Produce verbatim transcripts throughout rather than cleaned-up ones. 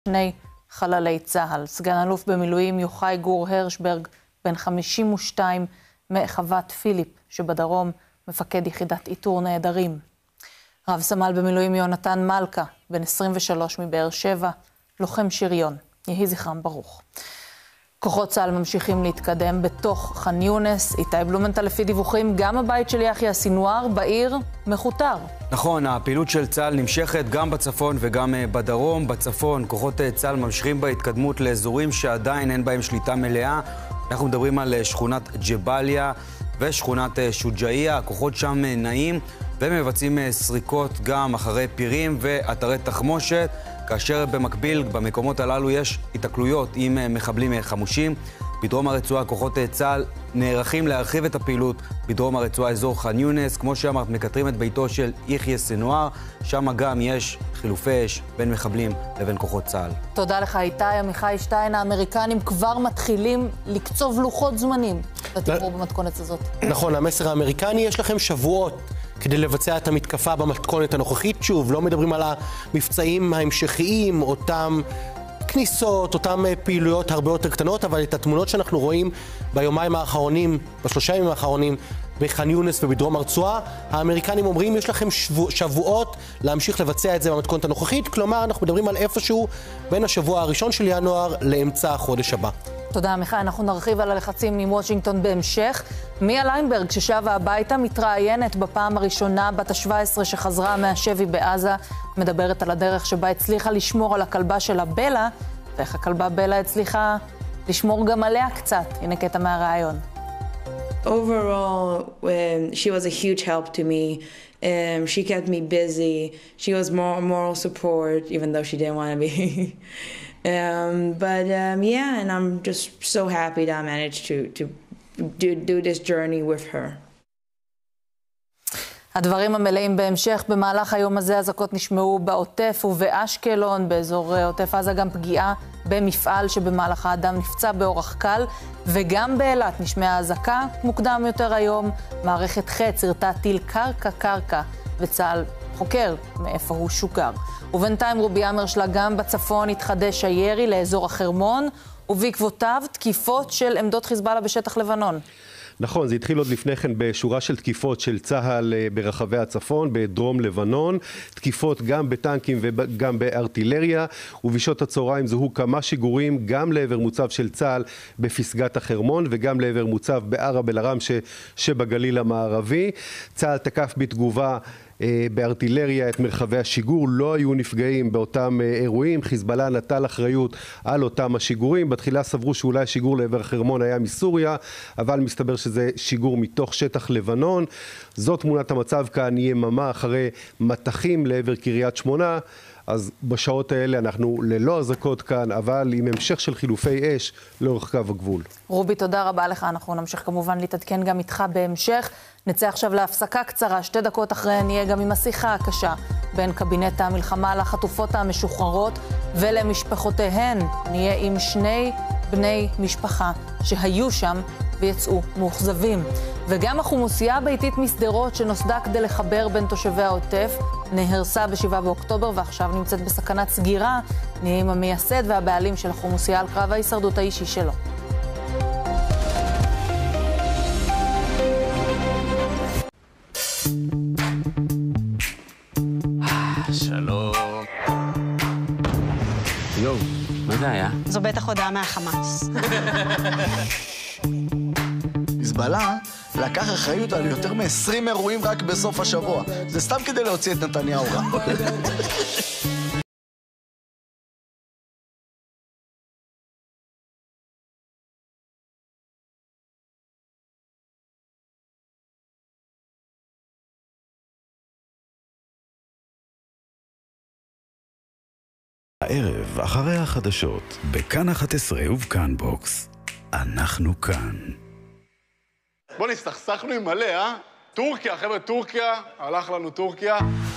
שני חללי צה"ל. סגן אלוף במילואים יוחאי גור הרשברג, בן חמישים ושתיים, מחוות פיליפ שבדרום, מפקד יחידת איתור נעדרים. רב סמל במילואים יונתן מלכה, בן עשרים ושלוש מבאר שבע, לוחם שריון. יהי זכרם ברוך. כוחות צה"ל ממשיכים להתקדם בתוך ח'אן יונס. איתי בלומנטל, לפי דיווחים, גם הבית של יחיא סינואר בעיר מחותר. נכון, הפעילות של צה"ל נמשכת גם בצפון וגם בדרום. בצפון, כוחות צה"ל ממשיכים בהתקדמות לאזורים שעדיין אין בהם שליטה מלאה. אנחנו מדברים על שכונת ג'באליה ושכונת שוג'איה. הכוחות שם נעים ומבצעים סריקות גם אחרי פירים ואתרי תחמושת, כאשר במקביל במקומות הללו יש התקלויות עם מחבלים חמושים. בדרום הרצועה כוחות צה"ל נערכים להרחיב את הפעילות בדרום הרצועה, אזור ח'אן יונס. כמו שאמרת, מקטרים את ביתו של יחיא סינואר, שם גם יש חילופי אש בין מחבלים לבין כוחות צה"ל. תודה לך איתי. עמיחי שטיין, האמריקנים כבר מתחילים לקצוב לוחות זמנים לתמרור במתכונת הזאת. נכון, המסר האמריקני, יש לכם שבועות כדי לבצע את המתקפה במתכונת הנוכחית. שוב, לא מדברים על המבצעים ההמשכיים, אותם כניסות, אותם פעילויות הרבה יותר קטנות, אבל את התמונות שאנחנו רואים ביומיים האחרונים, בשלושה ימים האחרונים, בח'אן יונס ובדרום הרצועה, האמריקנים אומרים, יש לכם שבוע, שבועות להמשיך לבצע את זה במתכונת הנוכחית. כלומר, אנחנו מדברים על איפשהו בין השבוע הראשון של ינואר לאמצע החודש הבא. תודה, עמיחי. אנחנו נרחיב על הלחצים מוושינגטון בהמשך. מיה ליינברג, ששבה הביתה, מתראיינת בפעם הראשונה בת ה-שבע עשרה שחזרה מהשבי בעזה, מדברת על הדרך שבה הצליחה לשמור על הכלבה שלה בלה, ואיך הכלבה בלה הצליחה לשמור גם עליה קצת. הנה קטע מהרעיון. Overall, um, she was a huge help to me. Um, she kept me busy. She was more moral support, even though she didn't want to be. um, but um, yeah, and I'm just so happy that I managed to to do, do this journey with her. הדברים המלאים בהמשך. במהלך היום הזה אזעקות נשמעו בעוטף ובאשקלון, באזור עוטף עזה גם פגיעה במפעל שבמהלך האדם נפצע באורח קל, וגם באילת נשמעה אזעקה מוקדם יותר היום. מערכת חץ הרתה טיל קרקע קרקע, וצה"ל חוקר מאיפה הוא שוגר. ובינתיים רובי אמרשלה, גם בצפון התחדש הירי לאזור החרמון, ובעקבותיו תקיפות של עמדות חיזבאללה בשטח לבנון. נכון, זה התחיל עוד לפני כן בשורה של תקיפות של צה"ל ברחבי הצפון, בדרום לבנון, תקיפות גם בטנקים וגם בארטילריה, ובשעות הצהריים זוהו כמה שיגורים גם לעבר מוצב של צה"ל בפסגת החרמון, וגם לעבר מוצב בערב אל-ערם שבגליל המערבי. צה"ל תקף בתגובה בארטילריה את מרחבי השיגור, לא היו נפגעים באותם אירועים. חיזבאללה נטל אחריות על אותם השיגורים. בתחילה סברו שאולי השיגור לעבר החרמון היה מסוריה, אבל מסתבר שזה שיגור מתוך שטח לבנון. זאת תמונת המצב כאן יממה אחרי מתחים לעבר קריית שמונה. אז בשעות האלה אנחנו ללא אזעקות כאן, אבל עם המשך של חילופי אש לאורך קו הגבול. רובי, תודה רבה לך. אנחנו נמשיך כמובן להתעדכן גם איתך בהמשך. נצא עכשיו להפסקה קצרה, שתי דקות אחרי נהיה גם עם השיחה הקשה בין קבינט המלחמה לחטופות המשוחררות ולמשפחותיהן. נהיה עם שני בני משפחה שהיו שם ויצאו מאוכזבים. וגם החומוסייה הביתית מסדרות שנוסדה כדי לחבר בין תושבי העוטף נהרסה ב-שבעה באוקטובר ועכשיו נמצאת בסכנת סגירה. נהיה עם המייסד והבעלים של החומוסייה על קרב ההישרדות האישי שלו. שלום. יואו, מה זה היה? זו בטח הודעה מהחמאס. חיזבאללה לקח אחריות על יותר מ-עשרים אירועים רק בסוף השבוע. זה סתם כדי להוציא את נתניהו רע. הערב אחרי החדשות, בכאן אחת עשרה ובכאן בוקס. אנחנו כאן. בוא נסתכסכנו עם מלא, אה? טורקיה, חבר'ה, טורקיה, הלך לנו טורקיה.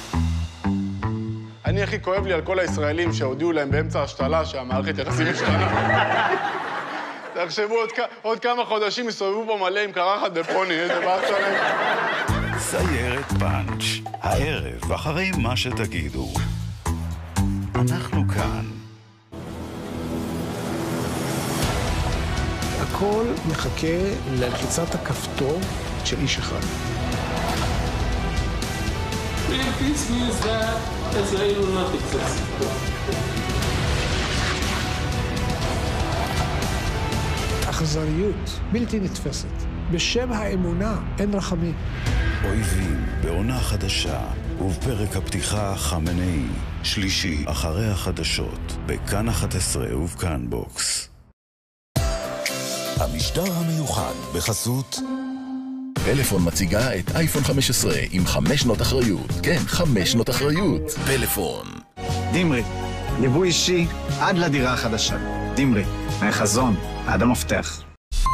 אני הכי כואב לי על כל הישראלים שהודיעו להם באמצע השתלה שהמערכת יחסים משתנה. תחשבו, עוד, עוד כמה חודשים יסובבו פה מלא עם קרחת בפוני, איזה באסה להם. סיירת פאנץ', הערב אחרי מה שתגידו. אנחנו כאן. הכל מחכה ללחיצת הכפתור של איש אחד. This means that Israel will not exist. אכזריות בלתי נתפסת. בשם האמונה אין רחמים. אויבים בעונה חדשה, ובפרק הפתיחה חמינאי, שלישי אחרי החדשות, בכאן אחת עשרה ובכאן בוקס. המשדר המיוחד בחסות פלאפון מציגה את אייפון חמש עשרה עם חמש שנות אחריות. כן, חמש שנות אחריות. פלאפון. דימרי, ליווי אישי עד לדירה החדשה. דימרי, מהחזון עד המפתח.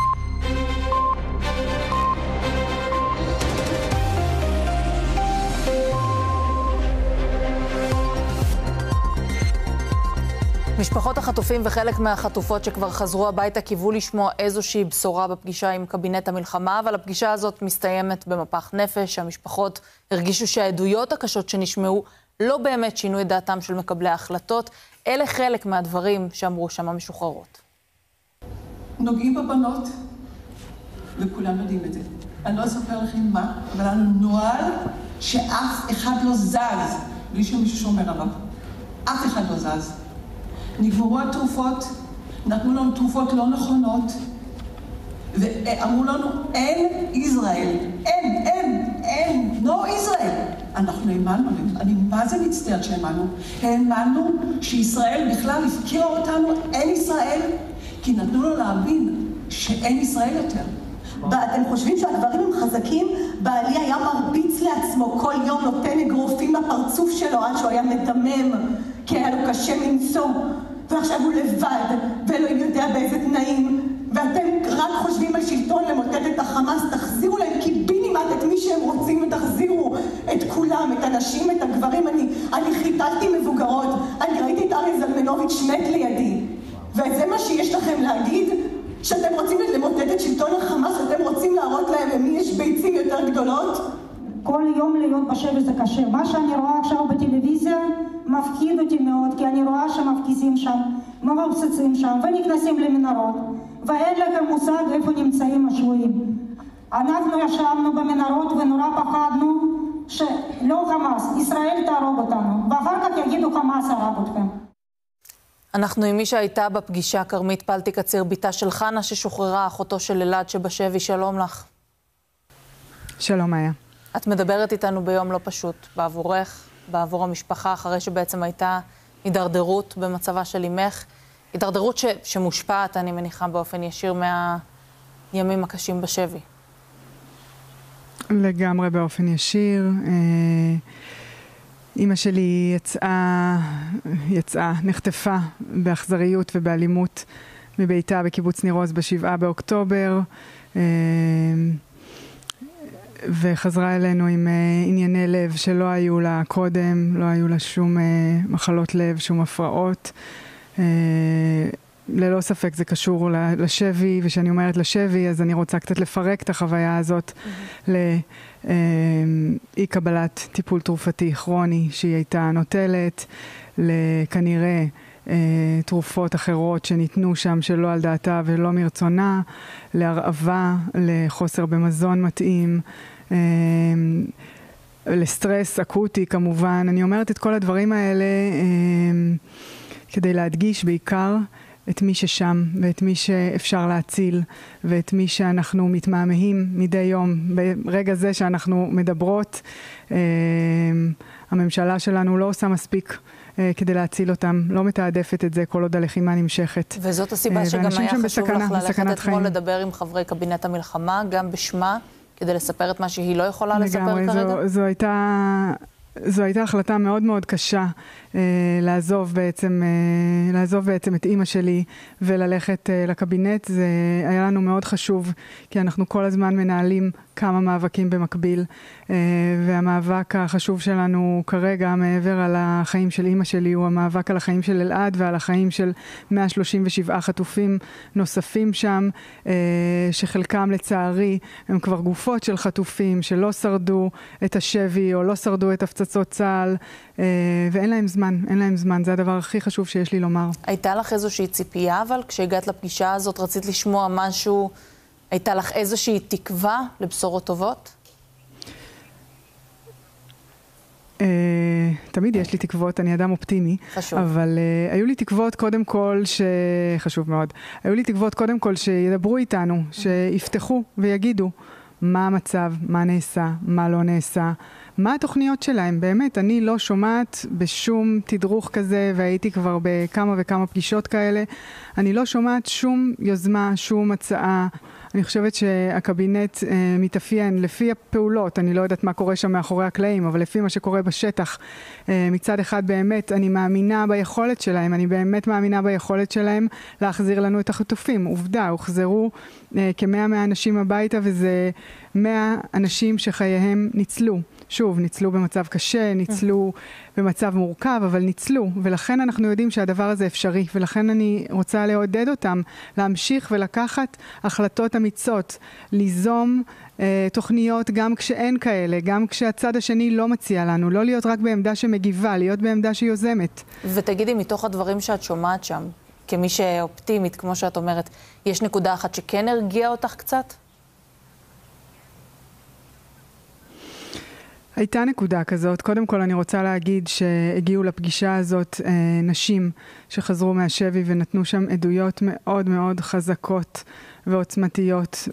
משפחות החטופים וחלק מהחטופות שכבר חזרו הביתה קיוו לשמוע איזושהי בשורה בפגישה עם קבינט המלחמה, אבל הפגישה הזאת מסתיימת במפח נפש. המשפחות הרגישו שהעדויות הקשות שנשמעו לא באמת שינו את דעתם של מקבלי ההחלטות. אלה חלק מהדברים שאמרו שם המשוחררות. נוגעים בבנות, וכולם יודעים את זה. אני לא אספר לכם מה, אבל לנו נועל שאף אחד לא זז בלי שמישהו שומר עליו. אף אחד לא זז. נגמרו התרופות, נתנו לנו תרופות לא נכונות, ואמרו לנו, אין ישראל, אין, אין, אין, no ישראל. אנחנו האמנו, אני מה זה מצטער שהאמנו? האמנו שישראל בכלל הפקירה אותנו, אין ישראל, כי נתנו לו להבין שאין ישראל יותר. אתם חושבים שהדברים הם חזקים? בעלי היה מרביץ לעצמו כל יום, נותן אגרופים לפרצוף שלו עד שהוא היה מדמם, כי היה לו קשה למצוא, ועכשיו הוא לבד, ואלוהים יודע באיזה תנאים, ואתם רק חושבים על שלטון למוטט את החמאס. תחזירו להם קיבינימט את מי שהם רוצים, ותחזירו את כולם, את הנשים, את הגברים. אני, אני חיתלתי מבוגרות, אני ראיתי את אריה זלמנוביץ' מת לידי, וזה מה שיש לכם להגיד? שאתם רוצים למוטט את שלטון החמאס, שאתם רוצים להראות להם למי יש ביצים יותר גדולות? כל יום להיות בשבי זה קשה. מה שאני רואה עכשיו בטלוויזיה מפחיד אותי מאוד, כי אני רואה שמפגיזים שם, מפוצצים שם ונכנסים למנהרות, ואין לכם מושג איפה נמצאים השבויים. אנחנו ישבנו במנהרות ונורא פחדנו שלא חמאס, ישראל תהרוג אותנו, ואחר כך יגידו חמאס הרג אתכם. אנחנו עם מי שהייתה בפגישה, כרמית פלטי קציר, ביתה של חנה ששוחררה, אחותו של אלעד שבשבי. שלום לך. שלום היה. את מדברת איתנו ביום לא פשוט, בעבורך, בעבור המשפחה, אחרי שבעצם הייתה הידרדרות במצבה של אמך, הידרדרות ש, שמושפעת, אני מניחה, באופן ישיר מהימים הקשים בשבי. לגמרי באופן ישיר. אמא שלי יצאה, יצאה, נחטפה באכזריות ובאלימות מביתה בקיבוץ ניר עוז בשבעה באוקטובר, וחזרה אלינו עם ענייני לב שלא היו לה קודם, לא היו לה שום מחלות לב, שום הפרעות. ללא ספק זה קשור לשבי, ושאני אומרת לשבי, אז אני רוצה קצת לפרק את החוויה הזאת mm-hmm. לאי קבלת טיפול תרופתי כרוני שהיא הייתה נוטלת, לכנראה תרופות אחרות שניתנו שם שלא על דעתה ולא מרצונה, להרעבה, לחוסר במזון מתאים, לסטרס אקוטי כמובן. אני אומרת את כל הדברים האלה כדי להדגיש בעיקר את מי ששם, ואת מי שאפשר להציל, ואת מי שאנחנו מתמהמהים מדי יום. ברגע זה שאנחנו מדברות, הממשלה שלנו לא עושה מספיק כדי להציל אותם, לא מתעדפת את זה כל עוד הלחימה נמשכת. וזאת הסיבה שגם היה חשוב לך ללכת אתמול לדבר עם חברי קבינט המלחמה, גם בשמה, כדי לספר את מה שהיא לא יכולה לספר כרגע? זו, זו הייתה... זו הייתה החלטה מאוד מאוד קשה אה, לעזוב בעצם, אה, לעזוב בעצם את אמא שלי וללכת אה, לקבינט. זה היה לנו מאוד חשוב, כי אנחנו כל הזמן מנהלים כמה מאבקים במקביל, אה, והמאבק החשוב שלנו כרגע מעבר על החיים של אמא שלי הוא המאבק על החיים של אלעד ועל החיים של מאה שלושים ושבעה חטופים נוספים שם, אה, שחלקם לצערי הם כבר גופות של חטופים שלא שרדו את השבי או לא שרדו את הפצצה הפצצות צה"ל, ואין להם זמן, אין להם זמן, זה הדבר הכי חשוב שיש לי לומר. הייתה לך איזושהי ציפייה, אבל כשהגעת לפגישה הזאת, רצית לשמוע משהו, הייתה לך איזושהי תקווה לבשורות טובות? Uh, תמיד יש לי תקוות, אני אדם אופטימי. חשוב. אבל uh, היו לי תקוות קודם כל ש... חשוב מאוד. היו לי תקוות קודם כל שידברו איתנו, שיפתחו ויגידו מה המצב, מה נעשה, מה לא נעשה, מה התוכניות שלהם. באמת, אני לא שומעת בשום תדרוך כזה, והייתי כבר בכמה וכמה פגישות כאלה, אני לא שומעת שום יוזמה, שום הצעה. אני חושבת שהקבינט אה, מתאפיין לפי הפעולות, אני לא יודעת מה קורה שם מאחורי הקלעים, אבל לפי מה שקורה בשטח, אה, מצד אחד באמת אני מאמינה ביכולת שלהם, אני באמת מאמינה ביכולת שלהם להחזיר לנו את החטופים. עובדה, הוחזרו אה, כמאה מהאנשים הביתה, וזה מאה אנשים שחייהם ניצלו. שוב, ניצלו במצב קשה, ניצלו במצב מורכב, אבל ניצלו, ולכן אנחנו יודעים שהדבר הזה אפשרי, ולכן אני רוצה לעודד אותם להמשיך ולקחת החלטות אמיצות, ליזום אה, תוכניות גם כשאין כאלה, גם כשהצד השני לא מציע לנו, לא להיות רק בעמדה שמגיבה, להיות בעמדה שיוזמת. ותגידי, מתוך הדברים שאת שומעת שם, כמי שאופטימית, כמו שאת אומרת, יש נקודה אחת שכן הרגיעה אותך קצת? הייתה נקודה כזאת. קודם כל אני רוצה להגיד שהגיעו לפגישה הזאת אה, נשים שחזרו מהשבי ונתנו שם עדויות מאוד מאוד חזקות ועוצמתיות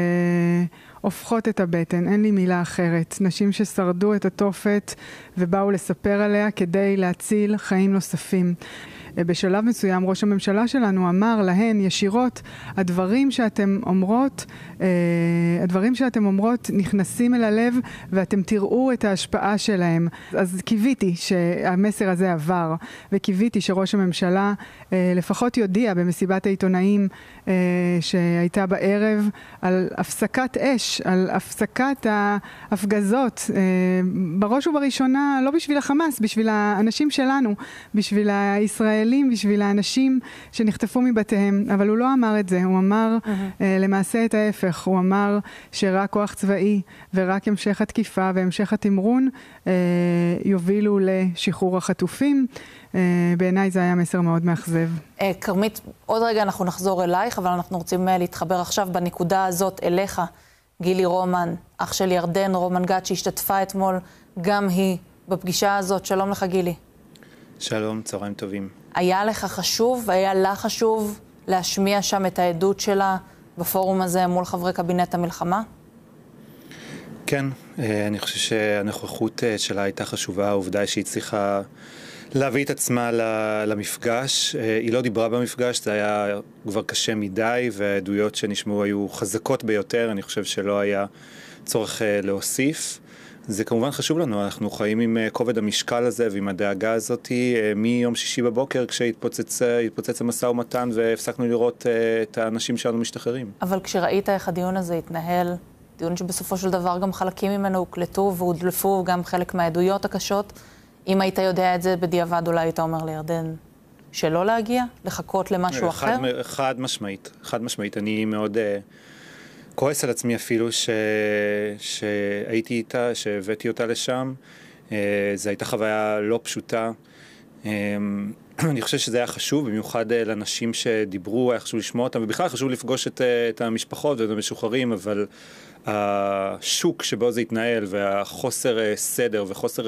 והופכות את הבטן, אין לי מילה אחרת. נשים ששרדו את התופת ובאו לספר עליה כדי להציל חיים נוספים. בשלב מסוים ראש הממשלה שלנו אמר להן ישירות, הדברים שאתם אומרות, הדברים שאתם אומרות נכנסים אל הלב ואתם תראו את ההשפעה שלהם. אז קיוויתי שהמסר הזה עבר, וקיוויתי שראש הממשלה לפחות יודיע במסיבת העיתונאים שהייתה בערב על הפסקת אש, על הפסקת ההפגזות, בראש ובראשונה לא בשביל החמאס, בשביל האנשים שלנו, בשביל הישראל, בשביל האנשים שנחטפו מבתיהם, אבל הוא לא אמר את זה, הוא אמר uh-huh. uh, למעשה את ההפך, הוא אמר שרק כוח צבאי ורק המשך התקיפה והמשך התמרון uh, יובילו לשחרור החטופים. Uh, בעיניי זה היה מסר מאוד מאכזב. Uh, קרמית, עוד רגע אנחנו נחזור אלייך, אבל אנחנו רוצים uh, להתחבר עכשיו בנקודה הזאת אליך, גילי רומן, אח של ירדן רומן גת שהשתתפה אתמול, גם היא בפגישה הזאת. שלום לך גילי. שלום, צהריים טובים. היה לך חשוב, היה לה חשוב להשמיע שם את העדות שלה בפורום הזה מול חברי קבינט המלחמה? כן, אני חושב שהנוכחות שלה הייתה חשובה, העובדה שהיא צריכה להביא את עצמה למפגש. היא לא דיברה במפגש, זה היה כבר קשה מדי, והעדויות שנשמעו היו חזקות ביותר, אני חושב שלא היה צורך להוסיף. זה כמובן חשוב לנו, אנחנו חיים עם כובד המשקל הזה ועם הדאגה הזאת מיום שישי בבוקר כשהתפוצץ המשא ומתן והפסקנו לראות את האנשים שלנו משתחררים. אבל כשראית איך הדיון הזה התנהל, דיון שבסופו של דבר גם חלקים ממנו הוקלטו והודלפו גם חלק מהעדויות הקשות, אם היית יודע את זה בדיעבד אולי היית אומר לירדן שלא להגיע, לחכות למשהו אחר? חד משמעית, חד משמעית. אני מאוד כועס על עצמי אפילו ש... שהייתי איתה, שהבאתי אותה לשם. זו הייתה חוויה לא פשוטה. אני חושב שזה היה חשוב, במיוחד לנשים שדיברו, היה חשוב לשמוע אותם, ובכלל חשוב לפגוש את, את המשפחות ואת המשוחררים, אבל השוק שבו זה התנהל, והחוסר סדר וחוסר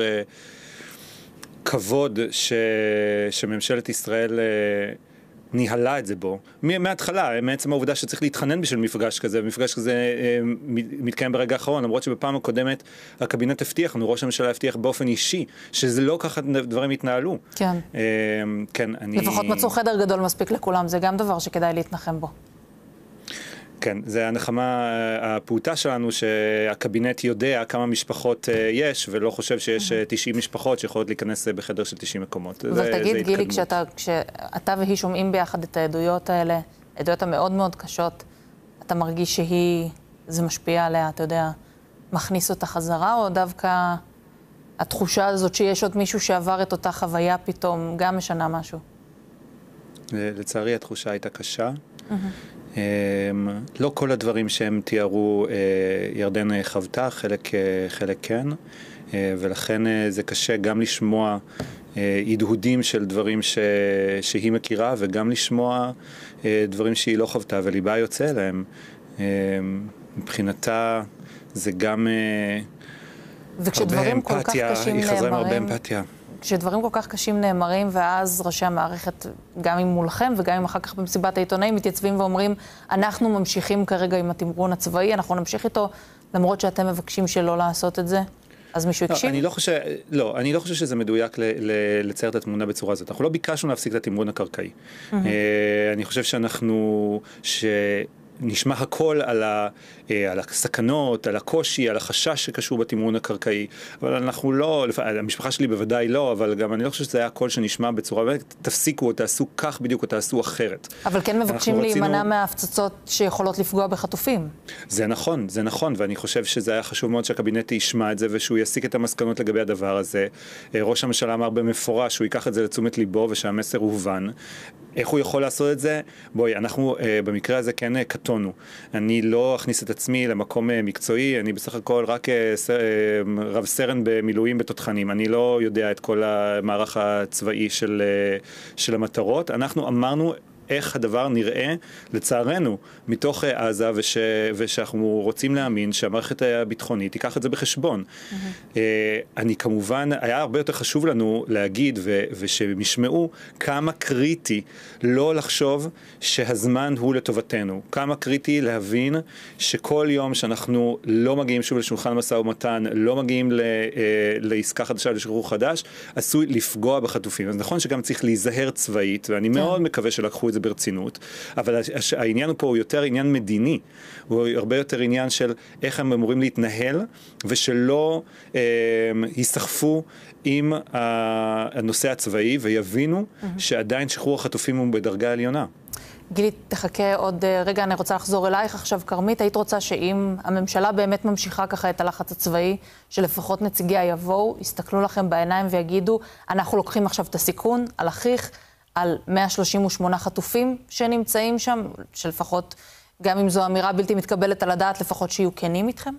כבוד ש... שממשלת ישראל ניהלה את זה בו. מההתחלה, מעצם העובדה שצריך להתחנן בשביל מפגש כזה, ומפגש כזה מתקיים ברגע האחרון, למרות שבפעם הקודמת הקבינט הבטיח, ראש הממשלה הבטיח באופן אישי, שזה לא ככה דברים התנהלו. כן. כן, אני... לפחות מצאו חדר גדול מספיק לכולם, זה גם דבר שכדאי להתנחם בו. כן, זה הנחמה הפעוטה שלנו שהקבינט יודע כמה משפחות יש ולא חושב שיש תשעים משפחות שיכולות להיכנס בחדר של תשעים מקומות. אבל תגיד גילי, כשאתה, כשאתה והיא שומעים ביחד את העדויות האלה, העדויות המאוד מאוד קשות, אתה מרגיש שהיא, זה משפיע עליה, אתה יודע, מכניס אותה חזרה, או דווקא התחושה הזאת שיש עוד מישהו שעבר את אותה חוויה פתאום גם משנה משהו? לצערי התחושה הייתה קשה. לא כל הדברים שהם תיארו ירדן חוותה, חלק, חלק כן. ולכן זה קשה גם לשמוע הדהודים של דברים ש... שהיא מכירה, וגם לשמוע דברים שהיא לא חוותה, וליבה יוצא אליהם. מבחינתה זה גם וכשדברים כל כך קשים היא חזרה עם הרבה נאמרים, אמפתיה. כשדברים כל כך קשים נאמרים, ואז ראשי המערכת, גם עם מולכם וגם עם אחר כך במסיבת העיתונאים, מתייצבים ואומרים, אנחנו ממשיכים כרגע עם התמרון הצבאי, אנחנו נמשיך איתו, למרות שאתם מבקשים שלא לעשות את זה. אז מישהו הקשיב? אני לא חושב, לא, אני לא חושב שזה מדויק ל, ל, לצייר את התמונה בצורה הזאת. אנחנו לא ביקשנו להפסיק את התמרון הקרקעי. Mm-hmm. אני חושב שאנחנו, שנשמע הכל על, ה, על הסכנות, על הקושי, על החשש שקשור בתמרון הקרקעי, אבל אנחנו לא, המשפחה שלי בוודאי לא, אבל גם אני לא חושב שזה היה הכל שנשמע בצורה, תפסיקו או תעשו כך בדיוק או תעשו אחרת. אבל כן מבקשים להימנע רצינו... מההפצצות שיכולות לפגוע בחטופים. זה נכון, זה נכון, ואני חושב שזה היה חשוב מאוד שהקבינט ישמע את זה, ושהוא יסיק את המסקנות לגבי הדבר הזה. ראש הממשלה אמר במפורש, שהוא ייקח את זה לתשומת ליבו, ושהמסר הובן. איך הוא יכול לעשות את זה? בואי, אנחנו במקרה הזה כן קטונו. אני לא אכניס את עצמי למקום מקצועי, אני בסך הכל רק רב סרן במילואים בתותחנים. אני לא יודע את כל המערך הצבאי של, של המטרות. אנחנו אמרנו איך הדבר נראה, לצערנו, מתוך עזה, וש, ושאנחנו רוצים להאמין שהמערכת הביטחונית תיקח את זה בחשבון. Mm-hmm. אני כמובן, היה הרבה יותר חשוב לנו להגיד, ו, ושמשמעו כמה קריטי לא לחשוב שהזמן הוא לטובתנו. כמה קריטי להבין שכל יום שאנחנו לא מגיעים שוב לשולחן משא ומתן, לא מגיעים ל, לעסקה חדשה, לשחרור חדש, עשוי לפגוע בחטופים. אז נכון שגם צריך להיזהר צבאית, ואני כן. מאוד מקווה שלקחו את זה ברצינות, אבל העניין פה הוא יותר עניין מדיני, הוא הרבה יותר עניין של איך הם אמורים להתנהל, ושלא אה, יסחפו עם הנושא הצבאי, ויבינו mm-hmm. שעדיין שחרור החטופים הוא בדרגה עליונה. גילי, תחכה עוד רגע, אני רוצה לחזור אלייך עכשיו. כרמית, היית רוצה שאם הממשלה באמת ממשיכה ככה את הלחץ הצבאי, שלפחות נציגיה יבואו, יסתכלו לכם בעיניים ויגידו, אנחנו לוקחים עכשיו את הסיכון על אחיך, על מאה שלושים ושמונה חטופים שנמצאים שם, שלפחות, גם אם זו אמירה בלתי מתקבלת על הדעת, לפחות שיהיו כנים איתכם?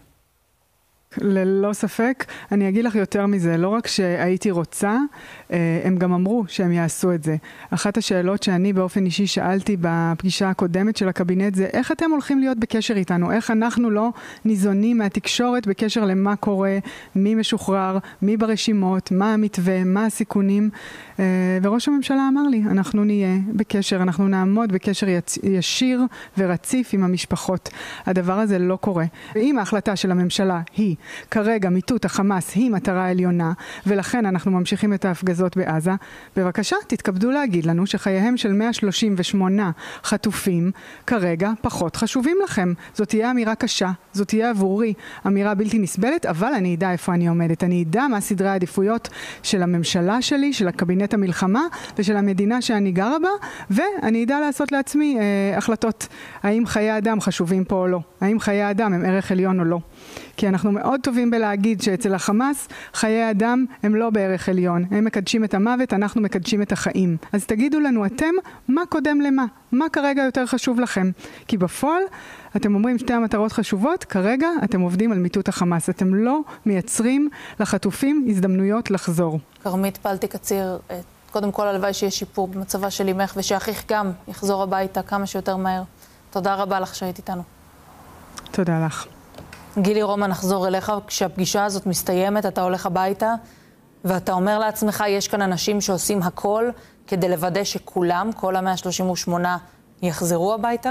ללא ספק. אני אגיד לך יותר מזה, לא רק שהייתי רוצה, הם גם אמרו שהם יעשו את זה. אחת השאלות שאני באופן אישי שאלתי בפגישה הקודמת של הקבינט זה, איך אתם הולכים להיות בקשר איתנו? איך אנחנו לא ניזונים מהתקשורת בקשר למה קורה, מי משוחרר, מי ברשימות, מה המתווה, מה הסיכונים? וראש הממשלה אמר לי, אנחנו נהיה בקשר, אנחנו נעמוד בקשר ישיר ורציף עם המשפחות. הדבר הזה לא קורה. ואם ההחלטה של הממשלה היא כרגע מיטוט החמאס היא מטרה עליונה, ולכן אנחנו ממשיכים את ההפגזות בעזה, בבקשה תתכבדו להגיד לנו שחייהם של מאה שלושים ושמונה חטופים כרגע פחות חשובים לכם. זאת תהיה אמירה קשה, זאת תהיה עבורי אמירה בלתי נסבלת, אבל אני אדע איפה אני עומדת, אני אדע מה סדרי העדיפויות של הממשלה שלי, של הקבינט המלחמה ושל המדינה שאני גרה בה, ואני אדע לעשות לעצמי אה, החלטות האם חיי אדם חשובים פה או לא, האם חיי אדם הם ערך עליון או לא. כי אנחנו מאוד טובים בלהגיד שאצל החמאס חיי אדם הם לא בערך עליון. הם מקדשים את המוות, אנחנו מקדשים את החיים. אז תגידו לנו אתם, מה קודם למה? מה כרגע יותר חשוב לכם? כי בפועל, אתם אומרים שתי המטרות חשובות, כרגע אתם עובדים על מיטוט החמאס. אתם לא מייצרים לחטופים הזדמנויות לחזור. כרמית פלטי קציר, קודם כל הלוואי שיש שיפור במצבה של אמך, ושאחיך גם יחזור הביתה כמה שיותר מהר. תודה רבה לך שהיית איתנו. תודה לך. גילי רומן, נחזור אליך. כשהפגישה הזאת מסתיימת, אתה הולך הביתה, ואתה אומר לעצמך, יש כאן אנשים שעושים הכל כדי לוודא שכולם, כל ה-מאה שלושים ושמונה, יחזרו הביתה?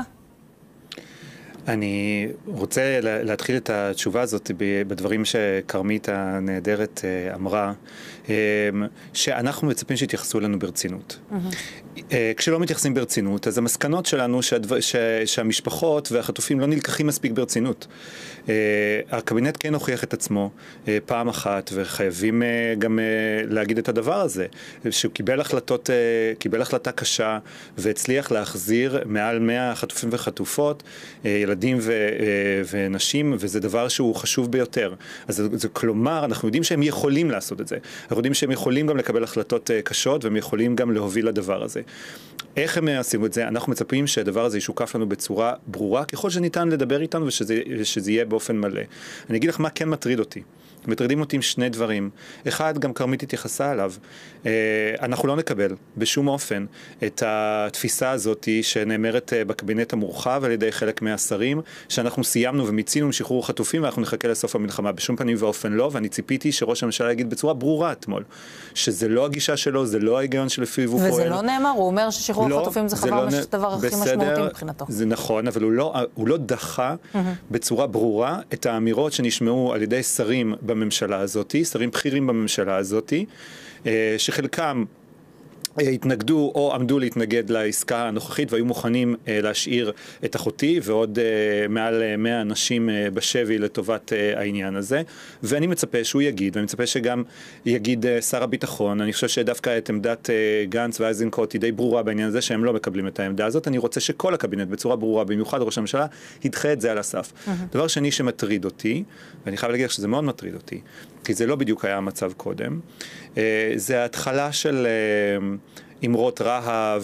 אני רוצה להתחיל את התשובה הזאת בדברים שכרמית הנהדרת אמרה, שאנחנו מצפים שיתייחסו לנו ברצינות. כשלא מתייחסים ברצינות, אז המסקנות שלנו שהמשפחות והחטופים לא נלקחים מספיק ברצינות. הקבינט כן הוכיח את עצמו פעם אחת, וחייבים גם להגיד את הדבר הזה, שהוא קיבל החלטות, קיבל החלטה קשה, והצליח להחזיר מעל מאה חטופים וחטופות, ילדים ו, ונשים, וזה דבר שהוא חשוב ביותר. אז זה, זה כלומר, אנחנו יודעים שהם יכולים לעשות את זה. אנחנו יודעים שהם יכולים גם לקבל החלטות קשות, והם יכולים גם להוביל לדבר הזה. איך הם עושים את זה? אנחנו מצפים שהדבר הזה ישוקף לנו בצורה ברורה, ככל שניתן לדבר איתנו ושזה, ושזה יהיה באופן מלא. אני אגיד לך מה כן מטריד אותי. מטרידים אותי עם שני דברים. אחד, גם כרמית התייחסה עליו. אנחנו לא נקבל בשום אופן את התפיסה הזאת שנאמרת בקבינט המורחב על ידי חלק מהשרים, שאנחנו סיימנו ומיצינו עם שחרור חטופים ואנחנו נחכה לסוף המלחמה. בשום פנים ואופן לא, ואני ציפיתי שראש הממשלה יגיד בצורה ברורה אתמול, שזה לא הגישה שלו, זה לא ההיגיון שלפיו הוא פועל. וזה לא נאמר, הוא אומר ששחרור לא, חטופים זה חבר לא דבר הכי משמעותי מבחינתו. זה נכון, אבל הוא לא, הוא לא דחה mm-hmm. בצורה ברורה את האמירות שנשמעו על ידי שרים בממשלה הזאת, שרים בכירים בממשלה הזאת, שחלקם התנגדו או עמדו להתנגד לעסקה הנוכחית והיו מוכנים להשאיר את אחותי ועוד מעל מאה אנשים בשבי לטובת העניין הזה, ואני מצפה שהוא יגיד, ואני מצפה שגם יגיד שר הביטחון. אני חושב שדווקא את עמדת גנץ ואיזנקוט היא די ברורה בעניין הזה שהם לא מקבלים את העמדה הזאת. אני רוצה שכל הקבינט בצורה ברורה, במיוחד ראש הממשלה, ידחה את זה על הסף. Mm-hmm. דבר שני שמטריד אותי, ואני חייב להגיד שזה מאוד מטריד אותי, כי זה לא בדיוק היה המצב קודם, זה ההתחלה של אמרות רהב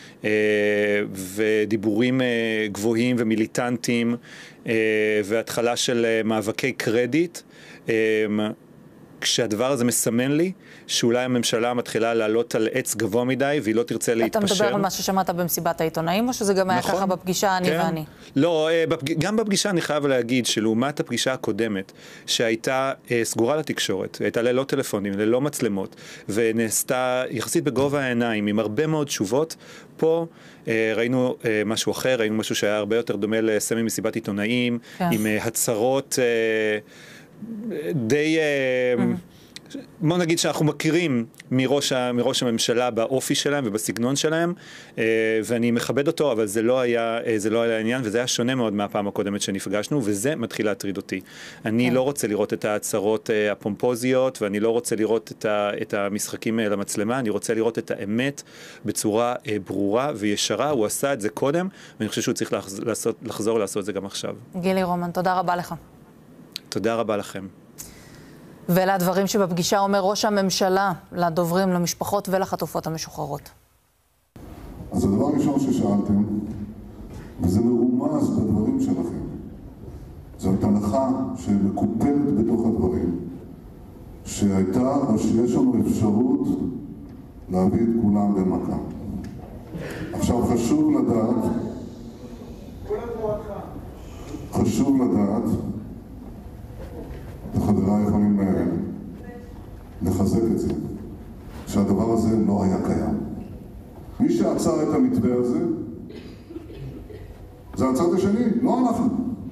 ודיבורים גבוהים ומיליטנטיים והתחלה של מאבקי קרדיט, כשהדבר הזה מסמן לי שאולי הממשלה מתחילה לעלות על עץ גבוה מדי והיא לא תרצה להתפשר. אתה מדבר על מה ששמעת במסיבת העיתונאים, או שזה גם היה נכון, ככה בפגישה אני כן. ואני? לא, גם בפגישה אני חייב להגיד שלעומת הפגישה הקודמת, שהייתה סגורה לתקשורת, הייתה ללא טלפונים, ללא מצלמות, ונעשתה יחסית בגובה העיניים, עם הרבה מאוד תשובות, פה ראינו משהו אחר, ראינו משהו שהיה הרבה יותר דומה לסמי מסיבת עיתונאים, כן. עם הצהרות די... בוא נגיד שאנחנו מכירים מראש, מראש הממשלה באופי שלהם ובסגנון שלהם, ואני מכבד אותו, אבל זה לא היה, זה לא היה העניין, וזה היה שונה מאוד מהפעם הקודמת שנפגשנו, וזה מתחיל להטריד אותי. אני לא רוצה לראות את ההצהרות הפומפוזיות, ואני לא רוצה לראות את, ה, את המשחקים למצלמה, אני רוצה לראות את האמת בצורה ברורה וישרה. הוא עשה את זה קודם, ואני חושב שהוא צריך לעשות, לחזור לעשות את זה גם עכשיו. גילי רומן, תודה רבה לך. תודה רבה לכם. ואלה הדברים שבפגישה אומר ראש הממשלה לדוברים, למשפחות ולחטופות המשוחררות. אז הדבר הראשון ששאלתם, וזה מרומז בדברים שלכם, זאת הנחה שמקופלת בתוך הדברים, שהייתה או שיש לנו אפשרות להביא את כולם במכה. עכשיו חשוב לדעת, חשוב לדעת, וחבריי יכולים לחזק את זה, שהדבר הזה לא היה קיים. מי שעצר את המתווה הזה, זה הצד השני, לא אנחנו.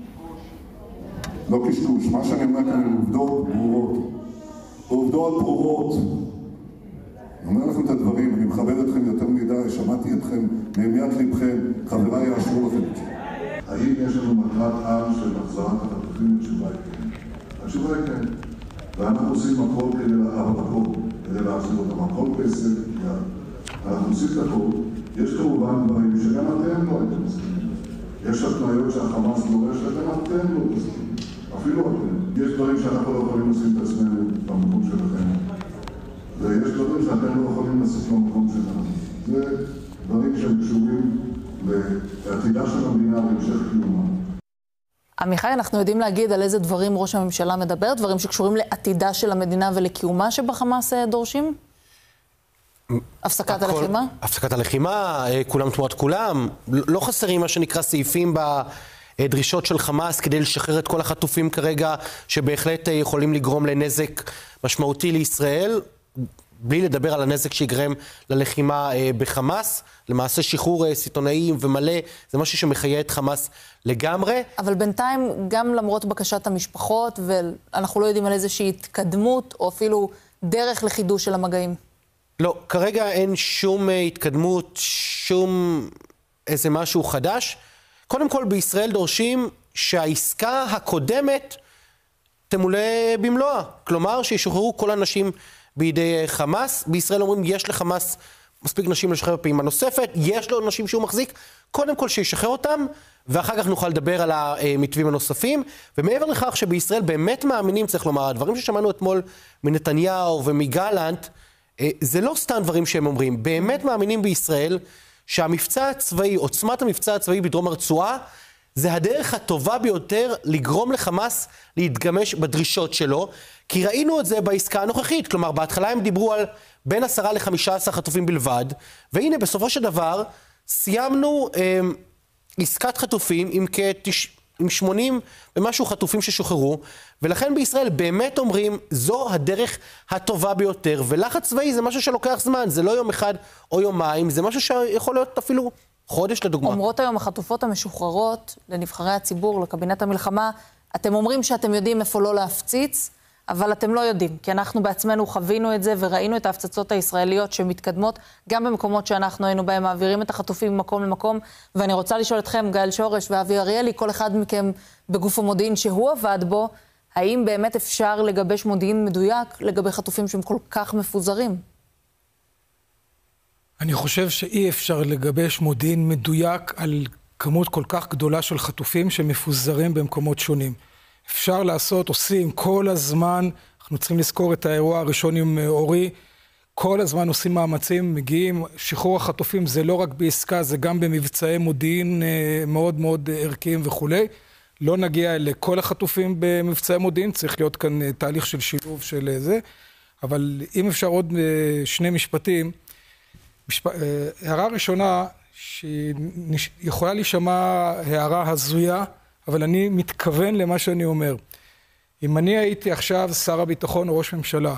לא קשקוש, מה שאני אומר כאן הם עובדות ברורות. עובדות ברורות. אני אומר לכם את הדברים, אני מכבד אתכם יותר מדי, שמעתי אתכם מהמיית לבכם, חבריי יאשרו לכם את זה. האם יש לנו מטרת עם של החזרת החטופים התשובה היא כן? התשובה היא כן. ואנחנו עושים הכל כדי לאהב הכל, כדי להחזיר אותם הכל כסף, אנחנו עושים את הכל. יש כמובן דברים שגם אתם לא הייתם מסכימים. יש התניות שהחמאס דורש, וגם אתם לא מסכימים. אפילו אתם. יש דברים שאנחנו לא יכולים לשים את עצמנו במקום שלכם. ויש דברים שאתם לא יכולים לשים במקום שלנו. זה דברים שהם קשורים לעתידה של המדינה והמשך קיומה. עמיחי, אנחנו יודעים להגיד על איזה דברים ראש הממשלה מדבר, דברים שקשורים לעתידה של המדינה ולקיומה שבחמאס דורשים? הפסקת הלחימה? הפסקת הלחימה, כולם תמורת כולם. לא חסרים מה שנקרא סעיפים בדרישות של חמאס כדי לשחרר את כל החטופים כרגע, שבהחלט יכולים לגרום לנזק משמעותי לישראל, בלי לדבר על הנזק שיגרם ללחימה בחמאס. למעשה שחרור סיטונאיים ומלא, זה משהו שמחיה את חמאס לגמרי. אבל בינתיים, גם למרות בקשת המשפחות, ואנחנו לא יודעים על איזושהי התקדמות, או אפילו דרך לחידוש של המגעים. לא, כרגע אין שום התקדמות, שום איזה משהו חדש. קודם כל, בישראל דורשים שהעסקה הקודמת תמולא במלואה. כלומר, שישוחררו כל האנשים בידי חמאס. בישראל אומרים, יש לחמאס מספיק נשים לשחרר פעימה נוספת, יש לו נשים שהוא מחזיק, קודם כל שישחרר אותם, ואחר כך נוכל לדבר על המתווים הנוספים. ומעבר לכך שבישראל באמת מאמינים, צריך לומר, הדברים ששמענו אתמול מנתניהו ומגלנט, זה לא סתם דברים שהם אומרים, באמת מאמינים בישראל שהמבצע הצבאי, עוצמת המבצע הצבאי בדרום הרצועה, זה הדרך הטובה ביותר לגרום לחמאס להתגמש בדרישות שלו, כי ראינו את זה בעסקה הנוכחית. כלומר, בהתחלה הם דיברו על בין עשרה לחמישה עשר חטופים בלבד, והנה בסופו של דבר סיימנו אה, עסקת חטופים עם כתש... עם שמונים ומשהו חטופים ששוחררו, ולכן בישראל באמת אומרים, זו הדרך הטובה ביותר, ולחץ צבאי זה משהו שלוקח זמן, זה לא יום אחד או יומיים, זה משהו שיכול להיות אפילו חודש לדוגמה. אומרות היום החטופות המשוחררות לנבחרי הציבור, לקבינט המלחמה, אתם אומרים שאתם יודעים איפה לא להפציץ, אבל אתם לא יודעים, כי אנחנו בעצמנו חווינו את זה וראינו את ההפצצות הישראליות שמתקדמות גם במקומות שאנחנו היינו בהם, מעבירים את החטופים ממקום למקום, ואני רוצה לשאול אתכם, גל שורש ואבי אריאלי, כל אחד מכם בגוף המודיעין שהוא עבד בו, האם באמת אפשר לגבש מודיעין מדויק לגבי חטופים שהם כל כך מפוזרים? אני חושב שאי אפשר לגבש מודיעין מדויק על כמות כל כך גדולה של חטופים שמפוזרים במקומות שונים. אפשר לעשות, עושים כל הזמן, אנחנו צריכים לזכור את האירוע הראשון עם אורי, כל הזמן עושים מאמצים, מגיעים, שחרור החטופים זה לא רק בעסקה, זה גם במבצעי מודיעין מאוד מאוד ערכיים וכו'. לא נגיע לכל החטופים במבצעי מודיעין, צריך להיות כאן תהליך של שילוב של זה, אבל אם אפשר עוד שני משפטים, משפ... הערה ראשונה, שיכולה להישמע הערה הזויה, אבל אני מתכוון למה שאני אומר. אם אני הייתי עכשיו שר הביטחון או ראש ממשלה,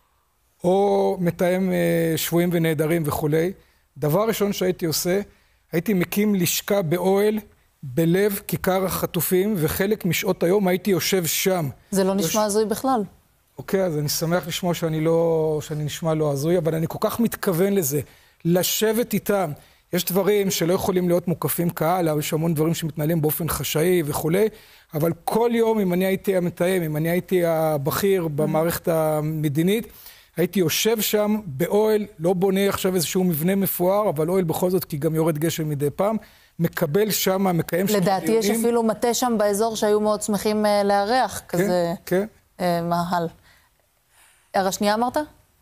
או מתאם שבויים ונעדרים וכו', דבר ראשון שהייתי עושה, הייתי מקים לשכה באוהל, בלב כיכר החטופים, וחלק משעות היום הייתי יושב שם. זה לא נשמע הזוי בכלל. אוקיי, אז אני שמח לשמוע שאני לא, שאני נשמע לא הזוי, אבל אני כל כך מתכוון לזה, לשבת איתם. יש דברים שלא יכולים להיות מוקפים קהל, יש המון דברים שמתנהלים באופן חשאי וכו', אבל כל יום אם אני הייתי המתאם, אם אני הייתי הבכיר במערכת המדינית, הייתי יושב שם באוהל, לא בונה עכשיו איזשהו מבנה מפואר, אבל אוהל בכל זאת, כי גם יורד גשם מדי פעם, מקבל שם, מקיים שם לדעתי דיונים. יש אפילו מטה שם באזור שהיו מאוד שמחים לארח, כן, כזה כן. אה, מאהל. הערה שנייה אמרת?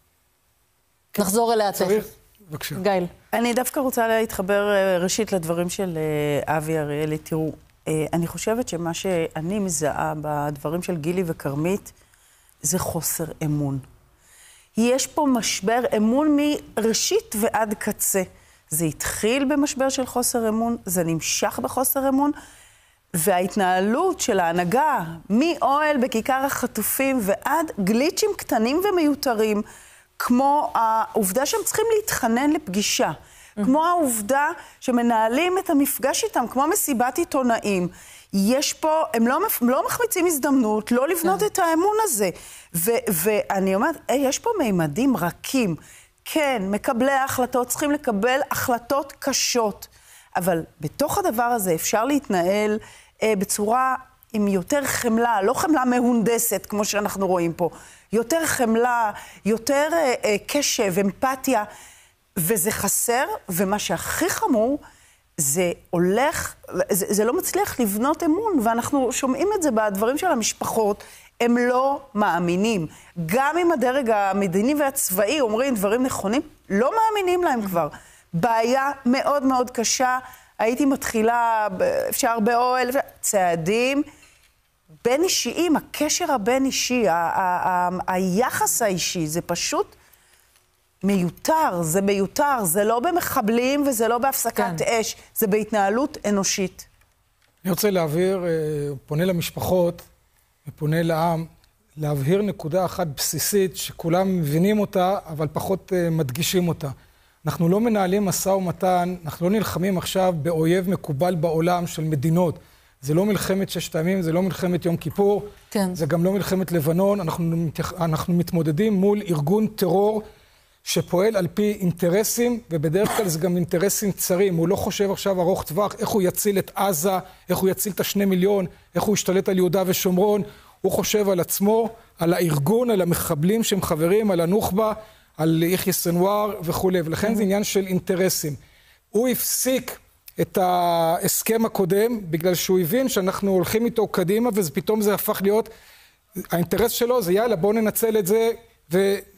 כן. נחזור אליה תכף. בבקשה. גייל. אני דווקא רוצה להתחבר ראשית לדברים של אבי אריאלי. תראו, אני חושבת שמה שאני מזהה בדברים של גילי וקרמית, זה חוסר אמון. יש פה משבר אמון מראשית ועד קצה. זה התחיל במשבר של חוסר אמון, זה נמשך בחוסר אמון, וההתנהלות של ההנהגה, מאוהל בכיכר החטופים ועד גליצ'ים קטנים ומיותרים, כמו העובדה שהם צריכים להתחנן לפגישה, כמו העובדה שמנהלים את המפגש איתם, כמו מסיבת עיתונאים. יש פה, הם לא, לא מחמיצים הזדמנות, לא לבנות את האמון הזה. ו, ואני אומרת, יש פה מימדים רכים. כן, מקבלי ההחלטות צריכים לקבל החלטות קשות, אבל בתוך הדבר הזה אפשר להתנהל אה, בצורה עם יותר חמלה, לא חמלה מהונדסת, כמו שאנחנו רואים פה, יותר חמלה, יותר אה, אה, קשב, אמפתיה, וזה חסר, ומה שהכי חמור, זה הולך, זה, זה לא מצליח לבנות אמון, ואנחנו שומעים את זה בדברים של המשפחות, הם לא מאמינים. גם אם הדרג המדיני והצבאי אומרים דברים נכונים, לא מאמינים להם כבר. בעיה מאוד מאוד קשה, הייתי מתחילה, אפשר באוהל, צעדים, בין אישיים, הקשר הבין אישי, ה- ה- ה- היחס האישי, זה פשוט מיותר, זה מיותר, זה לא במחבלים וזה לא בהפסקת כן. אש, זה בהתנהלות אנושית. אני רוצה להעביר, פונה למשפחות, ופונה לעם, להבהיר נקודה אחת בסיסית שכולם מבינים אותה, אבל פחות מדגישים אותה. אנחנו לא מנהלים משא ומתן, אנחנו לא נלחמים עכשיו באויב מקובל בעולם של מדינות. זה לא מלחמת ששת הימים, זה לא מלחמת יום כיפור, כן. זה גם לא מלחמת לבנון, אנחנו, אנחנו מתמודדים מול ארגון טרור שפועל על פי אינטרסים, ובדרך כלל זה גם אינטרסים צרים. הוא לא חושב עכשיו ארוך טווח, איך הוא יציל את עזה, איך הוא יציל את השני מיליון, איך הוא ישתלט על יהודה ושומרון. הוא חושב על עצמו, על הארגון, על המחבלים שהם חברים, על הנוח'בה, על יחיא סנוואר וכו'. ולכן זה עניין של אינטרסים. הוא הפסיק את ההסכם הקודם, בגלל שהוא הבין שאנחנו הולכים איתו קדימה, ופתאום זה הפך להיות, האינטרס שלו זה יאללה, בואו ננצל את זה, ו...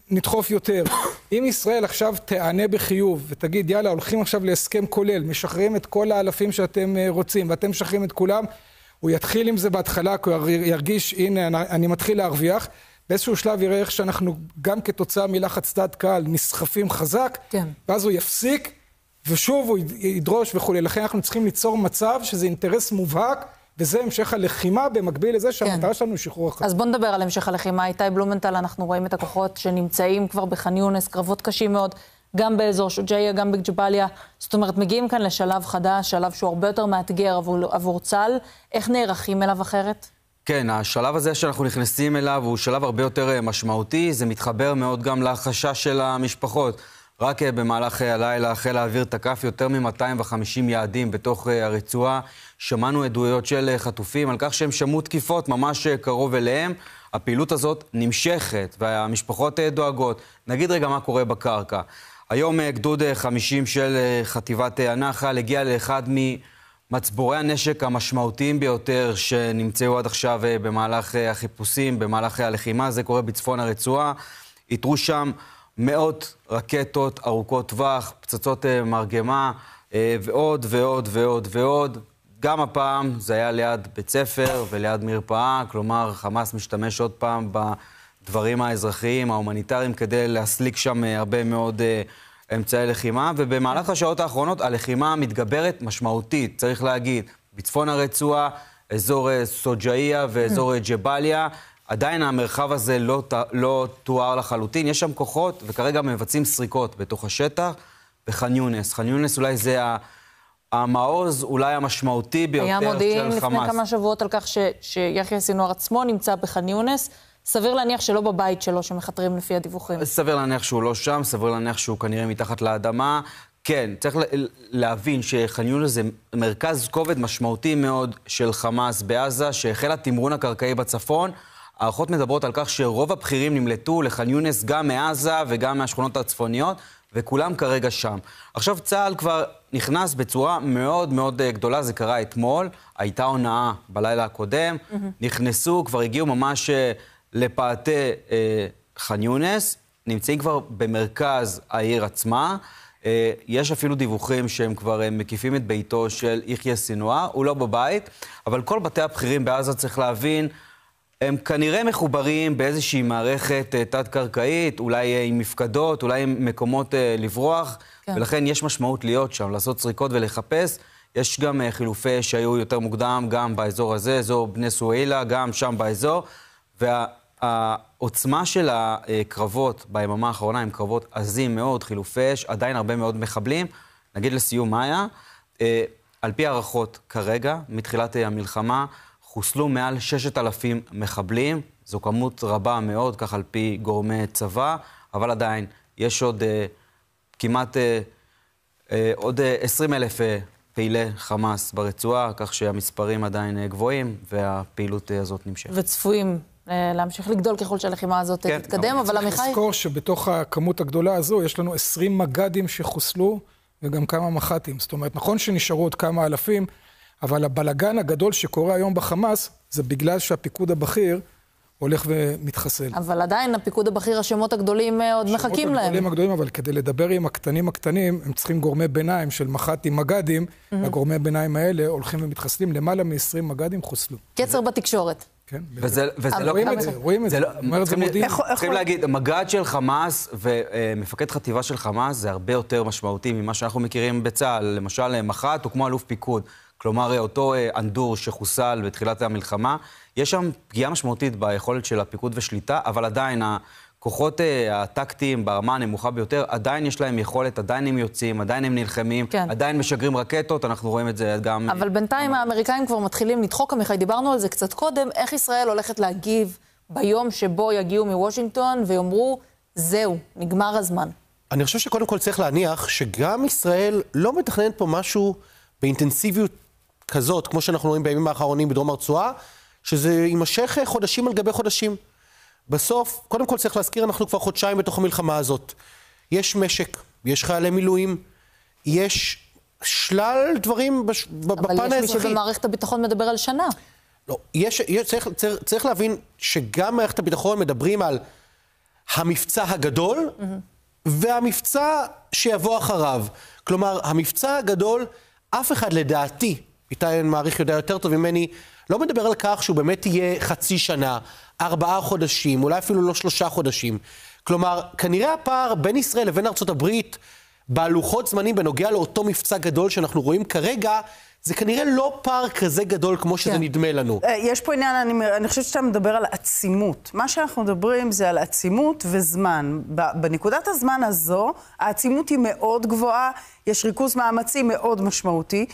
נדחוף יותר. אם ישראל עכשיו תענה בחיוב ותגיד, יאללה, הולכים עכשיו להסכם כולל, משחררים את כל האלפים שאתם רוצים, ואתם משחררים את כולם, הוא יתחיל עם זה בהתחלה, כי הוא ירגיש, הנה, אני מתחיל להרוויח, באיזשהו שלב יראה איך שאנחנו גם כתוצאה מלחץ דעת קהל נסחפים חזק, כן. ואז הוא יפסיק, ושוב הוא ידרוש וכו'. לכן אנחנו צריכים ליצור מצב שזה אינטרס מובהק, וזה המשך הלחימה במקביל לזה שהמטרה שלנו שחרור החטופים. אז בוא נדבר על המשך הלחימה. איתי בלומנטל, אנחנו רואים את הכוחות שנמצאים כבר בח'אן יונס, קרבות קשים מאוד, גם באזור שוג'איה, גם בג'באליה. זאת אומרת, מגיעים כאן לשלב חדש, שלב שהוא הרבה יותר מאתגר עבור, עבור צה"ל. איך נערכים אליו אחרת? כן, השלב הזה שאנחנו נכנסים אליו הוא שלב הרבה יותר משמעותי. זה מתחבר מאוד גם לחשש של המשפחות. רק במהלך הלילה חיל האוויר תקף יותר מ-מאתיים וחמישים יעדים בתוך הרצועה. שמענו עדויות של חטופים על כך שהם שמעו תקיפות ממש קרוב אליהם. הפעילות הזאת נמשכת והמשפחות דואגות. נגיד רגע מה קורה בקרקע. היום גדוד חמישים של חטיבת הנחל הגיע לאחד ממצבורי הנשק המשמעותיים ביותר שנמצאו עד עכשיו במהלך החיפושים, במהלך הלחימה. זה קורה בצפון הרצועה. יתרו שם מאות רקטות ארוכות טווח, פצצות מרגמה, ועוד ועוד ועוד ועוד. גם הפעם זה היה ליד בית ספר וליד מרפאה, כלומר חמאס משתמש עוד פעם בדברים האזרחיים, ההומניטריים, כדי להסליק שם הרבה מאוד אמצעי לחימה, ובמהלך השעות האחרונות הלחימה מתגברת משמעותית, צריך להגיד, בצפון הרצועה, אזור סוג'איה ואזור ג'באליה, עדיין המרחב הזה לא, לא תואר לחלוטין, יש שם כוחות וכרגע מבצעים סריקות בתוך השטח בח'אן יונס. ח'אן יונס אולי זה המעוז אולי המשמעותי ביותר של חמאס. היה מודיעין לפני כמה שבועות על כך ש, שיחיא סינואר עצמו נמצא בח'אן יונס. סביר להניח שלא בבית שלו שמחתרים לפי הדיווחים. סביר להניח שהוא לא שם, סביר להניח שהוא כנראה מתחת לאדמה. כן, צריך להבין שח'אן יונס זה מרכז כובד משמעותי מאוד של חמאס בעזה, שהחל התמרון הקרקעי בצפון. הערכות מדברות על כך שרוב הבכירים נמלטו לח'אן יונס גם מעזה וגם מהשכונות הצפוניות, וכולם כרגע שם. עכשיו צה"ל כבר נכנס בצורה מאוד מאוד גדולה, זה קרה אתמול, הייתה הונאה בלילה הקודם, mm-hmm. נכנסו, כבר הגיעו ממש לפאתי אה, ח'אן יונס, נמצאים כבר במרכז העיר עצמה, אה, יש אפילו דיווחים שהם כבר אה, מקיפים את ביתו של יחיא סינואר, הוא לא בבית, אבל כל בתי הבכירים בעזה צריך להבין, הם כנראה מחוברים באיזושהי מערכת תת-קרקעית, אולי עם מפקדות, אולי עם מקומות לברוח, כן. ולכן יש משמעות להיות שם, לעשות סריקות ולחפש. יש גם חילופי שהיו יותר מוקדם, גם באזור הזה, אזור בני סואילה, גם שם באזור, והעוצמה של הקרבות ביממה האחרונה הם קרבות עזים מאוד, חילופי אש, עדיין הרבה מאוד מחבלים. נגיד לסיום מאיה, על פי הערכות כרגע, מתחילת המלחמה, חוסלו מעל ששת אלפים מחבלים, זו כמות רבה מאוד, כך על פי גורמי צבא, אבל עדיין יש עוד אה, כמעט אה, אה, עוד אה, עשרים אלף אה, פעילי חמאס ברצועה, כך שהמספרים עדיין אה, גבוהים, והפעילות אה, הזאת נמשכת. וצפויים אה, להמשיך לגדול ככל שהלחימה הזאת כן, תתקדם, אבל עמיחי... צריך לזכור שבתוך הכמות הגדולה הזו יש לנו עשרים מג"דים שחוסלו, וגם כמה מח"טים. זאת אומרת, נכון שנשארו עוד כמה אלפים, אבל הבלגן הגדול שקורה היום בחמאס, זה בגלל שהפיקוד הבכיר הולך ומתחסל. אבל עדיין הפיקוד הבכיר, השמות הגדולים עוד מחכים להם. השמות הגדולים הגדולים, אבל כדי לדבר עם הקטנים הקטנים, הם צריכים גורמי ביניים של מח"טים מג"דים, והגורמי ביניים האלה הולכים ומתחסלים, למעלה מ-עשרים מג"דים חוסלו. קצר בתקשורת. כן. וזה לא... רואים את זה, רואים את זה. צריכים להגיד, מג"ד של חמאס ומפקד חטיבה של חמאס זה הרבה יותר משמעותי ממה שאנחנו מכירים בצה"ל, למשל מח"ט או כמו אלוף פיקוד. כלומר, אותו אנדור שחוסל בתחילת המלחמה, יש שם פגיעה משמעותית ביכולת של הפיקוד ושליטה, אבל עדיין הכוחות הטקטיים ברמה הנמוכה ביותר, עדיין יש להם יכולת, עדיין הם יוצאים, עדיין הם נלחמים, כן. עדיין משגרים רקטות, אנחנו רואים את זה גם... אבל בינתיים האמריקאים כבר מתחילים לדחוק, עמיחי, דיברנו על זה קצת קודם, איך ישראל הולכת להגיב ביום שבו יגיעו מוושינגטון ויאמרו, זהו, נגמר הזמן. אני חושב שקודם כל צריך להניח שגם ישראל לא מתכננת פה משהו באינטנסיביות כזאת, כמו שאנחנו רואים בימים האחרונים בדרום הרצועה, שזה יימשך חודשים על גבי חודשים. בסוף, קודם כל צריך להזכיר, אנחנו כבר חודשיים בתוך המלחמה הזאת. יש משק, יש חיילי מילואים, יש שלל דברים בש... בפן האזרחי. אבל יש מי שבמערכת הביטחון מדבר על שנה. לא, יש, יש, צריך, צריך, צריך להבין שגם מערכת הביטחון מדברים על המבצע הגדול mm-hmm. והמבצע שיבוא אחריו. כלומר, המבצע הגדול, אף אחד לדעתי, איתי מעריך יודע יותר טוב ממני, לא מדבר על כך שהוא באמת יהיה חצי שנה, ארבעה חודשים, אולי אפילו לא שלושה חודשים. כלומר, כנראה הפער בין ישראל לבין ארצות הברית, בלוחות זמנים בנוגע לאותו מבצע גדול שאנחנו רואים כרגע, זה כנראה לא פער כזה גדול כמו שזה נדמה לנו. יש פה עניין, אני, אני חושבת שאתה מדבר על עצימות. מה שאנחנו מדברים זה על עצימות וזמן. בנקודת הזמן הזו, העצימות היא מאוד גבוהה, יש ריכוז מאמצי מאוד משמעותי.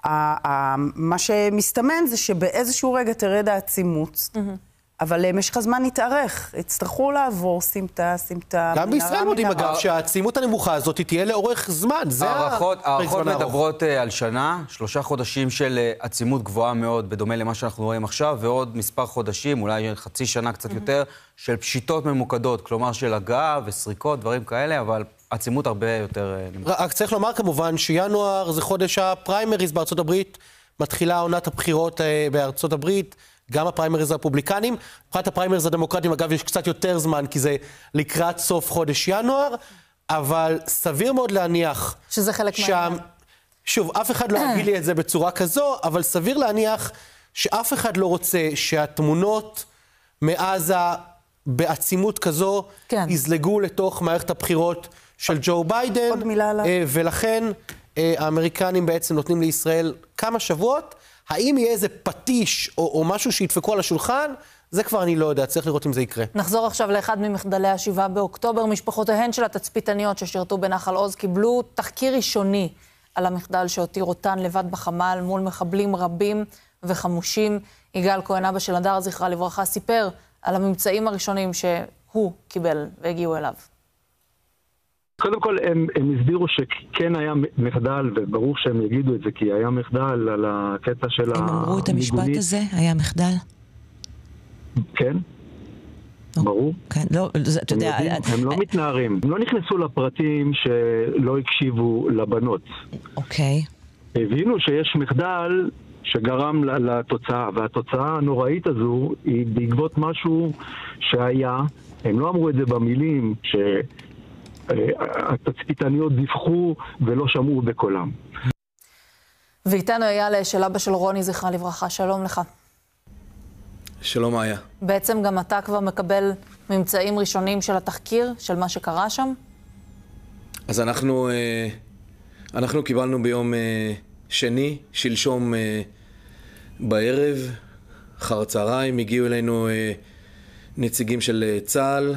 מה שמסתמן זה שבאיזשהו רגע תרד העצימות, אבל משך הזמן יתארך, יצטרכו לעבור סמטה, סמטה. גם בישראל מודים אגב שהעצימות הנמוכה הזאת תהיה לאורך זמן. הערכות מדברות על שנה, שלושה חודשים של עצימות גבוהה מאוד, בדומה למה שאנחנו רואים עכשיו, ועוד מספר חודשים, אולי חצי שנה קצת יותר, של פשיטות ממוקדות, כלומר של הגעה וסריקות, דברים כאלה, אבל עצימות הרבה יותר נמוכה. רק צריך לומר כמובן שינואר זה חודש הפריימריז בארצות הברית, מתחילה עונת הבחירות בארצות הברית, גם הפריימריז הרפובליקנים. מבחינת הפריימריז הדמוקרטיים, אגב, יש קצת יותר זמן, כי זה לקראת סוף חודש ינואר, אבל סביר מאוד להניח... שזה חלק שם... מהעניין. שוב, אף אחד לא יגיד לי את זה בצורה כזו, אבל סביר להניח שאף אחד לא רוצה שהתמונות מעזה בעצימות כזו כן. יזלגו לתוך מערכת הבחירות של ג'ו ביידן. עוד מילה עליו. ולכן האמריקנים בעצם נותנים לישראל כמה שבועות. האם יהיה איזה פטיש או, או משהו שידפקו על השולחן? זה כבר אני לא יודע, צריך לראות אם זה יקרה. נחזור עכשיו לאחד ממחדלי השבעה באוקטובר. משפחותיהן של התצפיתניות ששירתו בנחל עוז קיבלו תחקיר ראשוני על המחדל שהותיר אותן לבד בחמ"ל מול מחבלים רבים וחמושים. יגאל כהן, אבא של הדר, זכרה לברכה, סיפר על הממצאים הראשונים שהוא קיבל והגיעו אליו. קודם כל, הם, הם הסבירו שכן היה מחדל, וברור שהם יגידו את זה, כי היה מחדל על הקטע של המיגונית. הם אמרו את המשפט הזה? היה מחדל? כן, ברור. כן, לא, זה, אתה יודע... הם לא מתנערים, הם לא נכנסו לפרטים שלא הקשיבו לבנות. אוקיי. הבינו שיש מחדל שגרם לתוצאה, והתוצאה הנוראית הזו היא בעקבות משהו שהיה, הם לא אמרו את זה במילים, ש... התצפיתניות דיווחו ולא שמעו בקולם. ואיתנו היה של אבא של רוני, זכרה לברכה. שלום לך. שלום היה. בעצם גם אתה כבר מקבל ממצאים ראשונים של התחקיר, של מה שקרה שם? אז אנחנו, אנחנו קיבלנו ביום שני, שלשום בערב, אחר הצהריים, הגיעו אלינו נציגים של צה"ל.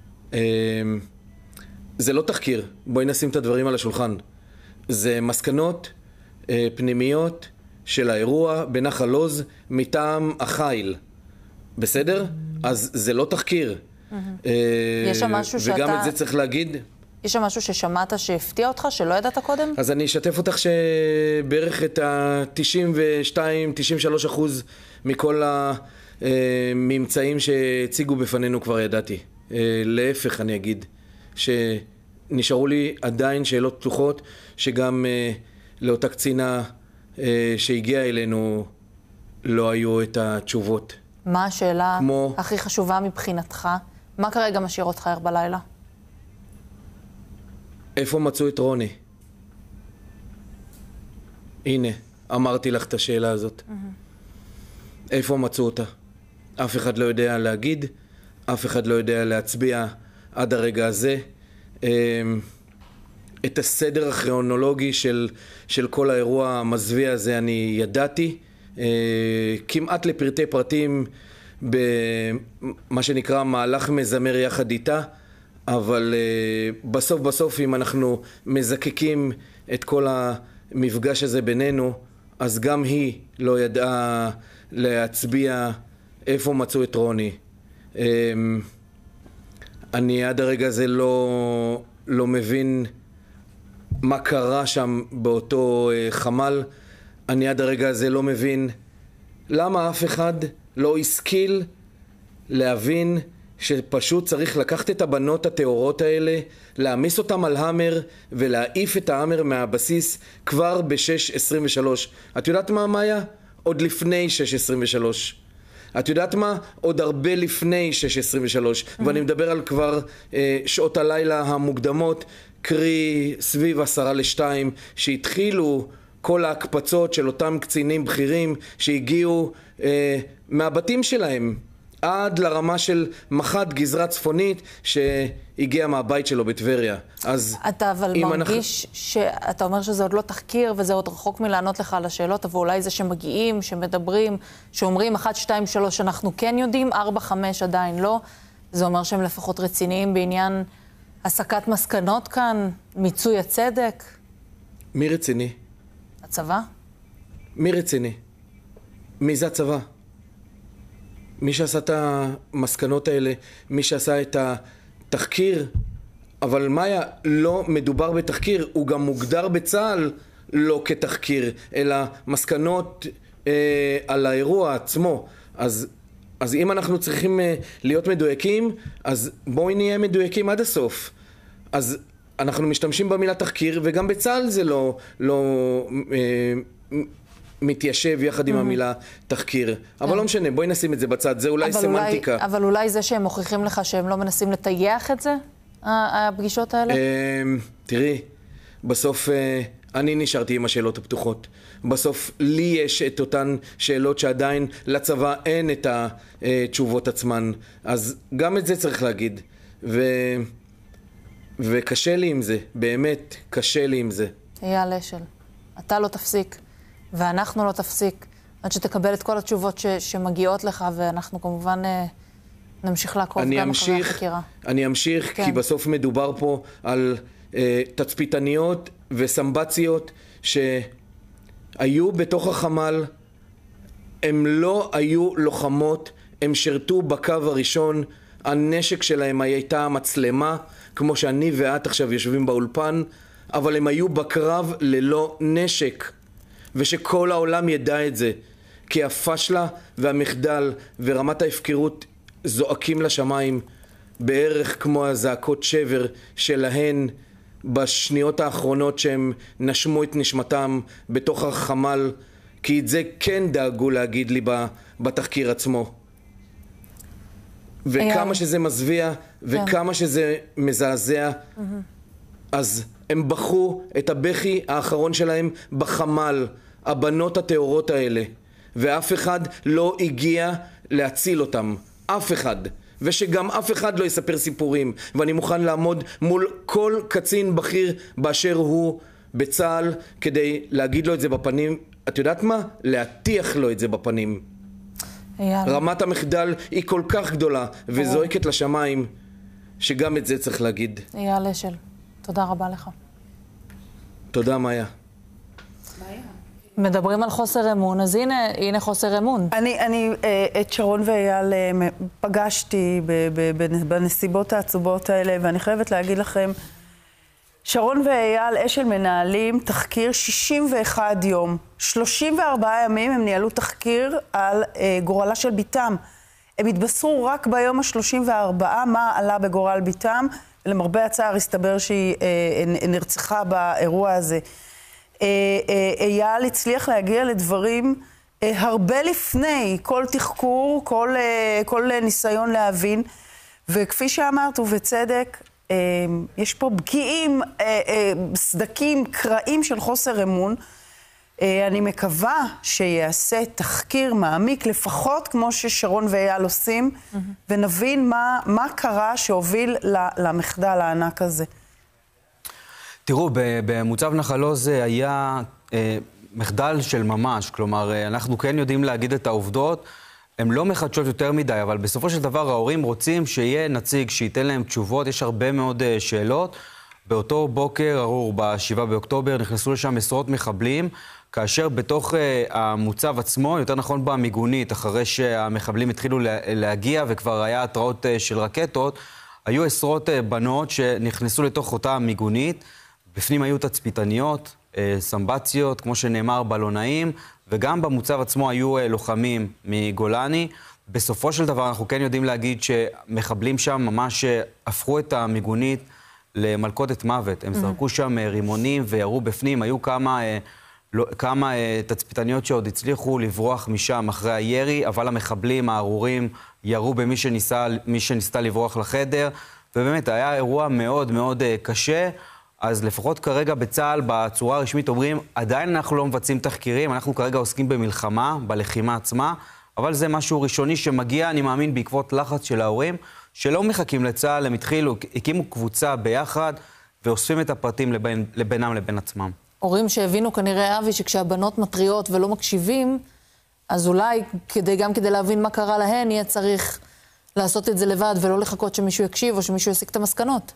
זה לא תחקיר, בואי נשים את הדברים על השולחן. זה מסקנות אה, פנימיות של האירוע בנחל עוז מטעם החיל. בסדר? אז זה לא תחקיר. אה, יש שם משהו וגם שאתה... את זה צריך להגיד. יש שם משהו ששמעת שהפתיע אותך, שלא ידעת קודם? אז אני אשתף אותך שבערך את ה-תשעים ושתיים תשעים ושלוש אחוז מכל הממצאים שהציגו בפנינו כבר ידעתי. אה, להפך אני אגיד. שנשארו לי עדיין שאלות פתוחות, שגם אה, לאותה קצינה אה, שהגיעה אלינו לא היו את התשובות. מה השאלה כמו... הכי חשובה מבחינתך? מה כרגע משאיר אותך ער בלילה? איפה מצאו את רוני? הנה, אמרתי לך את השאלה הזאת. Mm-hmm. איפה מצאו אותה? אף אחד לא יודע להגיד, אף אחד לא יודע להצביע עד הרגע הזה. את הסדר הכרונולוגי של, של כל האירוע המזוויע הזה אני ידעתי, כמעט לפרטי פרטים במה שנקרא מהלך מזמר יחד איתה, אבל בסוף בסוף אם אנחנו מזקקים את כל המפגש הזה בינינו, אז גם היא לא ידעה להצביע איפה מצאו את רוני. אני עד הרגע הזה לא, לא מבין מה קרה שם באותו חמ"ל. אני עד הרגע הזה לא מבין למה אף אחד לא השכיל להבין שפשוט צריך לקחת את הבנות הטהורות האלה, להעמיס אותם על המר ולהעיף את ההמר מהבסיס כבר ב-שש עשרים ושלוש. את יודעת מה, מאיה? עוד לפני שש עשרים ושלוש. את יודעת מה? עוד הרבה לפני שש עשרים ושלוש, mm-hmm. ואני מדבר על כבר אה, שעות הלילה המוקדמות, קרי סביב עשרה לשתיים, שהתחילו כל ההקפצות של אותם קצינים בכירים שהגיעו אה, מהבתים שלהם, עד לרמה של מח"ט גזרה צפונית שהגיע מהבית שלו בטבריה. אז אתה אבל מרגיש אנחנו... שאתה אומר שזה עוד לא תחקיר וזה עוד רחוק מלענות לך על השאלות, אבל אולי זה שמגיעים, שמדברים, שאומרים אחת, שתיים, שלוש אנחנו כן יודעים, ארבע, חמש עדיין לא. זה אומר שהם לפחות רציניים בעניין הסקת מסקנות כאן, מיצוי הצדק. מי רציני? הצבא? מי רציני? מי זה הצבא? מי שעשה את המסקנות האלה, מי שעשה את התחקיר, אבל מאיה, לא מדובר בתחקיר, הוא גם מוגדר בצה"ל לא כתחקיר, אלא מסקנות אה, על האירוע עצמו. אז, אז אם אנחנו צריכים אה, להיות מדויקים, אז בואי נהיה מדויקים עד הסוף. אז אנחנו משתמשים במילה תחקיר, וגם בצה"ל זה לא... לא אה, מתיישב יחד עם המילה תחקיר. אבל לא משנה, בואי נשים את זה בצד, זה אולי סמנטיקה. אבל אולי זה שהם מוכיחים לך שהם לא מנסים לטייח את זה, הפגישות האלה? תראי, בסוף אני נשארתי עם השאלות הפתוחות. בסוף לי יש את אותן שאלות שעדיין לצבא אין את התשובות עצמן. אז גם את זה צריך להגיד. ו... וקשה לי עם זה, באמת קשה לי עם זה. אייל אשל, אתה לא תפסיק. ואנחנו לא תפסיק עד שתקבל את כל התשובות ש- שמגיעות לך, ואנחנו כמובן אה, נמשיך לעקוב גם אחרי החקירה. אני אמשיך, כן. כי בסוף מדובר פה על אה, תצפיתניות וסמבציות שהיו בתוך החמ"ל, הם לא היו לוחמות, הם שרתו בקו הראשון, הנשק שלהם הייתה מצלמה, כמו שאני ואת עכשיו יושבים באולפן, אבל הם היו בקרב ללא נשק. ושכל העולם ידע את זה, כי הפשלה והמחדל ורמת ההפקרות זועקים לשמיים, בערך כמו הזעקות שבר שלהן בשניות האחרונות שהם נשמו את נשמתם בתוך החמ"ל, כי את זה כן דאגו להגיד לי בתחקיר עצמו. וכמה שזה מזוויע וכמה שזה מזעזע, אז הם בחו את הבכי האחרון שלהם בחמ"ל, הבנות הטהורות האלה, ואף אחד לא הגיע להציל אותם, אף אחד, ושגם אף אחד לא יספר סיפורים, ואני מוכן לעמוד מול כל קצין בכיר באשר הוא בצה"ל כדי להגיד לו את זה בפנים. את יודעת מה? להטיח לו את זה בפנים. אייל. רמת המחדל היא כל כך גדולה וזועקת לשמיים, שגם את זה צריך להגיד. אייל אשל, תודה רבה לך. תודה, מאיה. מדברים על חוסר אמון, אז הנה, הנה חוסר אמון. אני, אני את שרון ואייל פגשתי בנסיבות העצובות האלה, ואני חייבת להגיד לכם, שרון ואייל אשל מנהלים תחקיר שישים ואחד יום. שלושים וארבעה ימים הם ניהלו תחקיר על גורלה של ביתם. הם התבשרו רק ביום ה-שלושים וארבע מה עלה בגורל ביתם, ולמרבה הצער הסתבר שהיא נרצחה באירוע הזה. אייל הצליח להגיע לדברים הרבה לפני כל תחקור, כל, כל ניסיון להבין, וכפי שאמרת ובצדק, יש פה פגיעים, סדקים, קרעים של חוסר אמון. אני מקווה שיעשה תחקיר מעמיק, לפחות כמו ששרון ואייל עושים, mm-hmm. ונבין מה, מה קרה שהוביל למחדל הענק הזה. תראו, במוצב נחל עוז היה אה, מחדל של ממש, כלומר, אה, אנחנו כן יודעים להגיד את העובדות, הן לא מחדשות יותר מדי, אבל בסופו של דבר ההורים רוצים שיהיה נציג שייתן להם תשובות, יש הרבה מאוד אה, שאלות. באותו בוקר, ארור, בשבעה באוקטובר, נכנסו לשם עשרות מחבלים, כאשר בתוך uh, המוצב עצמו, יותר נכון במיגונית, אחרי שהמחבלים התחילו לה, להגיע וכבר היה התראות uh, של רקטות, היו עשרות uh, בנות שנכנסו לתוך אותה מיגונית, בפנים היו תצפיתניות, uh, סמבציות, כמו שנאמר, בלונאים, וגם במוצב עצמו היו uh, לוחמים מגולני. בסופו של דבר אנחנו כן יודעים להגיד שמחבלים שם ממש uh, הפכו את המיגונית למלכודת מוות. הם זרקו שם רימונים וירו בפנים, היו כמה uh, לא, כמה uh, תצפיתניות שעוד הצליחו לברוח משם אחרי הירי, אבל המחבלים הארורים ירו במי שניסה, מי שניסתה לברוח לחדר, ובאמת היה אירוע מאוד מאוד uh, קשה. אז לפחות כרגע בצה"ל, בצורה הרשמית אומרים, עדיין אנחנו לא מבצעים תחקירים, אנחנו כרגע עוסקים במלחמה, בלחימה עצמה, אבל זה משהו ראשוני שמגיע, אני מאמין, בעקבות לחץ של ההורים, שלא מחכים לצה"ל, הם התחילו, הקימו קבוצה ביחד, ואוספים את הפרטים לבין, לבינם לבין עצמם. הורים שהבינו כנראה, אבי, שכשהבנות מטריות ולא מקשיבים, אז אולי כדי, גם כדי להבין מה קרה להן, יהיה צריך לעשות את זה לבד, ולא לחכות שמישהו יקשיב או שמישהו יסיק את המסקנות.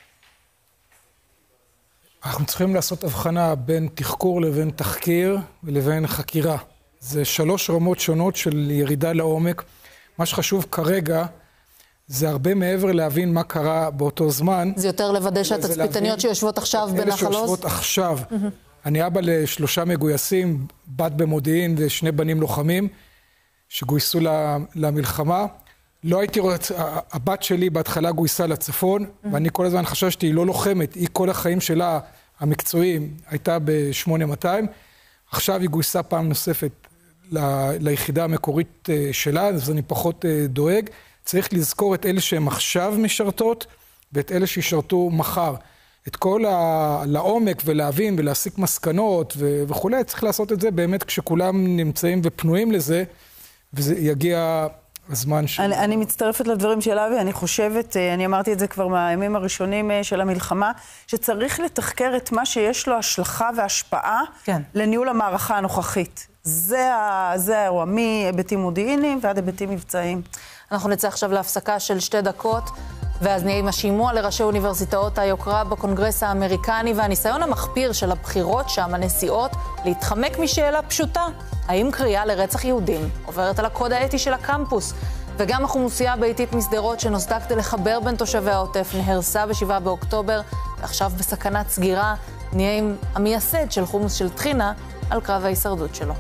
אנחנו צריכים לעשות הבחנה בין תחקור לבין תחקיר ולבין חקירה. זה שלוש רמות שונות של ירידה לעומק. מה שחשוב כרגע זה הרבה מעבר להבין מה קרה באותו זמן. זה יותר לוודא שהתצפיתניות שיושבות עכשיו בנחל עוז? אלה שיושבות עכשיו. Mm-hmm. אני אבא לשלושה מגויסים, בת במודיעין ושני בנים לוחמים, שגויסו למלחמה. לא הייתי רואה, הבת שלי בהתחלה גויסה לצפון, mm-hmm. ואני כל הזמן חששתי, היא לא לוחמת, היא כל החיים שלה המקצועיים הייתה ב-שמונה מאתיים, עכשיו היא גויסה פעם נוספת ל- ליחידה המקורית שלה, אז אני פחות דואג. צריך לזכור את אלה שהם עכשיו משרתות, ואת אלה שישרתו מחר. את כל ה- לעומק ולהבין ולהסיק מסקנות ו- וכולי, צריך לעשות את זה באמת כשכולם נמצאים ופנויים לזה, וזה יגיע הזמן ש... אני, אני מצטרפת לדברים של אבי, אני חושבת, אני אמרתי את זה כבר מהימים הראשונים של המלחמה, שצריך לתחקר את מה שיש לו השלכה והשפעה כן. לניהול המערכה הנוכחית. זה, ה, זה האירוע, מהיבטים מודיעיניים ועד היבטים מבצעיים. אנחנו נצא עכשיו להפסקה של שתי דקות, ואז נהיה עם השימוע לראשי אוניברסיטאות היוקרה בקונגרס האמריקני, והניסיון המחפיר של הבחירות שם, הנשיאות, להתחמק משאלה פשוטה. האם קריאה לרצח יהודים עוברת על הקוד האתי של הקמפוס? וגם החומוסייה הביתית מסדרות שנוסדה כדי לחבר בין תושבי העוטף נהרסה בשבעה באוקטובר, ועכשיו בסכנת סגירה. נהיה עם המייסד של חומוס של טחינה על קרב ההישרדות שלו.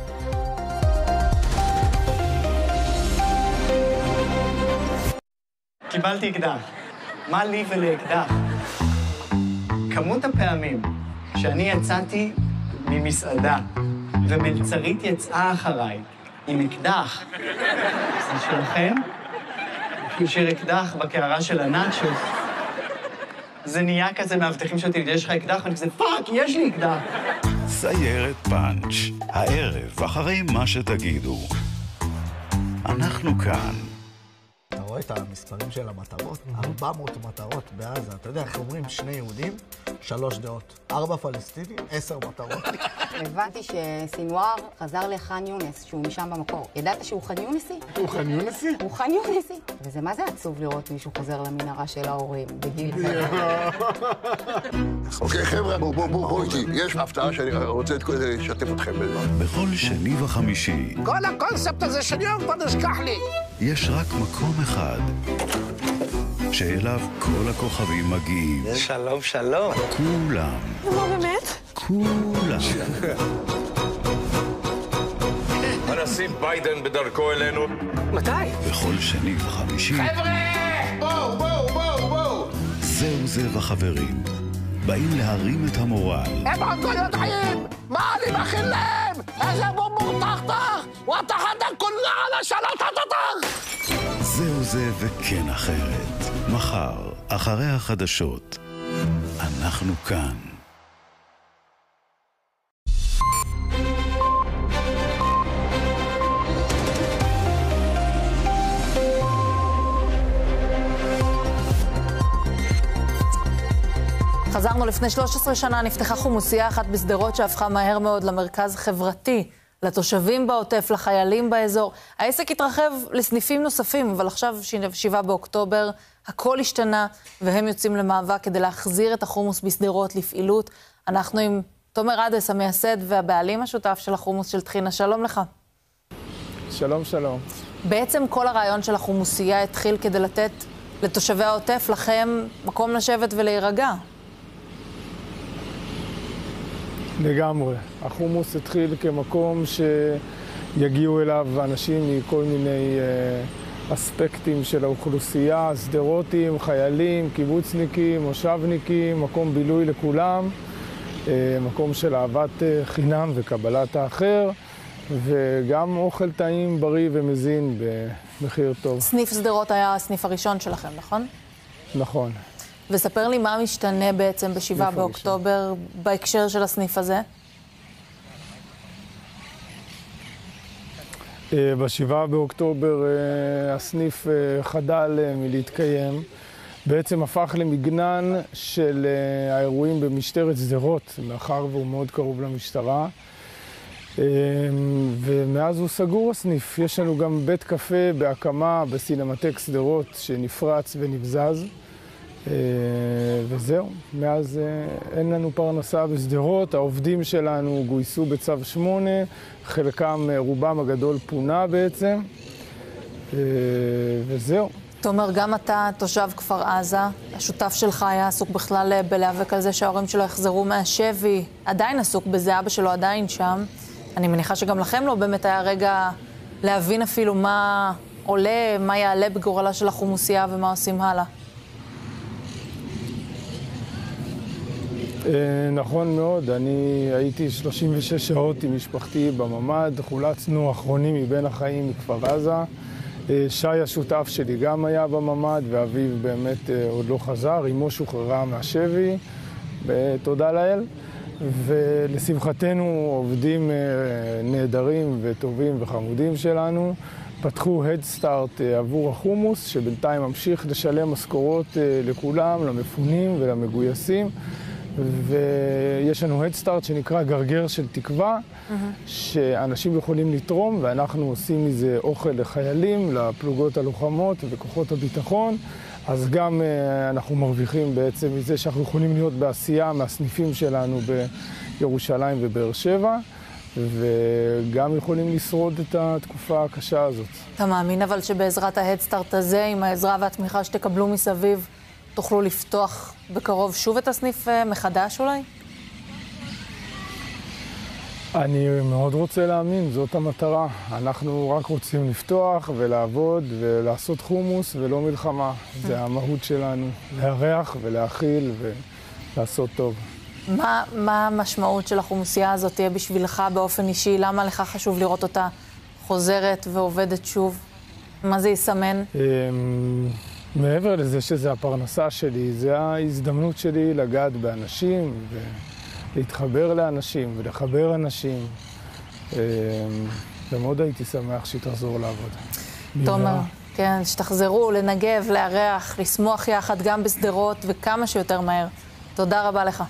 קיבלתי אקדח. מה לי ולאקדח? כמות הפעמים שאני יצאתי ממסעדה ומלצרית יצאה אחריי עם אקדח, זה שלכם? השאיר אקדח בקערה של הנאצ'ו. זה נהיה כזה מאבטחים שאותי, יש לך אקדח? ואני כזה, פאק, יש לי אקדח. סיירת פאנץ', הערב, אחרי מה שתגידו. אנחנו כאן. אתה רואה את המספרים של המטרות? ארבע מאות מטרות בעזה. אתה יודע איך אומרים? שני יהודים, שלוש דעות. ארבע פלסטינים, עשר מטרות. הבנתי שסינואר חזר לחאן יונס, שהוא משם במקור. ידעת שהוא חאן יונסי? הוא חאן יונסי? הוא חאן יונסי. וזה מה זה עצוב לראות מישהו חוזר למנהרה של ההורים, בגיל כזה. אוקיי, חבר'ה, בואו, בואו, בואו איתי. יש הפתעה שאני רוצה לשתף אתכם בזמן. בכל שני וחמישי. כל הקונספט הזה של יום כבר נשכח לי. יש רק מקום אחד שאליו כל הכוכבים מגיעים. שלום, שלום. כולם. מה באמת? כולם. הנשיא ביידן בדרכו אלינו. מתי? בכל שני וחמישי. חבר'ה! בואו, בואו, בואו, בואו! זהו זה וחברים. באים להרים את המורל. הם עוד לא יודעים! מה אני מכין להם? איזה בומבור תחתך! ותחת כולה על השלט התתך! זהו זה וכן אחרת. מחר, אחרי החדשות, אנחנו כאן. חזרנו לפני שלוש עשרה שנה, נפתחה חומוסייה אחת בסדרות שהפכה מהר מאוד למרכז חברתי, לתושבים בעוטף, לחיילים באזור. העסק התרחב לסניפים נוספים, אבל עכשיו שבעה באוקטובר, הכל השתנה, והם יוצאים למאבק כדי להחזיר את החומוס בסדרות לפעילות. אנחנו עם תומר עדס, המייסד והבעלים השותף של החומוס של טחינה. שלום לך. שלום, שלום. בעצם כל הרעיון של החומוסייה התחיל כדי לתת לתושבי העוטף לכם מקום לשבת ולהירגע. לגמרי. החומוס התחיל כמקום שיגיעו אליו אנשים מכל מיני אה, אספקטים של האוכלוסייה, סדרותים, חיילים, קיבוצניקים, מושבניקים, מקום בילוי לכולם. מקום של אהבת חינם וקבלת האחר, וגם אוכל טעים, בריא ומזין במחיר טוב. סניף שדרות היה הסניף הראשון שלכם, נכון? נכון. וספר לי מה משתנה בעצם בשבעה באוקטובר בהקשר של הסניף הזה? בשבעה באוקטובר הסניף חדל מלהתקיים. בעצם הפך למגנן של האירועים במשטרת שדרות, מאחר והוא מאוד קרוב למשטרה. ומאז הוא סגור הסניף. יש לנו גם בית קפה בהקמה בסינמטק שדרות שנפרץ ונבזז. וזהו, מאז אין לנו פרנסה בשדרות, העובדים שלנו גויסו בצו שמונה, חלקם, רובם הגדול פונה בעצם, וזהו. תומר, גם אתה תושב כפר עזה, השותף שלך היה עסוק בכלל בלהיאבק על זה שההורים שלו יחזרו מהשבי, עדיין עסוק בזה, אבא שלו עדיין שם. אני מניחה שגם לכם לא באמת היה רגע להבין אפילו מה עולה, מה יעלה בגורלה של החומוסייה ומה עושים הלאה. נכון מאוד, אני הייתי שלושים ושש שעות עם משפחתי בממ"ד, חולצנו אחרונים מבין החיים מכפר עזה. שי השותף שלי גם היה בממ"ד, ואביו באמת עוד לא חזר, אמו שוחררה מהשבי, תודה לאל. ולשמחתנו עובדים נהדרים וטובים וחמודים שלנו פתחו Head Start עבור החומוס, שבינתיים ממשיך לשלם משכורות לכולם, למפונים ולמגויסים. ויש לנו Head Start שנקרא גרגר של תקווה, mm-hmm. שאנשים יכולים לתרום, ואנחנו עושים מזה אוכל לחיילים, לפלוגות הלוחמות וכוחות הביטחון. אז גם uh, אנחנו מרוויחים בעצם מזה שאנחנו יכולים להיות בעשייה מהסניפים שלנו בירושלים ובאר שבע, וגם יכולים לשרוד את התקופה הקשה הזאת. אתה מאמין אבל שבעזרת ה-Head Start הזה, עם העזרה והתמיכה שתקבלו מסביב, תוכלו לפתוח בקרוב שוב את הסניף מחדש אולי? אני מאוד רוצה להאמין, זאת המטרה. אנחנו רק רוצים לפתוח ולעבוד ולעשות חומוס ולא מלחמה. זה המהות שלנו, לארח ולהכיל ולעשות טוב. מה, מה המשמעות של החומוסייה הזאת תהיה בשבילך באופן אישי? למה לך חשוב לראות אותה חוזרת ועובדת שוב? מה זה יסמן? מעבר לזה שזה הפרנסה שלי, זה ההזדמנות שלי לגעת באנשים ולהתחבר לאנשים ולחבר אנשים. ומאוד הייתי שמח שתחזור לעבוד. תומר, כן, שתחזרו לנגב, לארח, לשמוח יחד גם בשדרות וכמה שיותר מהר. תודה רבה לך.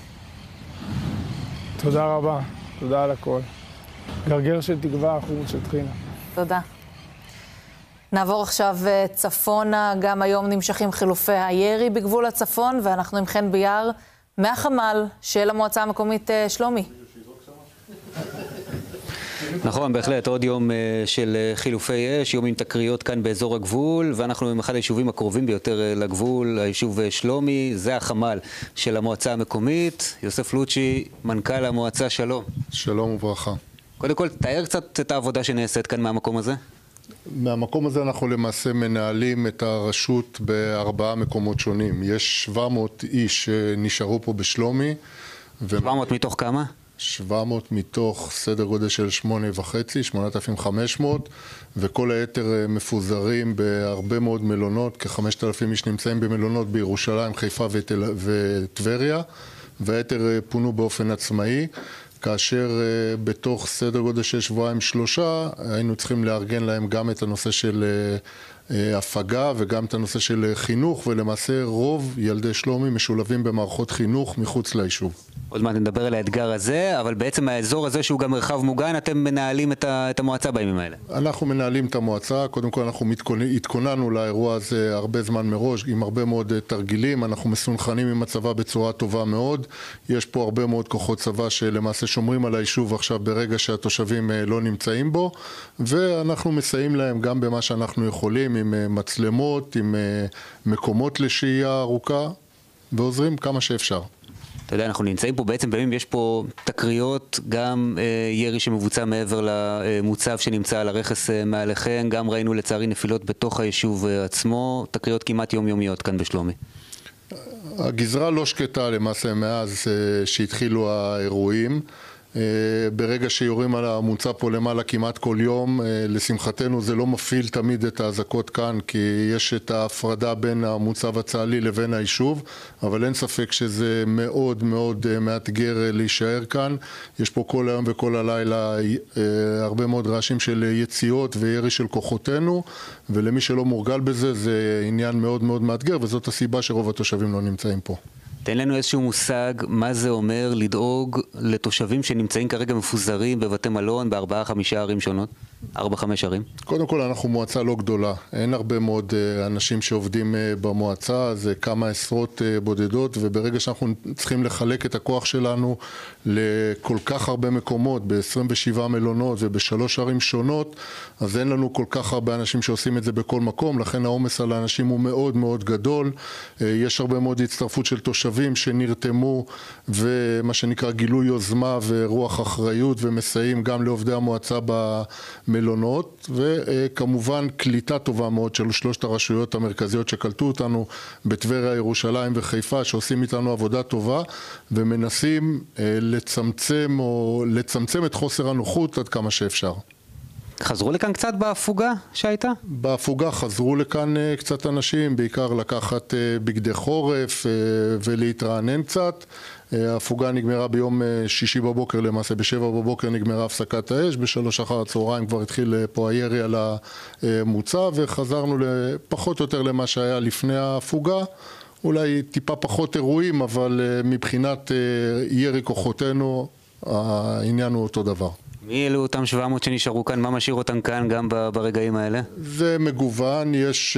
תודה רבה, תודה על הכל. גרגר של תקווה, חומוס של טחינה. תודה. נעבור עכשיו צפונה, גם היום נמשכים חילופי הירי בגבול הצפון, ואנחנו עם חן ביאר מהחמ"ל של המועצה המקומית שלומי. נכון, בהחלט, עוד יום של חילופי אש, יום עם תקריות כאן באזור הגבול, ואנחנו עם אחד היישובים הקרובים ביותר לגבול, היישוב שלומי, זה החמ"ל של המועצה המקומית. יוסף לוצ'י, מנכ"ל המועצה, שלום. שלום וברכה. קודם כל, תאר קצת את העבודה שנעשית כאן מהמקום הזה. מהמקום הזה אנחנו למעשה מנהלים את הרשות בארבעה מקומות שונים. יש שבע מאות איש שנשארו פה בשלומי. שבע מאות מתוך כמה? שבע מאות מתוך סדר גודל של שמונה וחצי, שמונת אלפים וחמש מאות, וכל היתר מפוזרים בהרבה מאוד מלונות, כ-חמשת אלפים איש נמצאים במלונות בירושלים, חיפה וטבריה, והיתר פונו באופן עצמאי. כאשר uh, בתוך סדר גודל של שבועיים שלושה, היינו צריכים לארגן להם גם את הנושא של uh, uh, הפגה וגם את הנושא של uh, חינוך, ולמעשה רוב ילדי שלומי משולבים במערכות חינוך מחוץ ליישוב. עוד מעט נדבר על האתגר הזה, אבל בעצם האזור הזה שהוא גם מרחב מוגן, אתם מנהלים את, ה, את המועצה בימים האלה. אנחנו מנהלים את המועצה, קודם כל אנחנו התכוננו לאירוע הזה הרבה זמן מראש, עם הרבה מאוד תרגילים, אנחנו מסונכנים עם הצבא בצורה טובה מאוד, יש פה הרבה מאוד כוחות צבא שלמעשה שומרים על היישוב עכשיו ברגע שהתושבים לא נמצאים בו, ואנחנו מסייעים להם גם במה שאנחנו יכולים, עם מצלמות, עם מקומות לשהייה ארוכה, ועוזרים כמה שאפשר. אתה יודע, אנחנו נמצאים פה בעצם בימים, יש פה תקריות, גם אה, ירי שמבוצע מעבר למוצב שנמצא על הרכס אה, מעליכם, גם ראינו לצערי נפילות בתוך היישוב אה, עצמו, תקריות כמעט יומיומיות כאן בשלומי. הגזרה לא שקטה למעשה מאז שהתחילו האירועים. ברגע שיורים על המוצא פה למעלה כמעט כל יום, לשמחתנו זה לא מפעיל תמיד את האזעקות כאן, כי יש את ההפרדה בין המוצב הצה"לי לבין היישוב, אבל אין ספק שזה מאוד מאוד מאתגר להישאר כאן. יש פה כל היום וכל הלילה הרבה מאוד רעשים של יציאות וירי של כוחותינו, ולמי שלא מורגל בזה זה עניין מאוד מאוד מאתגר, וזאת הסיבה שרוב התושבים לא נמצאים פה. תן לנו איזשהו מושג מה זה אומר לדאוג לתושבים שנמצאים כרגע מפוזרים בבתי מלון בארבעה חמישה ערים שונות, ארבע חמש ערים. קודם כל אנחנו מועצה לא גדולה, אין הרבה מאוד אנשים שעובדים במועצה, זה כמה עשרות בודדות, וברגע שאנחנו צריכים לחלק את הכוח שלנו לכל כך הרבה מקומות, ב-עשרים ושבעה מלונות ובשלוש ערים שונות, אז אין לנו כל כך הרבה אנשים שעושים את זה בכל מקום, לכן העומס על האנשים הוא מאוד מאוד גדול. יש הרבה מאוד הצטרפות של תושבים שנרתמו ומה שנקרא גילוי יוזמה ורוח אחריות ומסייעים גם לעובדי המועצה במלונות, וכמובן קליטה טובה מאוד של שלושת הרשויות המרכזיות שקלטו אותנו בטבריה, ירושלים וחיפה, שעושים איתנו עבודה טובה ומנסים לצמצם או לצמצם את חוסר הנוחות עד כמה שאפשר. חזרו לכאן קצת בהפוגה שהייתה? בהפוגה חזרו לכאן קצת אנשים, בעיקר לקחת בגדי חורף ולהתרענן קצת. ההפוגה נגמרה ביום שישי בבוקר, למעשה בשבע בבוקר נגמרה הפסקת האש, בשלוש אחר הצהריים כבר התחיל פה הירי על המוצא, וחזרנו פחות או יותר למה שהיה לפני ההפוגה. אולי טיפה פחות אירועים, אבל מבחינת ירי כוחותינו העניין הוא אותו דבר. מי אלו אותם שבע מאות שנשארו כאן? מה משאיר אותם כאן גם ברגעים האלה? זה מגוון, יש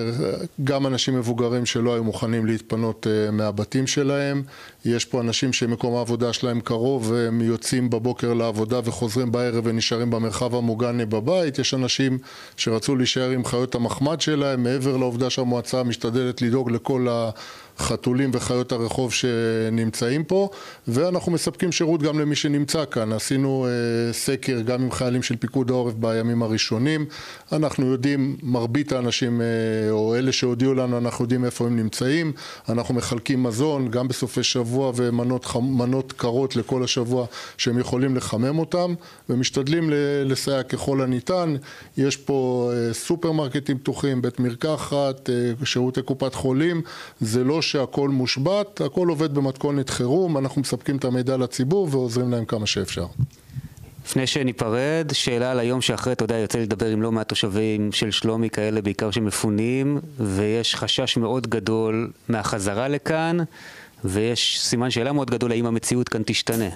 גם אנשים מבוגרים שלא היו מוכנים להתפנות מהבתים שלהם, יש פה אנשים שמקום העבודה שלהם קרוב והם יוצאים בבוקר לעבודה וחוזרים בערב ונשארים במרחב המוגן בבית, יש אנשים שרצו להישאר עם חיות המחמד שלהם, מעבר לעובדה שהמועצה משתדלת לדאוג לכל ה... חתולים וחיות הרחוב שנמצאים פה, ואנחנו מספקים שירות גם למי שנמצא כאן. עשינו אה, סקר גם עם חיילים של פיקוד העורף בימים הראשונים. אנחנו יודעים, מרבית האנשים אה, או אלה שהודיעו לנו, אנחנו יודעים איפה הם נמצאים. אנחנו מחלקים מזון גם בסופי שבוע ומנות מנות קרות לכל השבוע שהם יכולים לחמם אותם, ומשתדלים לסייע ככל הניתן. יש פה אה, סופרמרקטים פתוחים, בית מרקחת, אה, שירותי קופת חולים. זה לא שהכל מושבת, הכל עובד במתכונת חירום, אנחנו מספקים את המידע לציבור ועוזרים להם כמה שאפשר. לפני שניפרד, שאלה על היום שאחרי, אתה יודע, יוצא לדבר עם לא מעט תושבים של שלומי כאלה, בעיקר שמפונים, ויש חשש מאוד גדול מהחזרה לכאן, ויש סימן שאלה מאוד גדול, האם המציאות כאן תשתנה?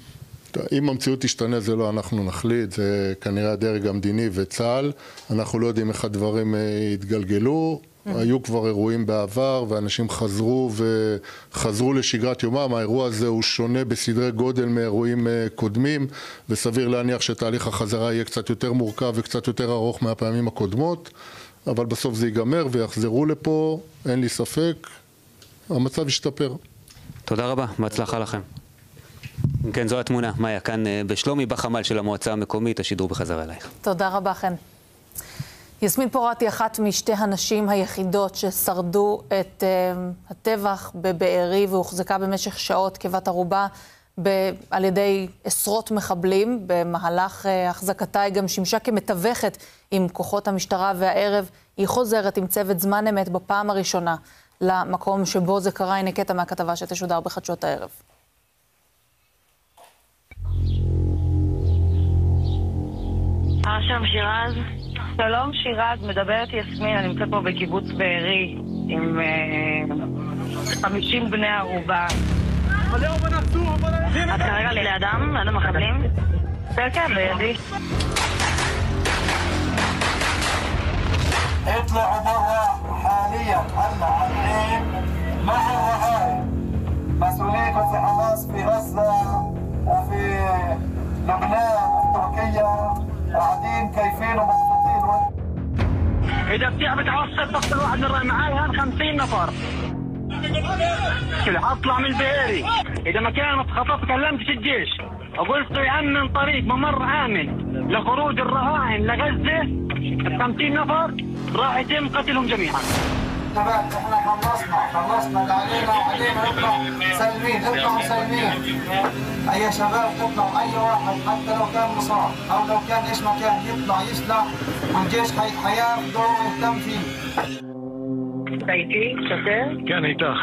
אם המציאות תשתנה זה לא אנחנו נחליט, זה כנראה הדרג המדיני וצה"ל, אנחנו לא יודעים איך הדברים יתגלגלו, היו כבר אירועים בעבר ואנשים חזרו וחזרו לשגרת יומם. האירוע הזה הוא שונה בסדרי גודל מאירועים קודמים, וסביר להניח שתהליך החזרה יהיה קצת יותר מורכב וקצת יותר ארוך מהפעמים הקודמות, אבל בסוף זה ייגמר ויחזרו לפה, אין לי ספק, המצב ישתפר. תודה רבה, בהצלחה לכם. כן, זו התמונה. מאיה, כאן בשלומי, בחמ"ל של המועצה המקומית, השידור בחזרה אלייך. תודה רבה, חן. יסמין פורת היא אחת משתי הנשים היחידות ששרדו את uh, הטבח בבארי והוחזקה במשך שעות כבת ערובה ב- על ידי עשרות מחבלים. במהלך uh, החזקתה היא גם שימשה כמתווכת עם כוחות המשטרה, והערב היא חוזרת עם צוות זמן אמת בפעם הראשונה למקום שבו זה קרה. הנה קטע מהכתבה שתשודר בחדשות הערב. עכשיו שירז. שלום שירז, מדברת יסמין, אני נמצאת פה בקיבוץ בארי עם חמישים בני ערובה. את כרגע לידם? ליד המחבלים? כן, כן, לידי. اطلعوا برا حاليا هلا الحين مع الرهائن مسؤولين في حماس في غزة وفي لبنان وفي تركيا قاعدين كيفين ومبسوطين. إذا بتعب تعصب تفصل واحد من معاي هان خمسين نفر. أطلع من البئري إذا ما كانت خطف كلمت الجيش وقلت يأمن طريق ممر آمن لخروج الرهائن لغزة. خمسين نفر راح يتم قتلهم جميعا. مرتبات احنا خلصنا خلصنا اللي علينا وعلينا نطلع سالمين اطلعوا سالمين اي شباب تطلعوا اي واحد حتى لو كان مصاب او لو كان ايش ما كان يطلع يسلح والجيش حياخده ويهتم فيه. بيتي שוטר? כן, איתך.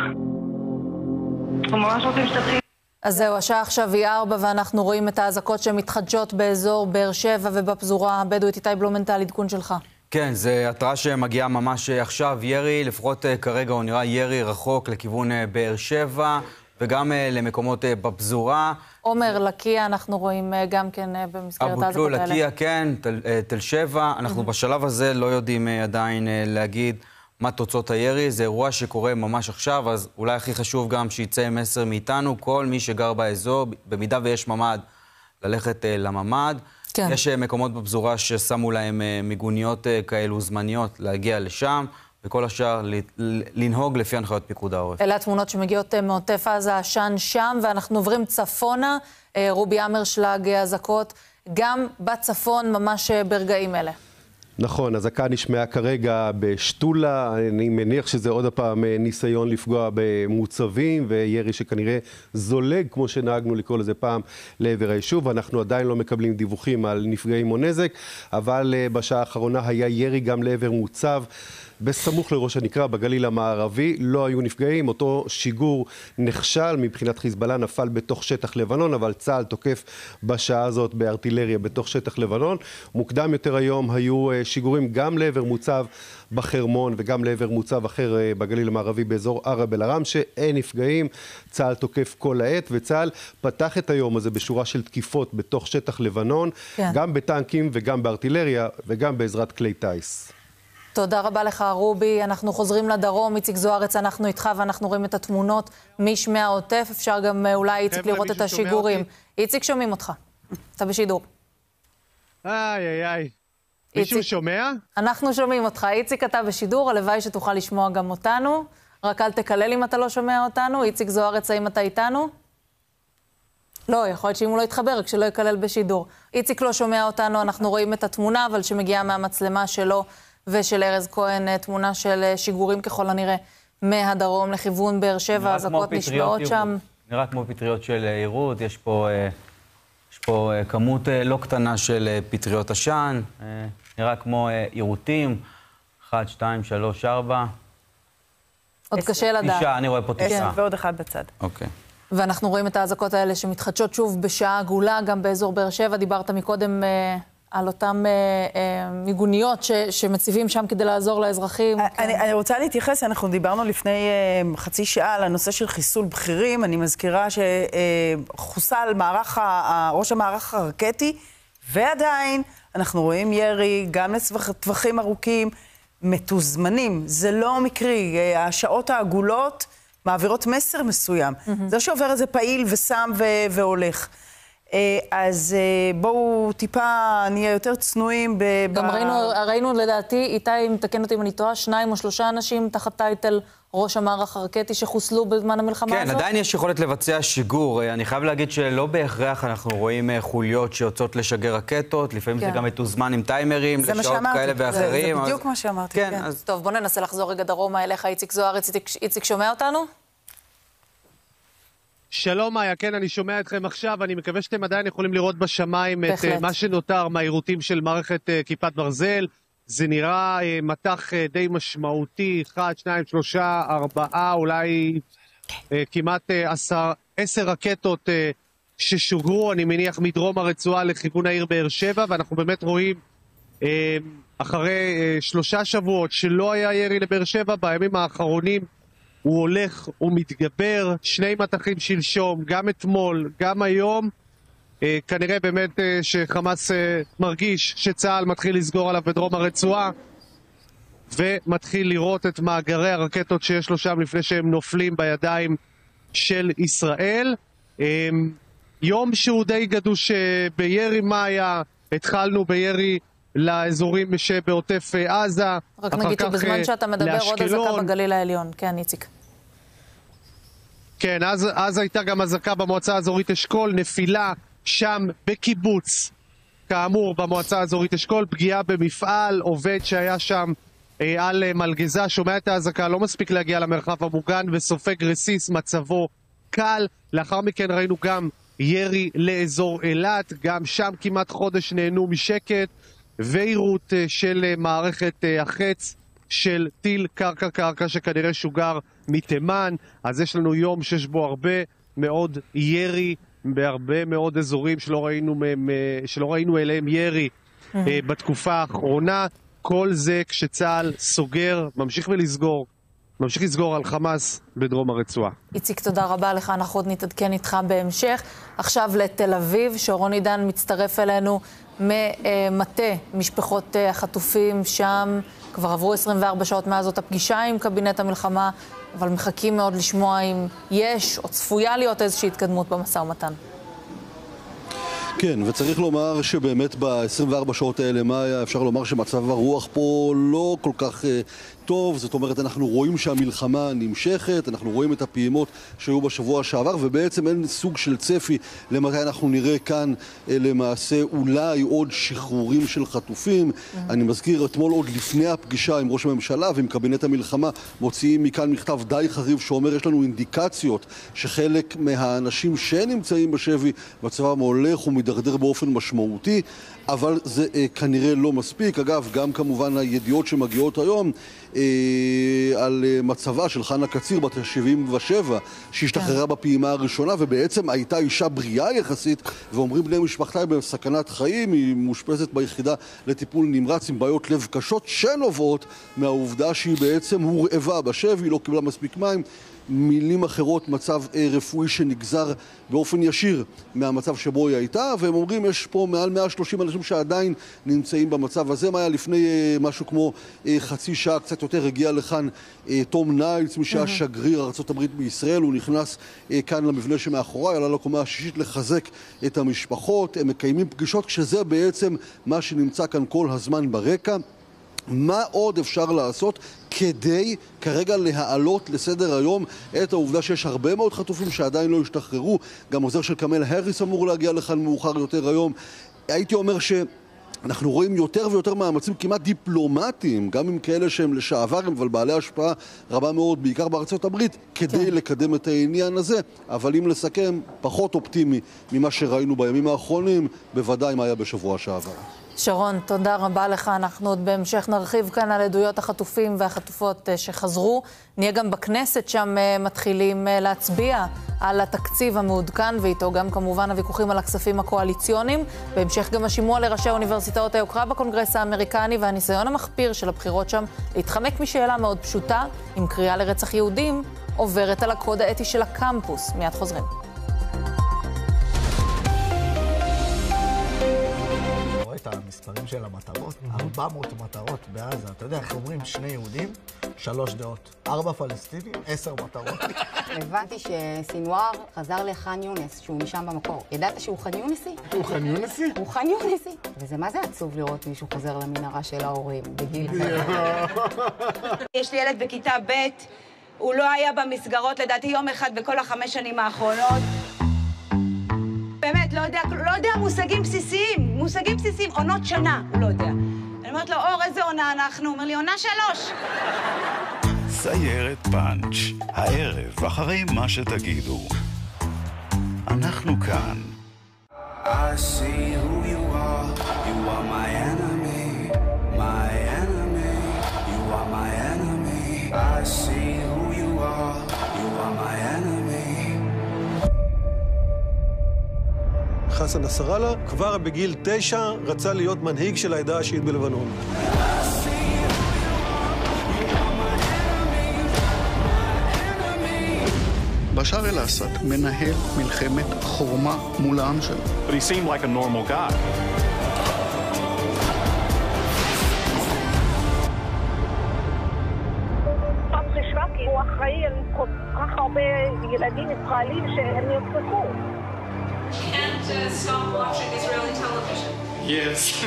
אנחנו ממש רוצים שתתחיל. אז זהו, השעה עכשיו היא ארבע ואנחנו רואים את האזעקות שמתחדשות באזור באר שבע ובפזורה הבדואית. איתי בלומנטל, עדכון שלך. כן, זו התראה שמגיעה ממש עכשיו. ירי, לפחות כרגע הוא נראה ירי רחוק לכיוון באר שבע וגם למקומות בפזורה. עומר, לקיה, אנחנו רואים גם כן במסגרת האזעקות האלה. אבו תלול, לקיה, כן, תל, תל שבע. אנחנו בשלב הזה לא יודעים עדיין להגיד מה תוצאות הירי. זה אירוע שקורה ממש עכשיו, אז אולי הכי חשוב גם שיצא מסר מאיתנו, כל מי שגר באזור, במידה ויש ממד, ללכת לממד. כן. יש מקומות בפזורה ששמו להם מיגוניות כאלו זמניות להגיע לשם, וכל השאר לנהוג לפי הנחיות פיקוד העורף. אלה התמונות שמגיעות מעוטף עזה, עשן שם, ואנחנו עוברים צפונה, רובי אמרשלג, אזעקות, גם בצפון ממש ברגעים אלה. נכון, אזעקה נשמעה כרגע בשטולה, אני מניח שזה עוד הפעם ניסיון לפגוע במוצבים וירי שכנראה זולג, כמו שנהגנו לקרוא לזה פעם, לעבר היישוב. אנחנו עדיין לא מקבלים דיווחים על נפגעים או נזק, אבל בשעה האחרונה היה ירי גם לעבר מוצב בסמוך לראש הנקרה בגליל המערבי. לא היו נפגעים, אותו שיגור נכשל מבחינת חיזבאללה, נפל בתוך שטח לבנון, אבל צה"ל תוקף בשעה הזאת בארטילריה בתוך שטח לבנון. מוקדם יותר היום היו שיגורים גם לעבר מוצב בחרמון וגם לעבר מוצב אחר בגליל המערבי באזור ערב אל-ערם, שאין נפגעים. צה"ל תוקף כל העת, וצה"ל פתח את היום הזה בשורה של תקיפות בתוך שטח לבנון, כן. גם בטנקים וגם בארטילריה וגם בעזרת כלי טייס. תודה רבה לך, רובי. אנחנו חוזרים לדרום. איציק זוארץ, אנחנו איתך ואנחנו רואים את התמונות משמי העוטף. אפשר גם אולי, איציק, לראות את השיגורים. איציק, שומעים אותך. אתה בשידור. איי, איי, איי. מישהו שומע? אנחנו שומעים אותך. איציק, אתה בשידור. הלוואי שתוכל לשמוע גם אותנו. רק אל תקלל אם אתה לא שומע אותנו. איציק זוארץ, האם אתה איתנו? לא, יכול להיות שאם הוא לא יתחבר, רק שלא יקלל בשידור. איציק לא שומע אותנו, אנחנו רואים את התמונה, אבל שמגיעה מהמצלמה שלו ושל ארז כהן, תמונה של שיגורים ככל הנראה מהדרום לכיוון באר שבע, אזעקות נשמעות שם. נראה כמו פטריות של עירות, יש פה, יש פה כמות לא קטנה של פטריות עשן, נראה כמו עירותים, אחת, שתיים, שלוש, ארבע. עוד קשה לדעת. תשעה, אני רואה פה תשעה. ועוד אחד בצד. אוקיי. ואנחנו רואים את האזעקות האלה שמתחדשות שוב בשעה עגולה, גם באזור באר שבע. דיברת מקודם על אותם מיגוניות שמציבים שם כדי לעזור לאזרחים. אני רוצה להתייחס, אנחנו דיברנו לפני חצי שעה על הנושא של חיסול בכירים. אני מזכירה שחוסל ראש המערך הרקטי, ועדיין אנחנו רואים ירי גם לטווחים ארוכים, מתוזמנים. זה לא מקרי, השעות העגולות מעבירות מסר מסוים. זה שעובר איזה פעיל ושם והולך. אז בואו טיפה נהיה יותר צנועים. גם ראינו לדעתי, איתי, אם תקן אותי אם אני טועה, שניים או שלושה אנשים תחת טייטל ראש המערך הרקטי שחוסלו בזמן המלחמה הזאת? כן, עדיין יש יכולת לבצע שיגור. אני חייב להגיד שלא בהכרח אנחנו רואים חוליות שיוצאות לשגר רקטות, לפעמים זה גם מתוזמן עם טיימרים, לשעות כאלה ואחרים. זה בדיוק מה שאמרתי. טוב, בוא ננסה לחזור רגע דרומה אליך, איציק זוארץ. איציק, שומע אותנו? שלום מאיה, כן, אני שומע אתכם עכשיו, אני מקווה שאתם עדיין יכולים לראות בשמיים את מה שנותר מהעירותים של מערכת כיפת ברזל. זה נראה מתח די משמעותי, אחד, שניים, שלושה, ארבעה, אולי כמעט עשר, עשר רקטות ששוגרו, אני מניח, מדרום הרצועה לכיוון העיר באר שבע, ואנחנו באמת רואים אחרי שלושה שבועות שלא היה ירי לבאר שבע, בימים האחרונים הוא הולך ומתגבר, שני מתחים שלשום, גם אתמול, גם היום. אה, כנראה באמת אה, שחמאס אה, מרגיש שצה"ל מתחיל לסגור עליו בדרום הרצועה, ומתחיל לראות את מאגרי הרקטות שיש לו שם לפני שהם נופלים בידיים של ישראל. אה, יום שהוא די גדוש אה, בירי מאיה, התחלנו בירי לאזורים שבעוטף עזה. רק נגיד שבזמן שאתה מדבר עוד אזעקה בגליל העליון. כן, איציק. כן, אז, אז הייתה גם אזעקה במועצה האזורית אשכול, נפילה שם בקיבוץ, כאמור במועצה האזורית אשכול, פגיעה במפעל, עובד שהיה שם על מלגזה, שומע את האזעקה, לא מספיק להגיע למרחב המוגן וסופג רסיס, מצבו קל. לאחר מכן ראינו גם ירי לאזור אילת, גם שם כמעט חודש נהנו משקט ועירות של מערכת החץ של טיל קרקע קרקע שכנראה שוגר מתימן. אז יש לנו יום שיש בו הרבה מאוד ירי בהרבה מאוד אזורים שלא ראינו, שלא ראינו אליהם ירי mm-hmm. בתקופה האחרונה. כל זה כשצה"ל סוגר, ממשיך ולסגור, ממשיך לסגור על חמאס בדרום הרצועה. איציק, תודה רבה לך, אנחנו עוד נתעדכן איתך בהמשך. עכשיו לתל אביב, שרון עידן מצטרף אלינו ממטה משפחות החטופים שם. כבר עברו עשרים וארבע שעות מאז זאת הפגישה עם קבינט המלחמה, אבל מחכים מאוד לשמוע אם יש או צפויה להיות איזושהי התקדמות במשא ומתן. כן, וצריך לומר שבאמת ב-עשרים וארבע שעות האלה, מה היה? אפשר לומר שמצב הרוח פה לא כל כך אה, טוב. זאת אומרת, אנחנו רואים שהמלחמה נמשכת, אנחנו רואים את הפעימות שהיו בשבוע שעבר, ובעצם אין סוג של צפי למתי אנחנו נראה כאן אה, למעשה אולי עוד שחרורים של חטופים. Mm-hmm. אני מזכיר, אתמול עוד לפני הפגישה עם ראש הממשלה ועם קבינט המלחמה, מוציאים מכאן מכתב די חריף שאומר, יש לנו אינדיקציות שחלק מהאנשים שנמצאים בשבי מצבם הולך ומדרדר באופן משמעותי, אבל זה אה, כנראה לא מספיק. אגב, גם כמובן הידיעות שמגיעות היום אה, על אה, מצבה של חנה קציר בת שבעים ושבע שהשתחררה בפעימה הראשונה ובעצם הייתה אישה בריאה יחסית, ואומרים בני משפחתה היא בסכנת חיים, היא מושפזת ביחידה לטיפול נמרץ עם בעיות לב קשות שנובעות מהעובדה שהיא בעצם הורעבה בשבי, לא קיבלה מספיק מים. מילים אחרות, מצב אה, רפואי שנגזר באופן ישיר מהמצב שבו היא הייתה, והם אומרים יש פה מעל מאה ושלושים אנשים שעדיין נמצאים במצב הזה. מה היה לפני אה, משהו כמו אה, חצי שעה, קצת יותר, הגיע לכאן אה, תום ניילס, מי שהיה שגריר ארצות הברית בישראל, הוא נכנס אה, כאן למבנה שמאחורי, עלה לקומה השישית לחזק את המשפחות, הם מקיימים פגישות, כשזה בעצם מה שנמצא כאן כל הזמן ברקע. מה עוד אפשר לעשות כדי כרגע להעלות לסדר היום את העובדה שיש הרבה מאוד חטופים שעדיין לא השתחררו? גם עוזר של קמל הריס אמור להגיע לכאן מאוחר יותר היום. הייתי אומר שאנחנו רואים יותר ויותר מאמצים כמעט דיפלומטיים, גם עם כאלה שהם לשעברים, אבל בעלי השפעה רבה מאוד, בעיקר בארצות הברית, כדי כן. לקדם את העניין הזה. אבל אם לסכם, פחות אופטימי ממה שראינו בימים האחרונים, בוודאי מה היה בשבוע שעבר. שרון, תודה רבה לך. אנחנו עוד בהמשך נרחיב כאן על עדויות החטופים והחטופות שחזרו. נהיה גם בכנסת שם מתחילים להצביע על התקציב המעודכן, ואיתו גם כמובן הוויכוחים על הכספים הקואליציוניים. בהמשך גם השימוע לראשי האוניברסיטאות היוקרה בקונגרס האמריקני, והניסיון המחפיר של הבחירות שם להתחמק משאלה מאוד פשוטה, אם קריאה לרצח יהודים עוברת על הקוד האתי של הקמפוס. מיד חוזרים. את המספרים של המטרות, ארבע מאות מטרות בעזה. אתה יודע, איך אומרים שני יהודים, שלוש דעות. ארבע פלסטינים, עשר מטרות. הבנתי שסינואר חזר לחאן יונס, שהוא משם במקור. ידעת שהוא חאן יונסי? הוא חאן יונסי? הוא חאן יונסי. וזה מה זה עצוב לראות מישהו חוזר למנהרה של ההורים, בגיל זה. יש לי ילד בכיתה ב', הוא לא היה במסגרות, לדעתי יום אחד בכל החמש שנים האחרונות. באמת, לא יודע, לא יודע מושגים בסיסיים, מושגים בסיסיים, עונות שנה, הוא לא יודע. אני אומרת לו, אור, איזה עונה אנחנו? הוא אומר לי, עונה שלוש. סיירת פאנץ', הערב, אחרי מה שתגידו. אנחנו כאן. I see who you are, you are my enemy, my enemy, you are my enemy. I see who you are, you are my enemy. חסן נסראללה כבר בגיל תשע רצה להיות מנהיג של העדה השיעית בלבנון. בשאר אל-אסד מנהל מלחמת חורמה מול העם שלו. But he seemed like a normal guy. פתחי שווקי הוא אחראי על כל כך הרבה ילדים ישראלים שהם נרצחו. Can't uh, stop watching Israeli television. Yes.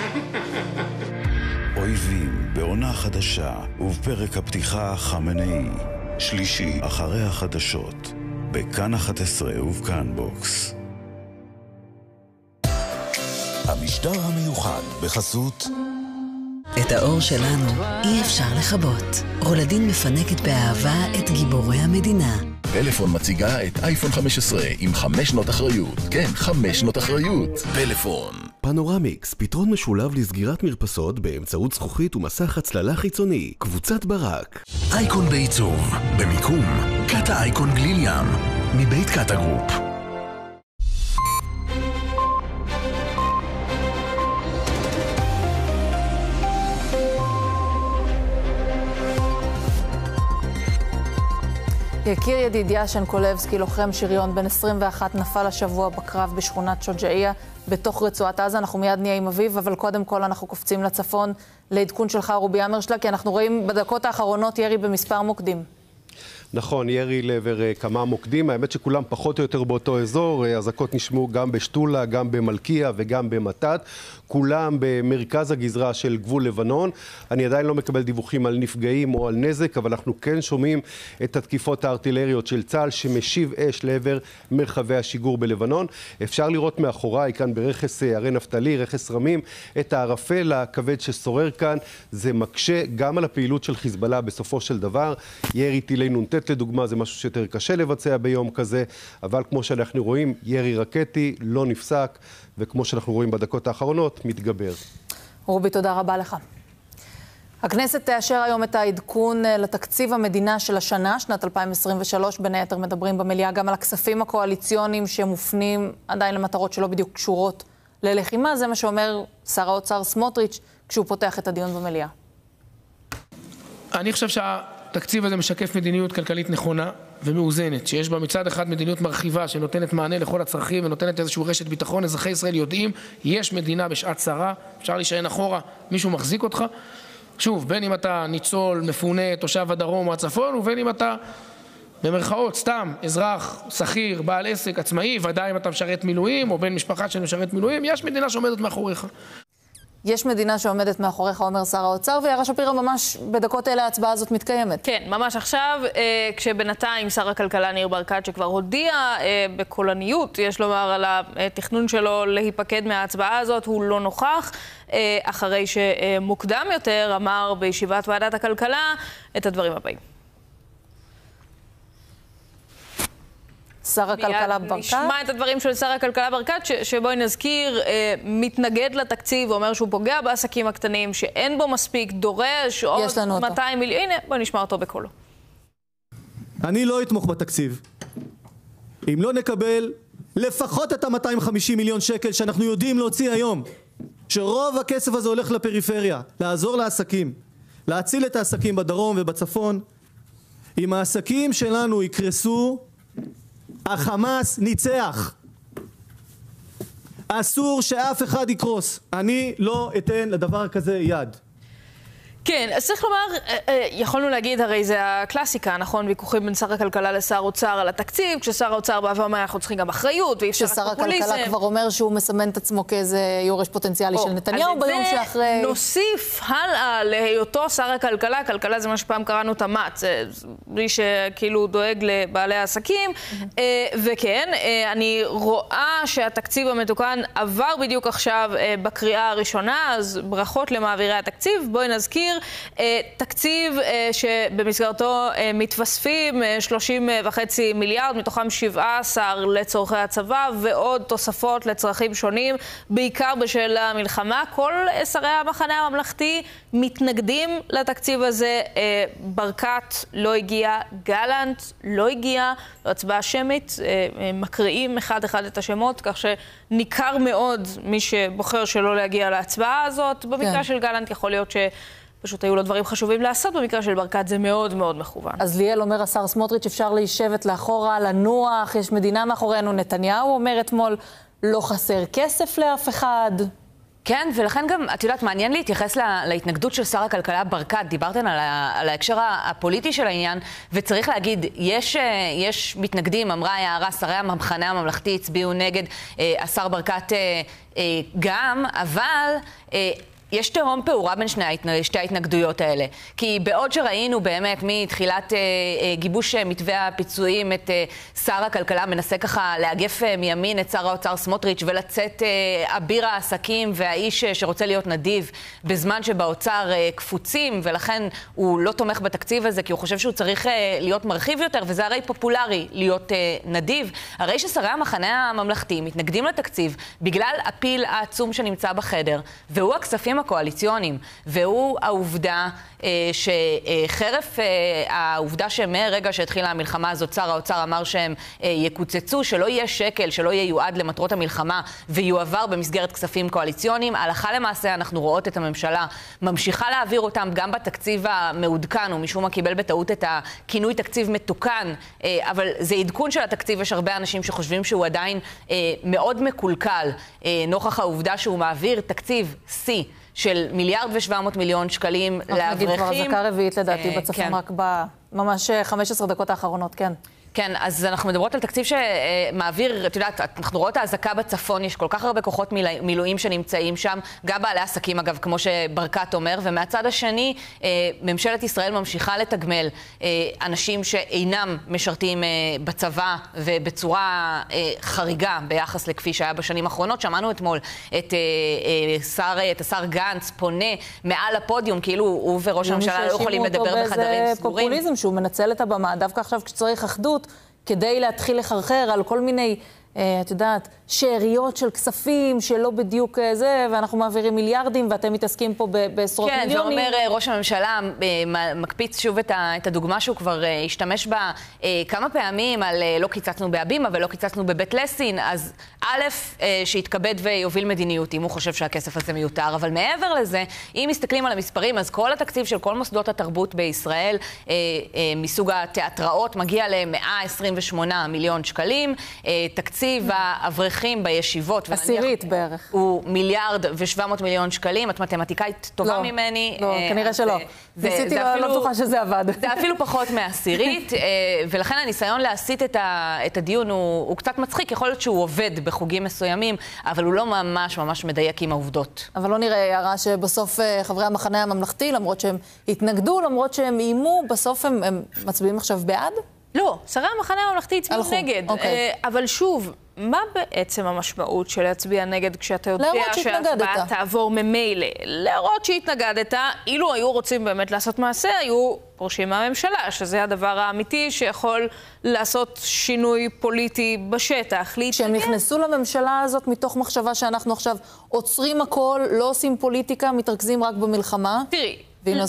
אויבים בעונה חדשה ובפרק הפתיחה חמנאי, שלישי אחרי החדשות, בכאן אחת עשרה ובכאן בוקס. המשדר המיוחד בחסות את האור שלנו אי אפשר לכבות. רולדין מפנקת באהבה את גיבורי המדינה. פלאפון מציגה את אייפון חמש עשרה עם חמש שנות אחריות. כן, חמש שנות אחריות. פלאפון. פנורמיקס, פתרון משולב לסגירת מרפסות באמצעות זכוכית ומסך הצללה חיצוני. קבוצת ברק. אייקון בעיצוב. במיקום. קטע אייקון גליל ים. מבית קטע גרופ. יקיר ידידיה שנקולבסקי, לוחם שריון בן עשרים ואחת, נפל השבוע בקרב בשכונת שוג'איה בתוך רצועת עזה. אנחנו מיד נהיה עם אביב, אבל קודם כל אנחנו קופצים לצפון לעדכון שלך רובי אמרשלג, כי אנחנו רואים בדקות האחרונות ירי במספר מוקדים. נכון, ירי לעבר כמה מוקדים, האמת שכולם פחות או יותר באותו אזור, אזעקות נשמעו גם בשטולה, גם במלכיה וגם במתת, כולם במרכז הגזרה של גבול לבנון. אני עדיין לא מקבל דיווחים על נפגעים או על נזק, אבל אנחנו כן שומעים את התקיפות הארטילריות של צה"ל שמשיב אש לעבר מרחבי השיגור בלבנון. אפשר לראות מאחוריי כאן ברכס הרי נפתלי, רכס רמים, את הערפל הכבד ששורר כאן. זה מקשה גם על הפעילות של חיזבאללה בסופו של דבר. ירי טילי נ"ט לדוגמה זה משהו שיותר קשה לבצע ביום כזה, אבל כמו שאנחנו רואים, ירי רקטי לא נפסק, וכמו שאנחנו רואים בדקות האחרונות, מתגבר. רובי, תודה רבה לך. הכנסת תאשר היום את העדכון לתקציב המדינה של השנה, שנת אלפיים עשרים ושלוש, בין היתר מדברים במליאה גם על הכספים הקואליציוניים שמופנים עדיין למטרות שלא בדיוק קשורות ללחימה. זה מה שאומר שר האוצר סמוטריץ' כשהוא פותח את הדיון במליאה. אני חושב שה... התקציב הזה משקף מדיניות כלכלית נכונה ומאוזנת, שיש בה מצד אחד מדיניות מרחיבה שנותנת מענה לכל הצרכים ונותנת איזשהו רשת ביטחון. אזרחי ישראל יודעים, יש מדינה בשעת צרה, אפשר להישען אחורה, מישהו מחזיק אותך. שוב, בין אם אתה ניצול, מפונה, תושב הדרום או הצפון, ובין אם אתה במרכאות סתם אזרח, שכיר, בעל עסק, עצמאי, ודאי אם אתה משרת מילואים או בן משפחה של משרת מילואים, יש מדינה שעומדת מאחוריך. יש מדינה שעומדת מאחוריך, אומר שר האוצר, ויערה שפירא, ממש בדקות אלה ההצבעה הזאת מתקיימת. כן, ממש עכשיו, אה, כשבינתיים שר הכלכלה ניר ברקת, שכבר הודיע אה, בקולניות, יש לומר על התכנון שלו להיפקד מההצבעה הזאת, הוא לא נוכח, אה, אחרי שמוקדם יותר אמר בישיבת ועדת הכלכלה את הדברים הבאים. שר הכלכלה ברקת. נשמע את הדברים של שר הכלכלה ברקת, שבואי נזכיר, אה, מתנגד לתקציב, אומר שהוא פוגע בעסקים הקטנים, שאין בו מספיק, דורש עוד מאתיים מיליון. הנה, בואי נשמע אותו בקולו. אני לא אתמוך בתקציב. אם לא נקבל לפחות את ה-מאתיים וחמישים מיליון שקל שאנחנו יודעים להוציא היום, שרוב הכסף הזה הולך לפריפריה, לעזור לעסקים, להציל את העסקים בדרום ובצפון. אם העסקים שלנו יקרסו, החמאס ניצח. אסור שאף אחד יקרוס. אני לא אתן לדבר כזה יד. כן, אז צריך לומר, יכולנו להגיד, הרי זה הקלאסיקה, נכון? ויכוחים בין שר הכלכלה לשר אוצר על התקציב, כששר האוצר בא ואומר, אנחנו צריכים גם אחריות, ואי אפשר רק פופוליזם. כששר הכלכלה כבר אומר שהוא מסמן את עצמו כאיזה יורש פוטנציאלי של נתניהו ביום שאחרי... נוסיף הלאה להיותו שר הכלכלה, הכלכלה זה מה שפעם קראנו את המט, בלי שכאילו דואג לבעלי העסקים, וכן, אני רואה שהתקציב המתוקן עבר בדיוק עכשיו בקריאה הראשונה, אז ברכות למעבירי התקציב. בואי נזכיר, תקציב שבמסגרתו מתווספים שלושים וחצי מיליארד, מתוכם שבעה עשר לצורכי הצבא ועוד תוספות לצרכים שונים, בעיקר בשל המלחמה. כל שרי המחנה הממלכתי מתנגדים לתקציב הזה. ברקת לא הגיע, גלנט לא הגיע, הצבעה שמית, מקריאים אחד אחד את השמות, כך שניכר מאוד מי שבוחר שלא להגיע להצבעה הזאת. במקרה כן. של גלנט יכול להיות ש... פשוט היו לו דברים חשובים לעשות, במקרה של ברקת זה מאוד מאוד מכוון. אז ליאל אומר השר סמוטריץ' אפשר להישבת לאחורה, לנוח, יש מדינה מאחורינו. נתניהו אומר אתמול, לא חסר כסף לאף אחד. כן, ולכן גם, את יודעת, מעניין להתייחס לה, להתנגדות של שר הכלכלה ברקת. דיברתן על, ה, על ההקשר הפוליטי של העניין, וצריך להגיד, יש, יש מתנגדים, אמרה הערה, שרי המחנה הממלכתי הצביעו נגד, אה, השר ברקת אה, אה, גם, אבל... אה, יש תהום פעורה בין שני, שתי ההתנגדויות האלה. כי בעוד שראינו באמת מתחילת אה, אה, גיבוש מתווה הפיצויים את אה, שר הכלכלה מנסה ככה לאגף אה, מימין את שר האוצר סמוטריץ' ולצאת אה, אביר העסקים והאיש אה, שרוצה להיות נדיב בזמן שבאוצר אה, קפוצים, ולכן הוא לא תומך בתקציב הזה כי הוא חושב שהוא צריך אה, להיות מרחיב יותר, וזה הרי פופולרי להיות אה, נדיב. הרי ששרי המחנה הממלכתי מתנגדים לתקציב בגלל הפיל העצום שנמצא בחדר, והוא הכספים הקואליציוניים, והוא העובדה אה, שחרף אה, העובדה שמרגע שהתחילה המלחמה הזאת, שר האוצר אמר שהם אה, יקוצצו, שלא יהיה שקל, שלא יהיה יועד למטרות המלחמה, ויועבר במסגרת כספים קואליציוניים. הלכה למעשה אנחנו רואות את הממשלה ממשיכה להעביר אותם גם בתקציב המעודכן, ומשום מה קיבל בטעות את הכינוי תקציב מתוקן, אה, אבל זה עדכון של התקציב. יש הרבה אנשים שחושבים שהוא עדיין אה, מאוד מקולקל, אה, נוכח העובדה שהוא מעביר תקציב C של מיליארד ושבע מאות מיליון שקלים לאברכים. אנחנו נגיד כבר הזקה רביעית לדעתי בצפון, רק בממש חמש עשרה דקות האחרונות, כן. כן, אז אנחנו מדברות על תקציב שמעביר, את יודעת, אנחנו רואות ההזקה בצפון, יש כל כך הרבה כוחות מילואים שנמצאים שם, גם בעלי עסקים אגב, כמו שברקת אומר, ומהצד השני, ממשלת ישראל ממשיכה לתגמל אנשים שאינם משרתים בצבא, ובצורה חריגה ביחס לכפי שהיה בשנים האחרונות. שמענו אתמול את שר, את השר גנץ פונה מעל הפודיום, כאילו הוא וראש הממשלה לא יכולים לדבר בחדרים סגורים. פופוליזם שהוא מנצל את הבמה, דווקא עכשיו כשצריך אחדות, כדי להתחיל לחרחר על כל מיני, אה, את יודעת, שאריות של כספים שלא בדיוק זה, ואנחנו מעבירים מיליארדים, ואתם מתעסקים פה בעשרות כן, מיליונים. כן, ואומר ראש הממשלה, מקפיץ שוב את, ה, את הדוגמה שהוא כבר השתמש בה כמה פעמים, על לא קיצצנו בהבימה ולא קיצצנו בבית לסין, אז א', שיתכבד ויוביל מדיניות, אם הוא חושב שהכסף הזה מיותר, אבל מעבר לזה, אם מסתכלים על המספרים, אז כל התקציב של כל מוסדות התרבות בישראל, מסוג התיאטראות, מגיע ל-מאה עשרים ושמונה מיליון שקלים, תקציב האברכים בישיבות, עשירית בערך. הוא מיליארד ושבע מאות מיליון שקלים. את מתמטיקאית טובה לא, ממני. לא, כנראה שלא. ניסיתי, לא בטוחה שזה עבד. זה אפילו פחות מעשירית, ולכן הניסיון להסיט את, ה, את הדיון הוא, הוא קצת מצחיק. יכול להיות שהוא עובד בחוגים מסוימים, אבל הוא לא ממש ממש מדייק עם העובדות. אבל לא נראה הערה שבסוף חברי המחנה הממלכתי, למרות שהם התנגדו, למרות שהם איימו, בסוף הם, הם מצביעים עכשיו בעד? לא, שרי המחנה הממלכתי הצביעו נגד. אוקיי. אבל שוב, מה בעצם המשמעות של להצביע נגד כשאתה יודע שההצבעה תעבור ממילא? להראות שהתנגדת, אילו היו רוצים באמת לעשות מעשה, היו פורשים מהממשלה, שזה הדבר האמיתי שיכול לעשות שינוי פוליטי בשטח. כשהם נכנסו לממשלה הזאת מתוך מחשבה שאנחנו עכשיו עוצרים הכל, לא עושים פוליטיקה, מתרכזים רק במלחמה. תראי,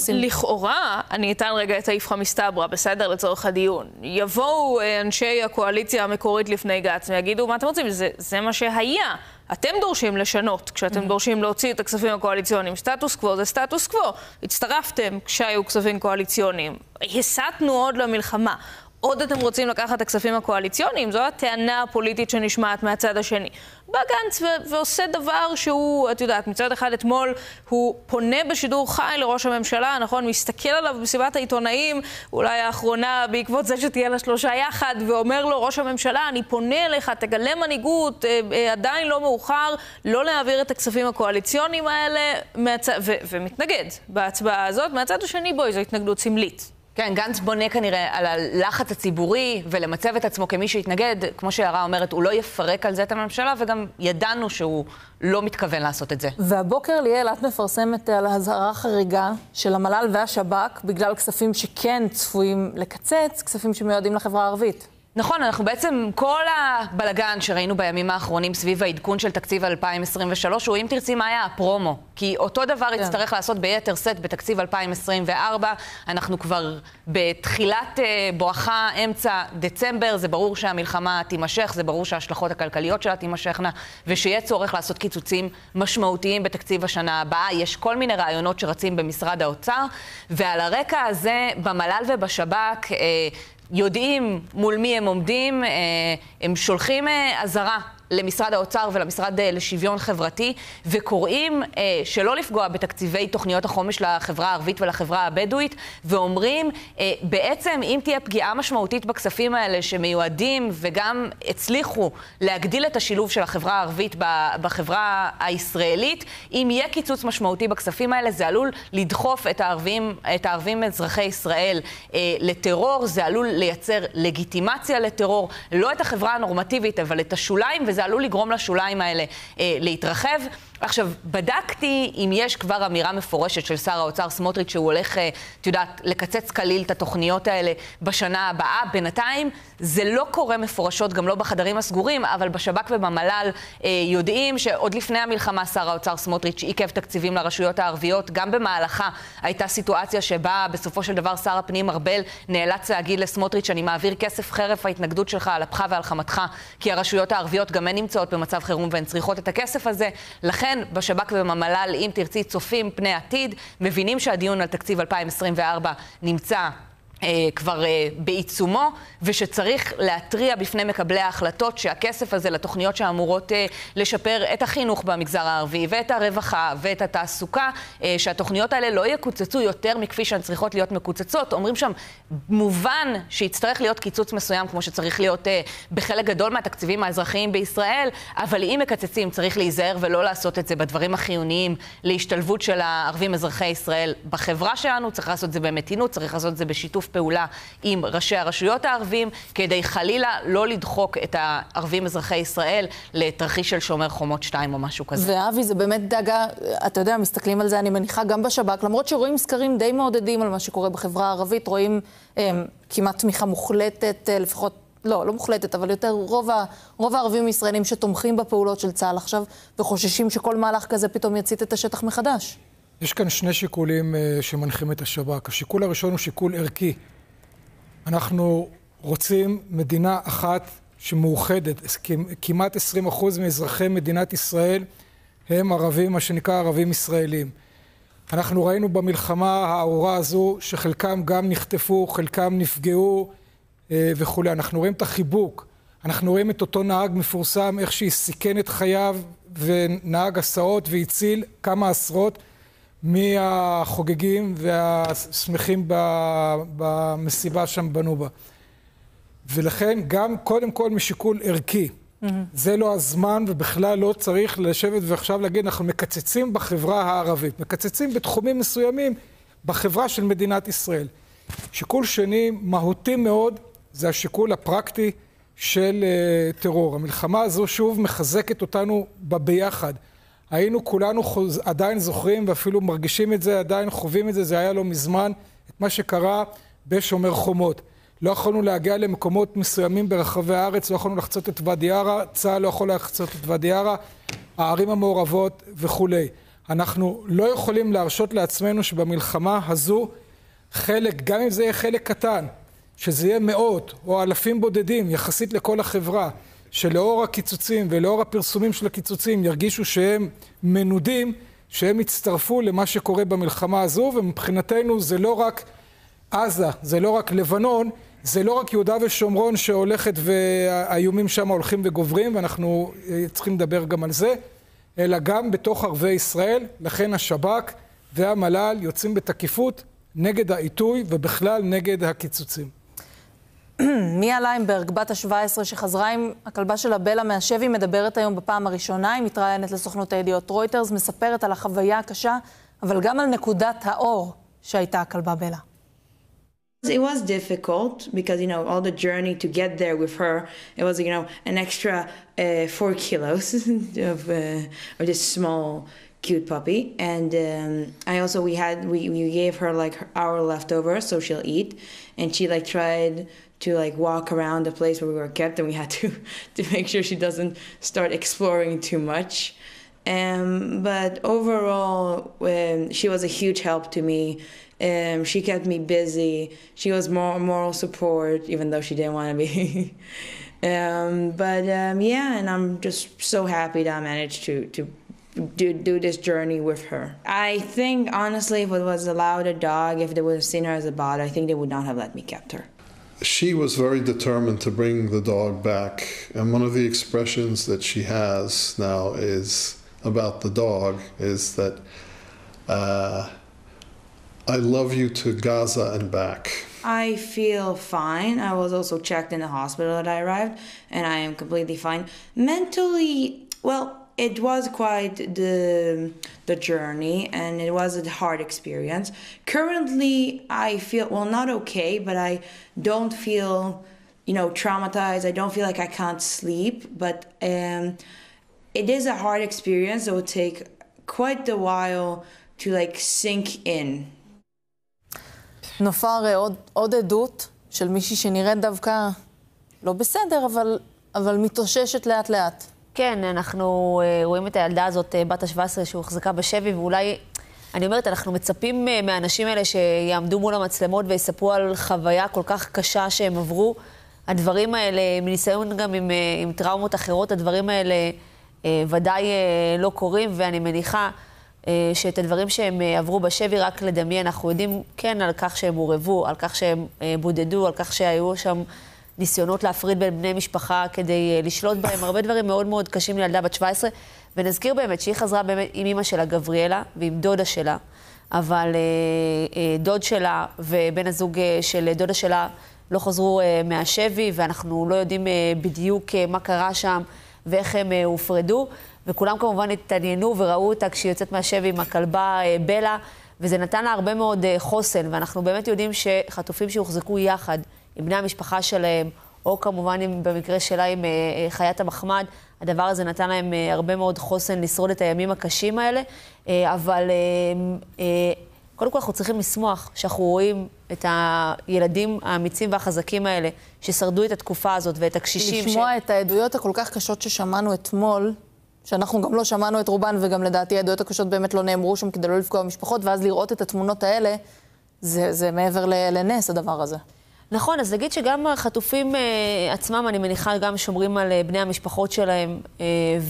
לכאורה, אני אתן רגע את האיפכא מסתברא, בסדר, לצורך הדיון. יבואו אנשי הקואליציה המקורית לפני גץ ויגידו, מה אתם רוצים? זה, זה מה שהיה. אתם דורשים לשנות, כשאתם דורשים להוציא את הכספים הקואליציוניים. סטטוס קוו זה סטטוס קוו. הצטרפתם כשהיו כספים קואליציוניים. הסתנו עוד למלחמה. עוד אתם רוצים לקחת את הכספים הקואליציוניים, זו הטענה הפוליטית שנשמעת מהצד השני. בא גנץ ו- ועושה דבר שהוא, את יודעת, מצד אחד אתמול הוא פונה בשידור חי לראש הממשלה, נכון? מסתכל עליו בסביבת העיתונאים, אולי האחרונה בעקבות זה שתהיה לה שלושה יחד, ואומר לו, ראש הממשלה, אני פונה אליך, תגלה מנהיגות, אה, אה, עדיין לא מאוחר, לא להעביר את הכספים הקואליציוניים האלה, מהצ... ו- ומתנגד בהצבעה הזאת. מהצד השני, בואי, זו התנגדות סמלית. כן, גנץ בונה כנראה על הלחץ הציבורי ולמצב את עצמו כמי שהתנגד. כמו שיערה אומרת, הוא לא יפרק על זה את הממשלה, וגם ידענו שהוא לא מתכוון לעשות את זה. והבוקר ליאל, את מפרסמת על הזהרה חריגה של המל"ל והשב"כ, בגלל כספים שכן צפויים לקצץ, כספים שמיועדים לחברה הערבית. נכון, אנחנו בעצם, כל הבלגן שראינו בימים האחרונים סביב העדכון של תקציב אלפיים עשרים ושלוש, הוא אם תרצי מה היה הפרומו. כי אותו דבר כן. יצטרך לעשות ביתר סט בתקציב אלפיים עשרים וארבע. אנחנו כבר בתחילת בואכה אמצע דצמבר, זה ברור שהמלחמה תימשך, זה ברור שההשלכות הכלכליות שלה תימשכנה, ושיהיה צורך לעשות קיצוצים משמעותיים בתקציב השנה הבאה. יש כל מיני רעיונות שרצים במשרד האוצר, ועל הרקע הזה במל"ל ובשב"כ, יודעים מול מי הם עומדים, הם שולחים עזרה למשרד האוצר ולמשרד לשוויון חברתי, וקוראים אה, שלא לפגוע בתקציבי תוכניות החומש לחברה הערבית ולחברה הבדואית, ואומרים, אה, בעצם אם תהיה פגיעה משמעותית בכספים האלה שמיועדים וגם הצליחו להגדיל את השילוב של החברה הערבית בחברה הישראלית, אם יהיה קיצוץ משמעותי בכספים האלה, זה עלול לדחוף את הערבים, את הערבים אזרחי ישראל אה, לטרור, זה עלול לייצר לגיטימציה לטרור, לא את החברה הנורמטיבית, אבל את השוליים, וזה עלול לגרום לשוליים האלה אה, להתרחב. עכשיו, בדקתי אם יש כבר אמירה מפורשת של שר האוצר סמוטריץ' שהוא הולך, את יודעת, לקצץ כליל את התוכניות האלה בשנה הבאה. בינתיים זה לא קורה מפורשות, גם לא בחדרים הסגורים, אבל בשב"כ ובמל"ל אה, יודעים שעוד לפני המלחמה שר האוצר סמוטריץ' עיכב תקציבים לרשויות הערביות. גם במהלכה הייתה סיטואציה שבה בסופו של דבר שר הפנים ארבל נאלץ להגיד לסמוטריץ' אני מעביר כסף חרף ההתנגדות שלך על אפך ועל חמתך, כי הרשויות הערביות גם הן נמצאות במצב חירום והן צריכות את הכסף הזה. לכן בשב"כ ובמל"ל, אם תרצי, צופים פני עתיד, מבינים שהדיון על תקציב אלפיים עשרים וארבע נמצא אה, כבר אה, בעיצומו, ושצריך להטריע בפני מקבלי ההחלטות שהכסף הזה לתוכניות שאמורות אה, לשפר את החינוך במגזר הערבי, ואת הרווחה, ואת התעסוקה, אה, שהתוכניות האלה לא יקוצצו יותר מכפי שהן צריכות להיות מקוצצות. אומרים שם, מובן שיצטרך להיות קיצוץ מסוים, כמו שצריך להיות אה, בחלק גדול מהתקציבים האזרחיים בישראל, אבל אם מקצצים צריך להיזהר ולא לעשות את זה בדברים החיוניים להשתלבות של הערבים אזרחי ישראל בחברה שלנו. צריך לעשות את זה במתינות, צריך לעשות את זה בשיתוף פעולה עם ראשי הרשויות הערבים, כדי חלילה לא לדחוק את הערבים אזרחי ישראל לתרחיש של שומר חומות שתיים או משהו כזה. ואבי, זה באמת דאגה, אתה יודע, מסתכלים על זה, אני מניחה גם בשב"כ, למרות שרואים סקרים די מעודדים על מה שקורה בחברה הערבית, רואים אה, כמעט תמיכה מוחלטת, אה, לפחות, לא, לא מוחלטת, אבל יותר רוב, ה, רוב הערבים הישראלים שתומכים בפעולות של צה"ל עכשיו, וחוששים שכל מהלך כזה פתאום יצית את השטח מחדש. יש כאן שני שיקולים uh, שמנחים את השב"כ. השיקול הראשון הוא שיקול ערכי. אנחנו רוצים מדינה אחת שמאוחדת. כמעט עשרים אחוז מאזרחי מדינת ישראל הם ערבים, מה שנקרא ערבים ישראלים. אנחנו ראינו במלחמה הארורה הזו שחלקם גם נחטפו, חלקם נפגעו uh, וכו'. אנחנו רואים את החיבוק. אנחנו רואים את אותו נהג מפורסם, איך שהיא סיכן את חייו ונהג הסעות והציל כמה עשרות מהחוגגים והשמחים במסיבה שם בנובה. ולכן גם קודם כל משיקול ערכי. Mm-hmm. זה לא הזמן ובכלל לא צריך לשבת ועכשיו להגיד אנחנו מקצצים בחברה הערבית. מקצצים בתחומים מסוימים בחברה של מדינת ישראל. שיקול שני מהותי מאוד זה השיקול הפרקטי של uh, טרור. המלחמה הזו שוב מחזקת אותנו בביחד. היינו כולנו חוז... עדיין זוכרים ואפילו מרגישים את זה, עדיין חווים את זה, זה היה לא מזמן, את מה שקרה בשומר חומות. לא יכולנו להגיע למקומות מסוימים ברחבי הארץ, לא יכולנו לחצות את ואדי ערה, צה"ל לא יכול לחצות את ואדי ערה, הערים המעורבות וכו'. אנחנו לא יכולים להרשות לעצמנו שבמלחמה הזו חלק, גם אם זה יהיה חלק קטן, שזה יהיה מאות או אלפים בודדים יחסית לכל החברה, שלאור הקיצוצים ולאור הפרסומים של הקיצוצים ירגישו שהם מנודים, שהם יצטרפו למה שקורה במלחמה הזו, ומבחינתנו זה לא רק עזה, זה לא רק לבנון, זה לא רק יהודה ושומרון שהולכת והאיומים שם הולכים וגוברים, ואנחנו צריכים לדבר גם על זה, אלא גם בתוך ערבי ישראל. לכן השב"כ והמל"ל יוצאים בתקיפות נגד העיתוי ובכלל נגד הקיצוצים. מיה ליימברג, בת ה-שבע עשרה שחזרה עם הכלבה שלה בלה מהשבי, מדברת היום בפעם הראשונה, היא מתראיינת לסוכנות הידיעות רויטרס, מספרת על החוויה הקשה, אבל גם על נקודת האור שהייתה הכלבה בלה. It was difficult because, you know, all the journey to get there with her, it was, you know, an extra uh, four kilos of, uh, of this small, cute puppy. And um, I also, we had, we, we gave her like our leftovers so she'll eat. And she like tried to like walk around the place where we were kept, and we had to, to make sure she doesn't start exploring too much. Um, but overall, um, she was a huge help to me. Um, she kept me busy. She was more moral support, even though she didn't want to be. um, but um, yeah, and I'm just so happy that I managed to to do do this journey with her. I think honestly, if it was allowed a dog, if they would have seen her as a bot, I think they would not have let me kept her. she was very determined to bring the dog back, and one of the expressions that she has now is about the dog is that uh, I love you to Gaza and back. I feel fine. I was also checked in the hospital that I arrived, and I am completely fine. Mentally, well, it was quite the the journey, and it was a hard experience. Currently, I feel, well, not okay, but I don't feel, you know, traumatized. I don't feel like I can't sleep, but um, it is a hard experience that would take quite a while to like sink in. נופר, עוד, עוד עדות של מישהי שנראית דווקא לא בסדר, אבל, אבל מתאוששת לאט לאט. כן, אנחנו רואים את הילדה הזאת, בת ה-שבע עשרה, שהוחזקה בשבי, ואולי, אני אומרת, אנחנו מצפים מהאנשים האלה שיעמדו מול המצלמות ויספרו על חוויה כל כך קשה שהם עברו. הדברים האלה, מניסיון גם עם, עם טראומות אחרות, הדברים האלה ודאי לא קורים, ואני מניחה שאת הדברים שהם עברו בשבי רק לדמיין, אנחנו יודעים כן על כך שהם הורבו, על כך שהם בודדו, על כך שהיו שם ניסיונות להפריד בין בני משפחה כדי לשלוט בהם, הרבה דברים מאוד מאוד קשים לילדה בת שבע עשרה, ונזכיר באמת שהיא חזרה באמת עם אמא שלה גבריאלה ועם דודה שלה, אבל דוד שלה ובן הזוג של דודה שלה לא חזרו מהשבי, ואנחנו לא יודעים בדיוק מה קרה שם ואיך הם הופרדו, וכולם כמובן התעניינו וראו אותה כשהיא יוצאת מהשבי עם הכלבה בלה, וזה נתן לה הרבה מאוד חוסן, ואנחנו באמת יודעים שחטופים שהוחזקו יחד עם בני המשפחה שלהם, או כמובן עם, במקרה שלה עם חיית המחמד, הדבר הזה נתן להם הרבה מאוד חוסן לשרוד את הימים הקשים האלה, אבל קודם כל אנחנו צריכים לשמוח שאנחנו רואים את הילדים האמיצים והחזקים האלה, ששרדו את התקופה הזאת ואת הקשישים. לשמוע ש... את העדויות הכל כך קשות ששמענו אתמול, שאנחנו גם לא שמענו את רובן, וגם לדעתי העדויות הקשות באמת לא נאמרו שם כדי לא לפגוע במשפחות, ואז לראות את התמונות האלה, זה, זה מעבר לנס הדבר הזה. נכון, אז נגיד שגם החטופים uh, עצמם, אני מניחה, גם שומרים על uh, בני המשפחות שלהם, uh,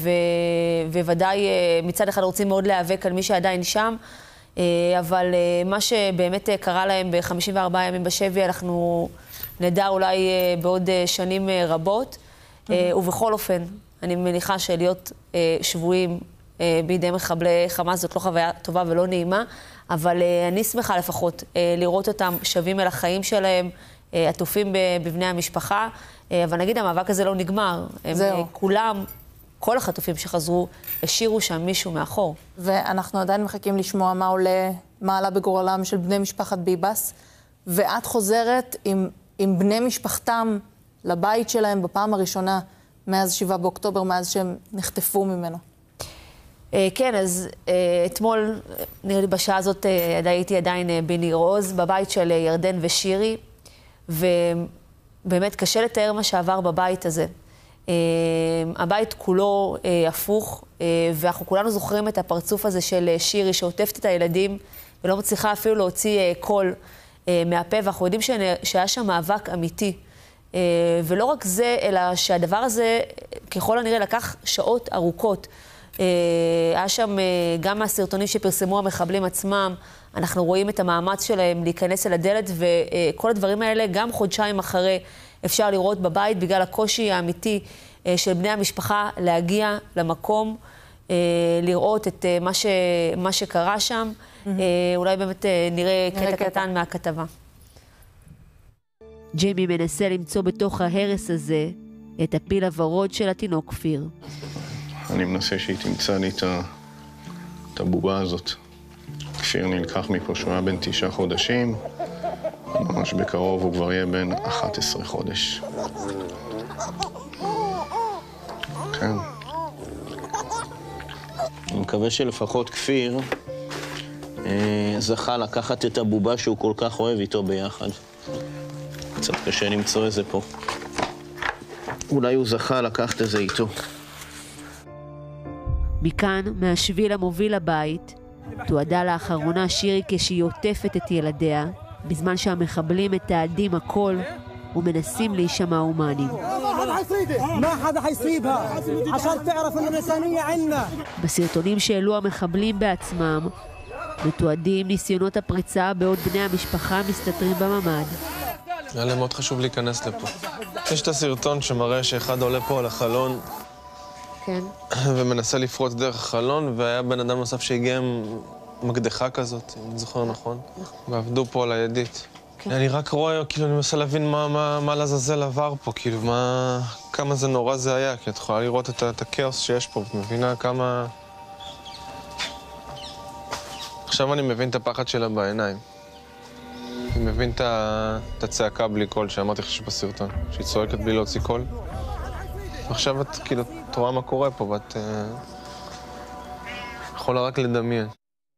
ו- וודאי uh, מצד אחד רוצים מאוד להיאבק על מי שעדיין שם, uh, אבל uh, מה שבאמת uh, קרה להם ב-חמישים וארבעה ימים בשבי, אנחנו נדע אולי uh, בעוד uh, שנים uh, רבות, uh, ובכל אופן, אני מניחה שלהיות uh, שבויים uh, בידי מחבלי חמאס, זאת לא חוויה טובה ולא נעימה, אבל uh, אני שמחה לפחות uh, לראות אותם שווים אל החיים שלהם, עטופים בבני המשפחה, אבל נגיד המאבק הזה לא נגמר. זהו. הם כולם, כל החטופים שחזרו, השאירו שם מישהו מאחור. ואנחנו עדיין מחכים לשמוע מה עולה, מה עלה בגורלם של בני משפחת ביבס, ואת חוזרת עם, עם בני משפחתם לבית שלהם בפעם הראשונה, מאז שבעה באוקטובר, מאז שהם נחטפו ממנו. כן, אז אתמול, נראה לי בשעה הזאת, הייתי עדיין בניר עוז, בבית של ירדן ושירי, ובאמת קשה לתאר מה שעבר בבית הזה. הבית כולו הפוך, ואנחנו כולנו זוכרים את הפרצוף הזה של שירי שעוטפת את הילדים, ולא מצליחה אפילו להוציא קול מהפה, ואנחנו יודעים שהיה שם מאבק אמיתי. ולא רק זה, אלא שהדבר הזה ככל הנראה לקח שעות ארוכות. היה שם גם מהסרטונים שפרסמו המחבלים עצמם, אנחנו רואים את המאמץ שלהם להיכנס אל הדלת, וכל הדברים האלה גם חודשיים אחרי אפשר לראות בבית, בגלל הקושי האמיתי של בני המשפחה להגיע למקום, לראות את מה, ש... מה שקרה שם. Mm-hmm. אולי באמת נראה קטע קטע קטן מהכתבה. ג'יימי מנסה למצוא בתוך ההרס הזה את הפיל הוורוד של התינוק כפיר. אני מנסה שהיא תמצא לי את הבובה הזאת. כפיר נלקח מפה שהוא היה בן תשעה חודשים, ממש בקרוב הוא כבר יהיה בן אחד עשר חודש. כן. אני מקווה שלפחות כפיר אה, זכה לקחת את הבובה שהוא כל כך אוהב איתו ביחד. קצת קשה למצוא את זה פה. אולי הוא זכה לקחת את זה איתו. מכאן, מהשביל המוביל לבית, תועדה לאחרונה שירי כשהיא עוטפת את ילדיה, בזמן שהמחבלים מתעדים הכל ומנסים להישמע הומנים. בסרטונים שהעלו המחבלים בעצמם, מתועדים ניסיונות הפריצה בעוד בני המשפחה מסתתרים בממד. היה להם מאוד חשוב להיכנס לפה. יש את הסרטון שמראה שאחד עולה פה על החלון כן. ומנסה לפרוץ דרך החלון, והיה בן אדם נוסף שהגיע עם מקדחה כזאת, אם אני זוכר נכון, ועבדו פה על הידית. כן. אני רק רואה, כאילו, אני מנסה להבין מה, מה, מה לזזל עבר פה, כאילו, מה, כמה זה נורא זה היה, כי את יכולה לראות את, את הכאוס שיש פה, ואת מבינה כמה... עכשיו אני מבין את הפחד שלה בעיניים. אני מבין את, את הצעקה בלי קול שאמרתי לך בסרטון, שהיא צועקת בלי להוציא קול. עכשיו את, כאילו, את רואה מה קורה פה, ואת אה, יכולה רק לדמיין.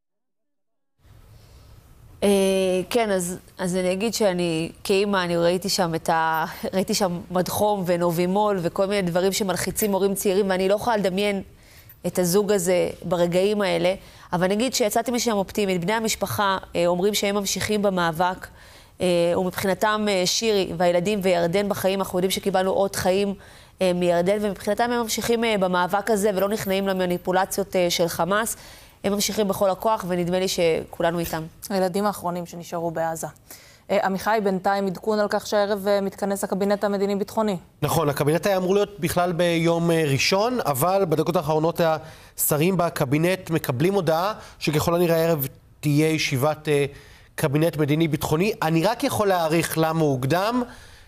כן, אז, אז אני אגיד שאני, כאימא, אני ראיתי שם את ה... ראיתי שם מדחום ונובימול וכל מיני דברים שמלחיצים הורים צעירים, ואני לא יכולה לדמיין את הזוג הזה ברגעים האלה, אבל נגיד שיצאתי משם אופטימית. בני המשפחה אומרים שהם ממשיכים במאבק, ומבחינתם שירי והילדים וירדן בחיים, אנחנו יודעים שקיבלנו עוד חיים מירדן, ומבחינתם הם ממשיכים במאבק הזה ולא נכנעים למניפולציות של חמאס. הם ממשיכים בכל הכוח, ונדמה לי שכולנו איתם. הילדים האחרונים שנשארו בעזה. עמיחי, בינתיים עדכון על כך שהערב מתכנס הקבינט המדיני-ביטחוני. נכון, הקבינט היה אמור להיות בכלל ביום ראשון, אבל בדקות האחרונות השרים בקבינט מקבלים הודעה שככל הנראה הערב תהיה ישיבת קבינט מדיני-ביטחוני. אני רק יכול להעריך למה הוא הוקדם.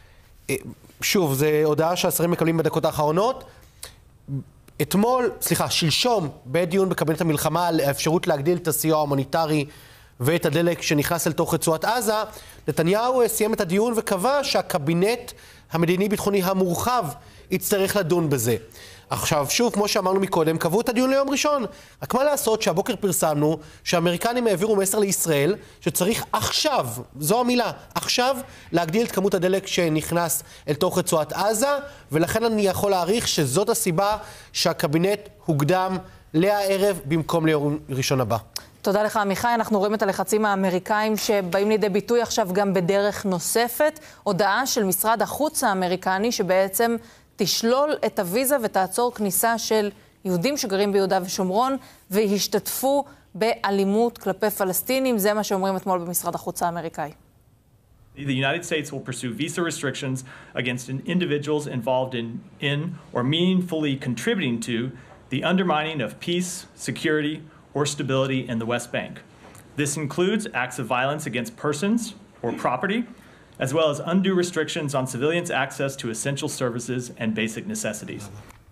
שוב, זו הודעה שהשרים מקבלים בדקות האחרונות. אתמול, סליחה, שלשום, בדיון בקבינט המלחמה על האפשרות להגדיל את הסיוע ההומניטרי ואת הדלק שנכנס אל תוך רצועת עזה, נתניהו סיים את הדיון וקבע שהקבינט המדיני-ביטחוני המורחב יצטרך לדון בזה. עכשיו, שוב, כמו שאמרנו מקודם, קבעו את הדיון ליום ראשון. רק מה לעשות שהבוקר פרסמנו שהאמריקנים העבירו מסר לישראל שצריך עכשיו, זו המילה, עכשיו להגדיל את כמות הדלק שנכנס אל תוך רצועת עזה, ולכן אני יכול להעריך שזאת הסיבה שהקבינט הוקדם לערב במקום ליום ראשון הבא. תודה לך, עמיחי. אנחנו רואים את הלחצים האמריקאים שבאים לידי ביטוי עכשיו גם בדרך נוספת. הודעה של משרד החוץ האמריקני שבעצם תשלול את הוויזה ותעצור כניסה של יהודים שגרים ביהודה ושומרון והשתתפו באלימות כלפי פלסטינים. זה מה שאומרים אתמול במשרד החוץ האמריקאי. The United States will pursue visa restrictions against individuals involved in, in or meaningfully contributing to the undermining of peace, security, or stability in the West Bank. This includes acts of violence against persons or property, as well as undue restrictions on civilians' access to essential services and basic necessities.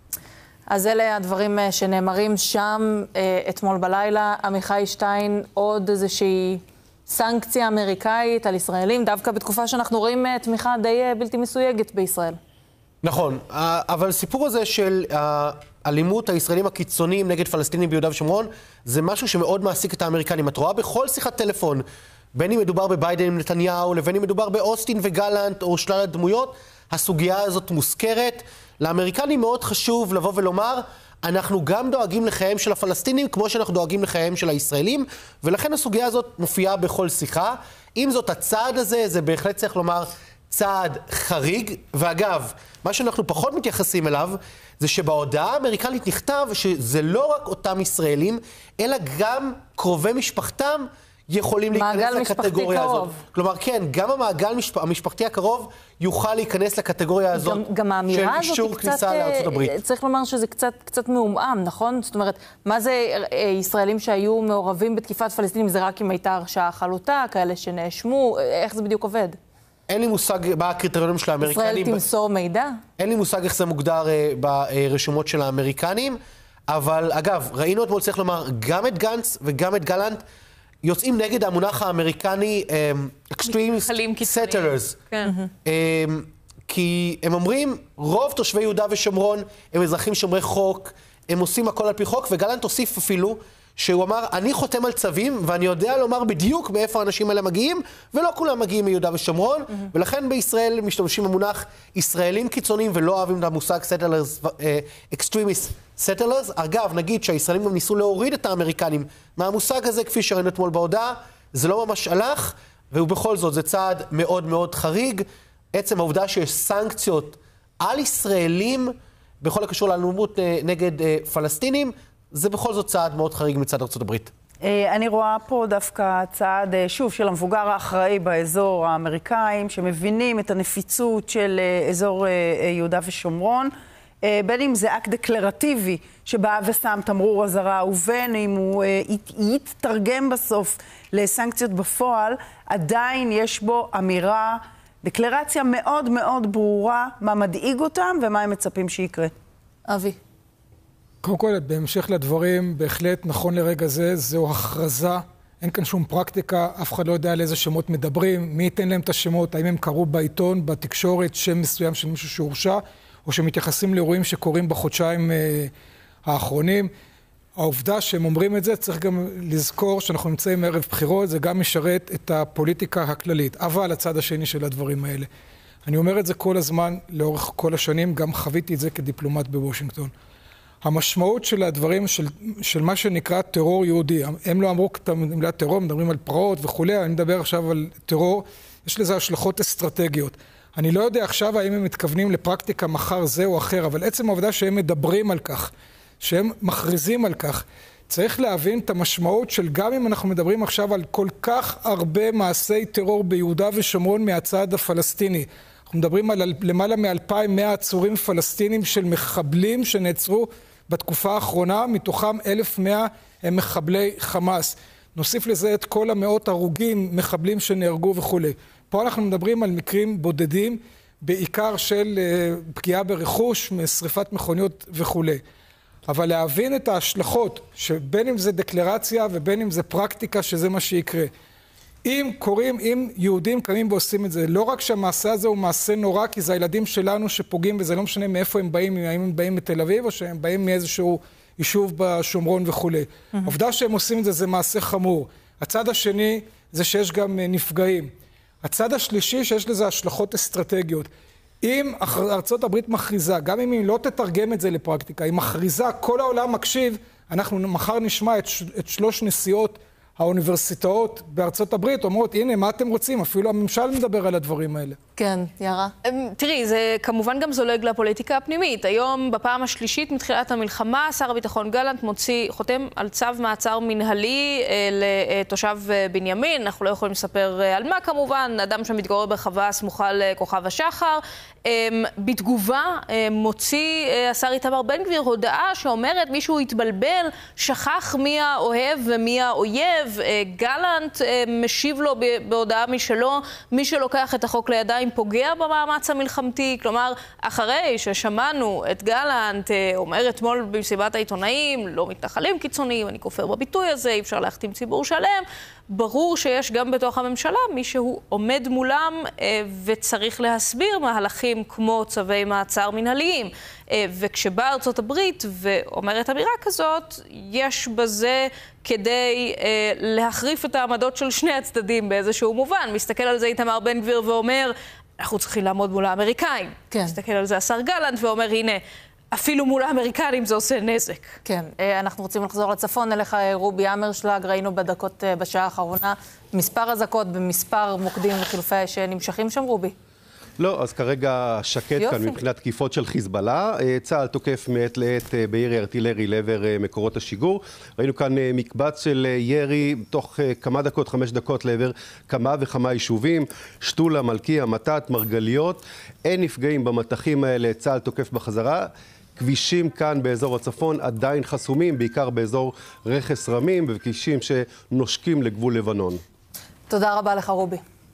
אז אלה הדברים שנאמרים שם אתמול בלילה. עמיחי שטיין, עוד איזושהי סנקציה אמריקאית על ישראלים, דווקא בתקופה שאנחנו רואים תמיכה די בלתי מסויגת בישראל. נכון, אבל הסיפור הזה של האלימות הישראלים הקיצוניים נגד פלסטינים ביהודה ושומרון, זה משהו שמאוד מעסיק את האמריקנים. את רואה בכל שיחת טלפון, בין אם מדובר בביידן עם נתניהו, לבין אם מדובר באוסטין וגלנט או שלל הדמויות, הסוגיה הזאת מוזכרת. לאמריקנים מאוד חשוב לבוא ולומר, אנחנו גם דואגים לחייהם של הפלסטינים כמו שאנחנו דואגים לחייהם של הישראלים, ולכן הסוגיה הזאת מופיעה בכל שיחה. אם זאת הצעד הזה, זה בהחלט צריך לומר צעד חריג. ואגב, מה שאנחנו פחות מתייחסים אליו, זה שבהודעה האמריקנית נכתב שזה לא רק אותם ישראלים, אלא גם קרובי משפחתם יכולים להיכנס לקטגוריה הזאת. כלומר, כן, גם המעגל המשפחתי הקרוב יוכל להיכנס לקטגוריה הזאת של אישור כניסה לארצות הברית. צריך לומר שזה קצת, קצת מעומעם, נכון? זאת אומרת, מה זה ישראלים שהיו מעורבים בתקיפת פלסטינים? זה רק אם הייתה הרשעה חלוטה, כאלה שנאשמו, איך זה בדיוק עובד? אין לי מושג מה הקריטריונים של האמריקנים. ישראל תמסור מידע? אין לי מושג איך זה מוגדר ברשומות של האמריקנים, אבל אגב, ראינו אתמול, צריך לומר, גם את גנץ וגם את גלנט, יוצאים נגד המונח האמריקני extreme settlers. כי הם אומרים, רוב תושבי יהודה ושומרון הם אזרחים שומרי חוק, הם עושים הכל על פי חוק, וגלנט הוסיף אפילו שהוא אמר, אני חותם על צווים ואני יודע לומר בדיוק מאיפה האנשים האלה מגיעים, ולא כולם מגיעים מיהודה ושומרון, ולכן בישראל משתמשים במונח ישראלים קיצוניים ולא אוהבים את המושג settlers, extremist settlers. אגב, נגיד שהישראלים גם ניסו להוריד את האמריקנים מהמושג הזה, כפי שראינו אתמול בהודעה, זה לא ממש הלך, ובכל זאת זה צעד מאוד מאוד חריג. עצם העובדה שיש סנקציות על ישראלים בכל הקשור לאלימות נגד פלסטינים, זה בכל זאת צעד מאוד חריג מצד ארצות הברית. אני רואה פה דווקא צעד, שוב, של המבוגר האחראי באזור האמריקאים, שמבינים את הנפיצות של אזור יהודה ושומרון, בין אם זה אקט דקלרטיבי שבא ושם תמרור אזהרה, ובין אם הוא יתרגם בסוף לסנקציות בפועל, עדיין יש בו אמירה, דקלרציה מאוד מאוד ברורה, מה מדאיג אותם ומה הם מצפים שיקרה. אבי. קודם כל, בהמשך לדברים, בהחלט נכון לרגע זה, זו הכרזה, אין כאן שום פרקטיקה, אף אחד לא יודע על איזה שמות מדברים, מי ייתן להם את השמות, האם הם קראו בעיתון, בתקשורת, שם מסוים של מישהו שהורשע, או שמתייחסים לאירועים שקורים בחודשיים אה, האחרונים. העובדה שהם אומרים את זה, צריך גם לזכור שאנחנו נמצאים מערב בחירות, זה גם משרת את הפוליטיקה הכללית, אבל הצד השני של הדברים האלה. אני אומר את זה כל הזמן, לאורך כל השנים, גם חוויתי את זה כדיפלומט בוושינגטון. המשמעות של הדברים, של, של מה שנקרא טרור יהודי, הם לא אמרו את המילה טרור, מדברים על פרעות וכולי, אני מדבר עכשיו על טרור, יש לזה השלכות אסטרטגיות. אני לא יודע עכשיו האם הם מתכוונים לפרקטיקה מחר זה או אחר, אבל עצם העובדה שהם מדברים על כך, שהם מכריזים על כך, צריך להבין את המשמעות של גם אם אנחנו מדברים עכשיו על כל כך הרבה מעשי טרור ביהודה ושומרון מהצד הפלסטיני. אנחנו מדברים על למעלה מ-אלפיים ומאה עצורים פלסטינים של מחבלים שנעצרו בתקופה האחרונה, מתוכם אלף ומאה הם מחבלי חמאס. נוסיף לזה את כל המאות הרוגים, מחבלים שנהרגו וכו'. פה אנחנו מדברים על מקרים בודדים, בעיקר של uh, פגיעה ברכוש, משריפת מכוניות וכו'. אבל להבין את ההשלכות, שבין אם זה דקלרציה ובין אם זה פרקטיקה, שזה מה שיקרה. אם קוראים, אם יהודים קמים ועושים את זה, לא רק שהמעשה הזה הוא מעשה נורא, כי זה הילדים שלנו שפוגעים, וזה לא משנה מאיפה הם באים, האם הם באים מתל אביב, או שהם באים מאיזשהו יישוב בשומרון וכו'. העובדה שהם עושים את זה, זה מעשה חמור. הצד השני, זה שיש גם נפגעים. הצד השלישי, שיש לזה השלכות אסטרטגיות. אם ארצות הברית מכריזה, גם אם היא לא תתרגם את זה לפרקטיקה, היא מכריזה, כל העולם מקשיב, אנחנו מחר נשמע את, את שלוש נשיאות האוניברסיטאות בארצות הברית, אומרות, הנה, מה אתם רוצים? אפילו הממשל מדבר על הדברים האלה. כן, ירה. תראי, זה כמובן גם זולג לפוליטיקה הפנימית. היום, בפעם השלישית מתחילת המלחמה, שר הביטחון גלנט מוציא, חותם על צו מעצר מנהלי לתושב בנימין. אנחנו לא יכולים לספר על מה כמובן, אדם שמתגורר בחווה סמוכה לכוכב השחר. בתגובה מוציא השר איתמר בן גביר הודעה שאומרת מישהו התבלבל, שכח מי האוהב ומי האויב. גלנט משיב לו בהודעה משלו, מי שלוקח את החוק לידיים פוגע במאמץ המלחמתי. כלומר, אחרי ששמענו את גלנט אומר אתמול במסיבת העיתונאים, לא מתנחלים קיצוניים, אני כופר בביטוי הזה, אי אפשר להחתים ציבור שלם, ברור שיש גם בתוך הממשלה מישהו עומד מולם וצריך להסביר מהלכים כמו צווי מעצר מנהליים. וכשבאה ארצות הברית ואומרת אמירה כזאת, יש בזה כדי להחריף את העמדות של שני הצדדים באיזשהו מובן. מסתכל על זה איתמר בן גביר ואומר, אנחנו צריכים לעמוד מול האמריקאים. כן. מסתכל על זה השר גלנט ואומר, הנה, אפילו מול האמריקנים זה עושה נזק. כן, אנחנו רוצים לחזור לצפון אליך, רובי אמרשלג, ראינו בדקות בשעה האחרונה מספר אזעקות במספר מוקדים וחילופי האש שנמשכים שם, רובי. לא, אז כרגע שקט כאן מבחינת תקיפות של חיזבאללה. צה"ל תוקף מעת לעת בירי ארטילרי לעבר מקורות השיגור. ראינו כאן מקבץ של ירי תוך כמה דקות, חמש דקות לעבר כמה וכמה יישובים. שתולה, מלכיה, מתת, מרגליות. אין נפגעים במטחים האלה, צה"ל תוקף בחזרה. כבישים כאן באזור הצפון עדיין חסומים, בעיקר באזור רכס רמים, וכבישים שנושקים לגבול לבנון. תודה רבה לך, רובי.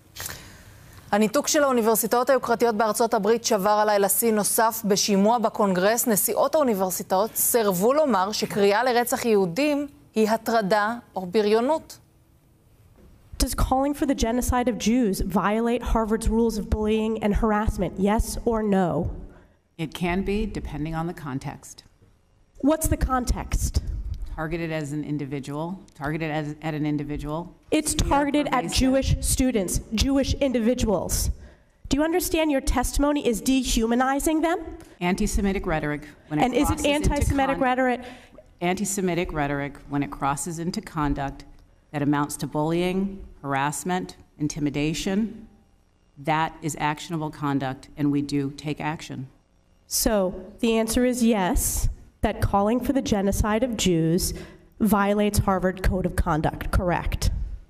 הניתוק של האוניברסיטאות היוקרתיות בארצות הברית שבר הלילה שיא נוסף בשימוע בקונגרס. נשיאות האוניברסיטאות סרבו לומר שקריאה לרצח יהודים היא הטרדה או בריונות. Does calling for the genocide of Jews violate Harvard's rules of bullying and harassment? Yes or no? It can be, depending on the context. What's the context? Targeted as an individual, targeted as, at an individual. It's targeted at Jewish students, Jewish individuals. Do you understand your testimony is dehumanizing them? Anti-Semitic rhetoric. When it and is it anti-Semitic rhetoric? Anti-Semitic rhetoric when it crosses into conduct that amounts to bullying, harassment, intimidation, that is actionable conduct, and we do take action. So the answer is yes, that calling for the genocide of Jews violates Harvard Code of Conduct, correct?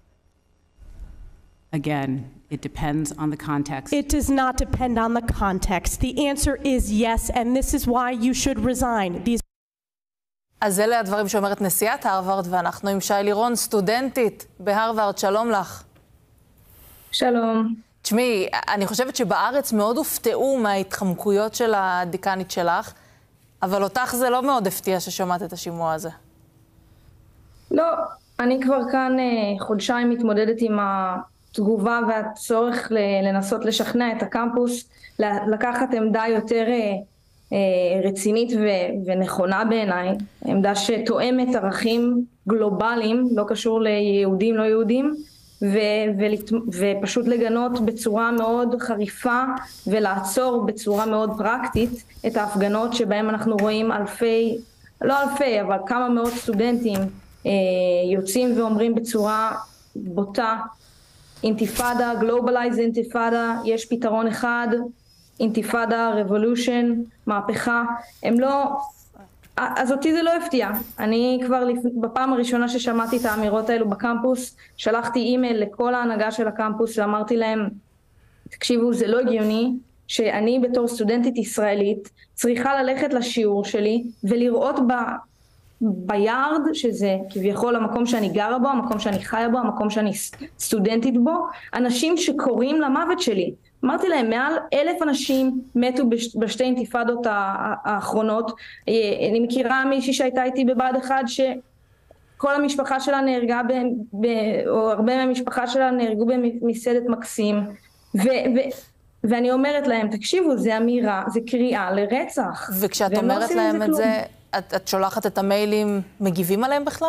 Again, it depends on the context. It does not depend on the context. The answer is yes, and this is why you should resign. These אז אלה הדברים שאומרת נשיאת הרווארד, ואנחנו עם שי לירון, סטודנטית בהרווארד. שלום לך. שלום. תשמעי, אני חושבת שבארץ מאוד הופתעו מההתחמקויות של הדיקנית שלך, אבל אותך זה לא מאוד הפתיע ששמעת את השימוע הזה. לא, אני כבר כאן חודשיים מתמודדת עם התגובה והצורך לנסות לשכנע את הקמפוס, לקחת עמדה יותר רצינית ונכונה בעיניי, עמדה שתואמת ערכים גלובליים, לא קשור ליהודים, לא יהודים, ופשוט לגנות בצורה מאוד חריפה ולעצור בצורה מאוד פרקטית את ההפגנות שבהם אנחנו רואים אלפי, לא אלפי, אבל כמה מאות סטודנטים יוצאים ואומרים בצורה בוטה, אינתיפאדה, גלובלייז אינתיפאדה, יש פתרון אחד, אינתיפאדה, רבולושן, מהפכה, הם לא, אז אותי זה לא הפתיע. אני כבר בפעם הראשונה ששמעתי את האמירות האלו בקמפוס, שלחתי אימייל לכל ההנהגה של הקמפוס ואמרתי להם, תקשיבו, זה לא הגיוני שאני בתור סטודנטית ישראלית צריכה ללכת לשיעור שלי ולראות ב... ביארד, שזה כביכול המקום שאני גרה בו, המקום שאני חיה בו, המקום שאני סטודנטית בו, אנשים שקוראים למוות שלי. אמרתי להם, מעל אלף אנשים מתו בשתי אינתיפאדות האחרונות. אני מכירה מישהי שהייתה איתי בבה"ד אחד שכל המשפחה שלה נהרגה, ב, ב, או הרבה מהמשפחה שלה נהרגו במסעדת מקסים, ו, ו, ואני אומרת להם, תקשיבו, זה אמירה, זה קריאה לרצח. וכשאת אומרת לא להם את זה, זה את, את שולחת את המיילים, מגיבים עליהם בכלל?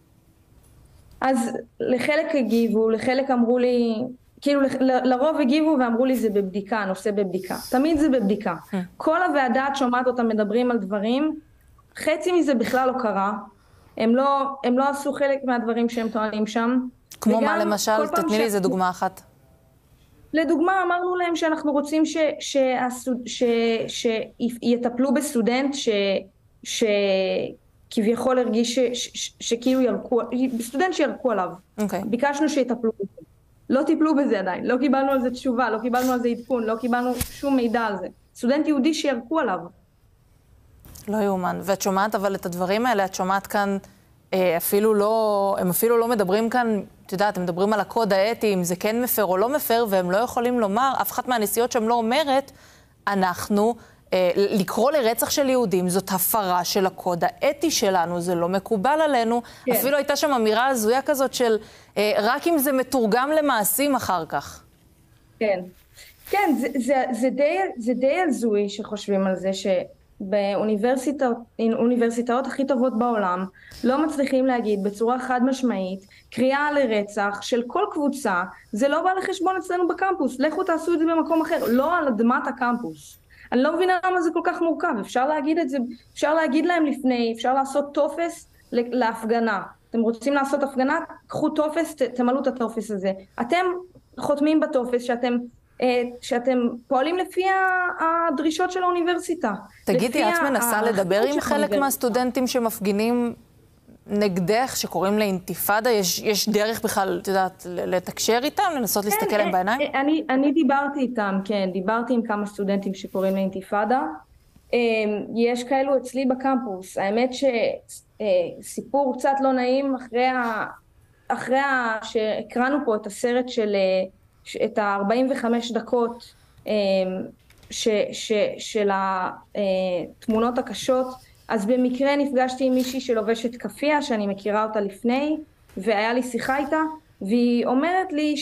אז לחלק הגיבו, לחלק אמרו לי, כאילו לרוב הגיבו ואמרו לי זה בבדיקה, הנושא בבדיקה. תמיד זה בבדיקה. כל הוועדה את שומעת אותם מדברים על דברים, חצי מזה בכלל לא קרה. הם לא, הם לא עשו חלק מהדברים שהם טוענים שם. כמו מה למשל? תתני לי איזה דוגמה אחת. לדוגמה, אמרנו להם שאנחנו רוצים ש, ש, ש, ש, שיטפלו בסטודנט ש, שכביכול הרגיש ש, ש, שכאילו ירקו, בסטודנט שירקו עליו. Okay. ביקשנו שיטפלו בזה. לא טיפלו בזה עדיין, לא קיבלנו על זה תשובה, לא קיבלנו על זה עדכון, לא קיבלנו שום מידע על זה. סטודנט יהודי שירקו עליו. לא יאומן. ואת שומעת אבל את הדברים האלה, את שומעת כאן, אפילו לא, הם אפילו לא מדברים כאן, את יודעת, הם מדברים על הקוד האתי, אם זה כן מפר או לא מפר, והם לא יכולים לומר, אף אחת מהנסיעות שם לא אומרת, אנחנו, לקרוא לרצח של יהודים, זאת הפרה של הקוד האתי שלנו, זה לא מקובל עלינו. כן. אפילו הייתה שם אמירה הזויה כזאת של, רק אם זה מתורגם למעשים אחר כך. כן, כן, זה, זה, זה די, זה די הזוי שחושבים על זה, שבאוניברסיטאות, אוניברסיטאות הכי טובות בעולם, לא מצליחים להגיד בצורה חד משמעית, קריאה לרצח של כל קבוצה, זה לא בא לחשבון אצלנו בקמפוס, לכו תעשו את זה במקום אחר, לא על אדמת הקמפוס. אני לא מבינה למה זה כל כך מורכב, אפשר להגיד את זה, אפשר להגיד להם לפני, אפשר לעשות טופס להפגנה. אתם רוצים לעשות הפגנה, קחו טופס, תמלאו את הטופס הזה. אתם חותמים בטופס שאתם, שאתם פועלים לפי הדרישות של האוניברסיטה. תגידי, את מנסה לדבר עם חלק מהסטודנטים שמפגינים נגדך, שקוראים לאינתיפאדה? יש, יש דרך בכלל, את יודעת, לתקשר איתם, לנסות להסתכל להם בעיניים? אני, אני דיברתי איתם, כן, דיברתי עם כמה סטודנטים שקוראים לאינתיפאדה. יש כאלו אצלי בקמפוס. האמת שסיפור קצת לא נעים אחרי ה... אחרי ה... שהקראנו פה את הסרט של... את ה-ארבעים וחמש דקות ש... ש... של התמונות הקשות, אז במקרה נפגשתי עם מישהי שלובשת כפיה, שאני מכירה אותה לפני, והיה לי שיחה איתה, והיא אומרת לי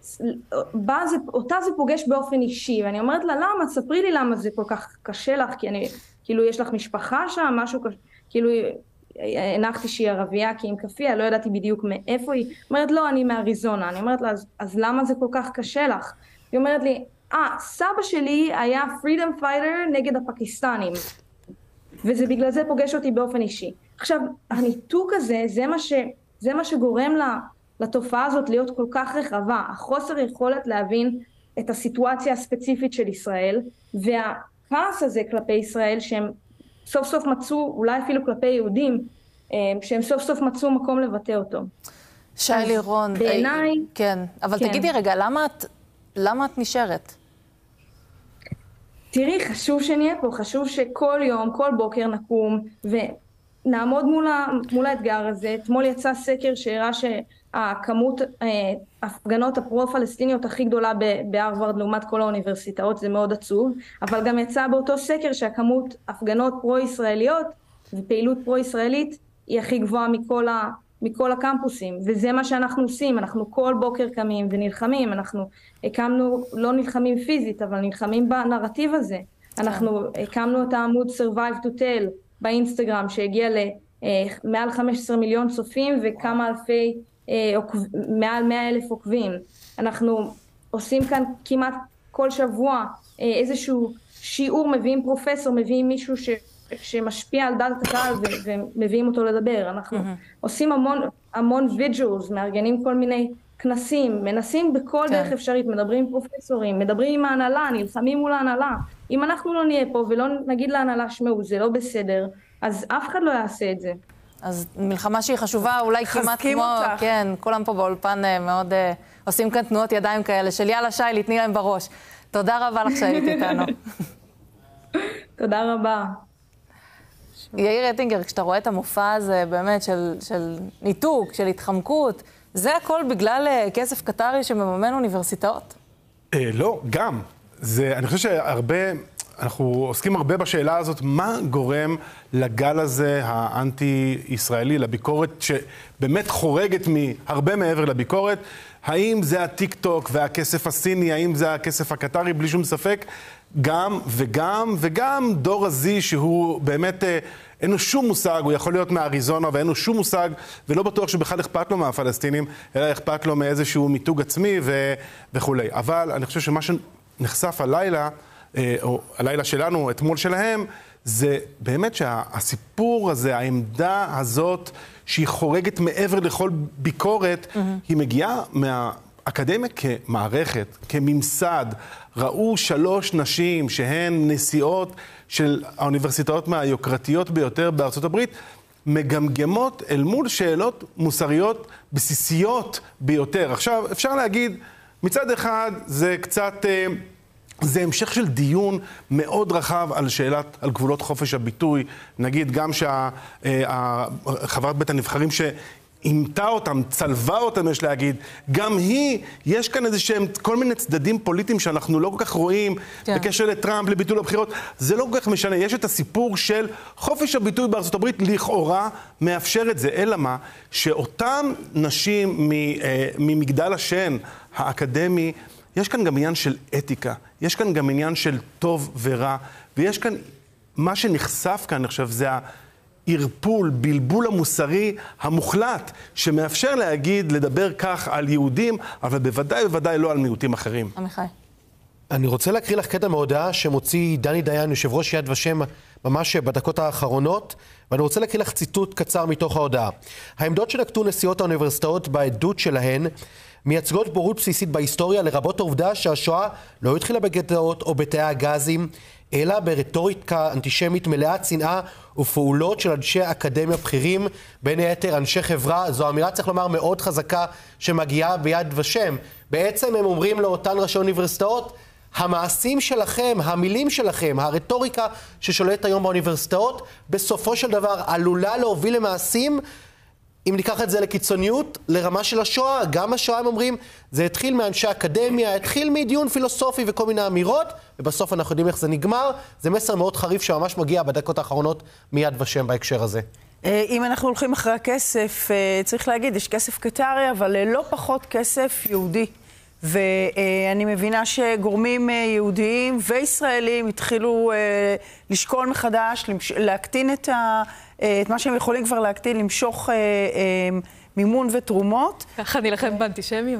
שאותה זה פוגש באופן אישי, ואני אומרת לה, למה? ספרי לי למה זה כל כך קשה לך, כי אני, כאילו יש לך משפחה שם, משהו כזה, כאילו הנחתי שהיא ערבייה, כי עם כפיה, לא ידעתי בדיוק מאיפה היא, אומרת, לא, אני מאריזונה, אני אומרת לה, אז, אז למה זה כל כך קשה לך? היא אומרת לי, אה, סבא שלי היה freedom fighter נגד הפקיסטנים, וזה בגלל זה פוגש אותי באופן אישי. עכשיו, הניתוק הזה, זה מה, ש, זה מה שגורם לה, לתופעה הזאת להיות כל כך רחבה, החוסר יכולת להבין את הסיטואציה הספציפית של ישראל, והכעס הזה כלפי ישראל, שהם סוף סוף מצאו, אולי אפילו כלפי יהודים, שהם סוף סוף מצאו מקום לבטא אותו. שי לירון, בעיניי... כן, אבל כן. תגידי רגע, למה את, למה את נשארת? תראי, חשוב שנהיה פה, חשוב שכל יום, כל בוקר נקום ונעמוד מול, ה, מול האתגר הזה. אתמול יצא סקר שהראה שהכמות ההפגנות הפרו-פלסטיניות הכי גדולה בהרווארד לעומת כל האוניברסיטאות, זה מאוד עצוב, אבל גם יצא באותו סקר שהכמות הפגנות פרו-ישראליות ופעילות פרו-ישראלית היא הכי גבוהה מכל ה... מכל הקמפוסים, וזה מה שאנחנו עושים, אנחנו כל בוקר קמים ונלחמים, אנחנו הקמנו, לא נלחמים פיזית, אבל נלחמים בנרטיב הזה. אנחנו הקמנו את העמוד Survive to Tell באינסטגרם, שהגיע למעל חמישה עשר מיליון צופים וכמה אלפי, מעל מאה אלף עוקבים. אנחנו עושים כאן כמעט כל שבוע איזשהו שיעור, מביאים פרופסור, מביאים מישהו ש... שמשפיע על דעת הקהל ומביאים אותו לדבר. אנחנו עושים המון, המון ויג'ולס, מארגנים כל מיני כנסים, מנסים בכל דרך אפשרית, מדברים עם פרופסורים, מדברים עם ההנהלה, נלחמים מול ההנהלה. אם אנחנו לא נהיה פה ולא נגיד להנהלה, שמעו, זה לא בסדר, אז אף אחד לא יעשה את זה. אז מלחמה שהיא חשובה, אולי כמעט כמו, כן, כולם פה באולפן מאוד עושים כאן תנועות ידיים כאלה, של יאללה שי, תני להם בראש. תודה רבה לך שהיית איתנו. תודה רבה. יאיר אטינגר, כשאתה רואה את המופע הזה באמת של, של ניתוק, של התחמקות, זה הכל בגלל כסף קטרי שמממן אוניברסיטאות? אה, לא, גם. זה, אני חושב שהרבה, אנחנו עוסקים הרבה בשאלה הזאת, מה גורם לגל הזה האנטי-ישראלי, לביקורת שבאמת חורגת מהרבה מעבר לביקורת? האם זה הטיק טוק והכסף הסיני, האם זה הכסף הקטרי, בלי שום ספק? גם וגם וגם דור הזי שהוא באמת אין לו שום מושג, הוא יכול להיות מאריזונה ואין לו שום מושג ולא בטוח שבכלל אכפת לו מהפלסטינים, אלא אכפת לו מאיזשהו מיתוג עצמי ו... וכולי. אבל אני חושב שמה שנחשף הלילה, או הלילה שלנו, אתמול שלהם, זה באמת שהסיפור הזה, העמדה הזאת שהיא חורגת מעבר לכל ביקורת, mm-hmm. היא מגיעה מהאקדמיה כמערכת, כממסד. ראו שלוש נשים שהן נשיאות של האוניברסיטאות מהיוקרתיות ביותר בארצות הברית, מגמגמות אל מול שאלות מוסריות בסיסיות ביותר. עכשיו, אפשר להגיד, מצד אחד זה קצת... זה המשך של דיון מאוד רחב על שאלת, על גבולות חופש הביטוי. נגיד גם שהחברת בית הנבחרים שאימתה אותם, צלבה אותם, יש להגיד, גם היא, יש כאן איזה שהם כל מיני צדדים פוליטיים שאנחנו לא כל כך רואים, כן. בקשר לטראמפ, לביטול הבחירות. זה לא כל כך משנה. יש את הסיפור של חופש הביטוי בארצות הברית, לכאורה מאפשר את זה. אלא מה? שאותם נשים ממגדל השן האקדמי, יש כאן גם עניין של אתיקה, יש כאן גם עניין של טוב ורע, ויש כאן, מה שנחשף כאן, אני חושב, זה הערפול, בלבול המוסרי המוחלט, שמאפשר להגיד, לדבר כך על יהודים, אבל בוודאי ובוודאי לא על מיעוטים אחרים. עמיחי. אני רוצה להקריא לך קטע מהודעה שמוציא דני דיין, יושב ראש יד ושם, ממש בדקות האחרונות, ואני רוצה להקריא לך ציטוט קצר מתוך ההודעה. העמדות שנקטו נשיאות האוניברסיטאות בעדות שלהן, מייצגות בורות בסיסית בהיסטוריה, לרבות העובדה שהשואה לא התחילה בגטאות או בתאי הגזים, אלא ברטוריקה אנטישמית מלאת שנאה ופעולות של אנשי אקדמיה בכירים, בין היתר אנשי חברה. זו אמירה, צריך לומר, מאוד חזקה שמגיעה ביד ושם. בעצם הם אומרים לאותן ראשי אוניברסיטאות, המעשים שלכם, המילים שלכם, הרטוריקה ששולטת היום באוניברסיטאות, בסופו של דבר עלולה להוביל למעשים, אם ניקח את זה לקיצוניות, לרמה של השואה. גם השואה, הם אומרים, זה התחיל מאנשי אקדמיה, התחיל מדיון פילוסופי וכל מיני אמירות, ובסוף אנחנו יודעים איך זה נגמר. זה מסר מאוד חריף שממש מגיע בדקות האחרונות מיד ושם בהקשר הזה. אם אנחנו הולכים אחרי הכסף, צריך להגיד, יש כסף קטרי, אבל לא פחות כסף יהודי. ואני מבינה שגורמים יהודיים וישראלים התחילו לשקול מחדש, להקטין את, ה, את מה שהם יכולים כבר להקטין, למשוך מימון ותרומות. ככה נלחם באנטישמיות.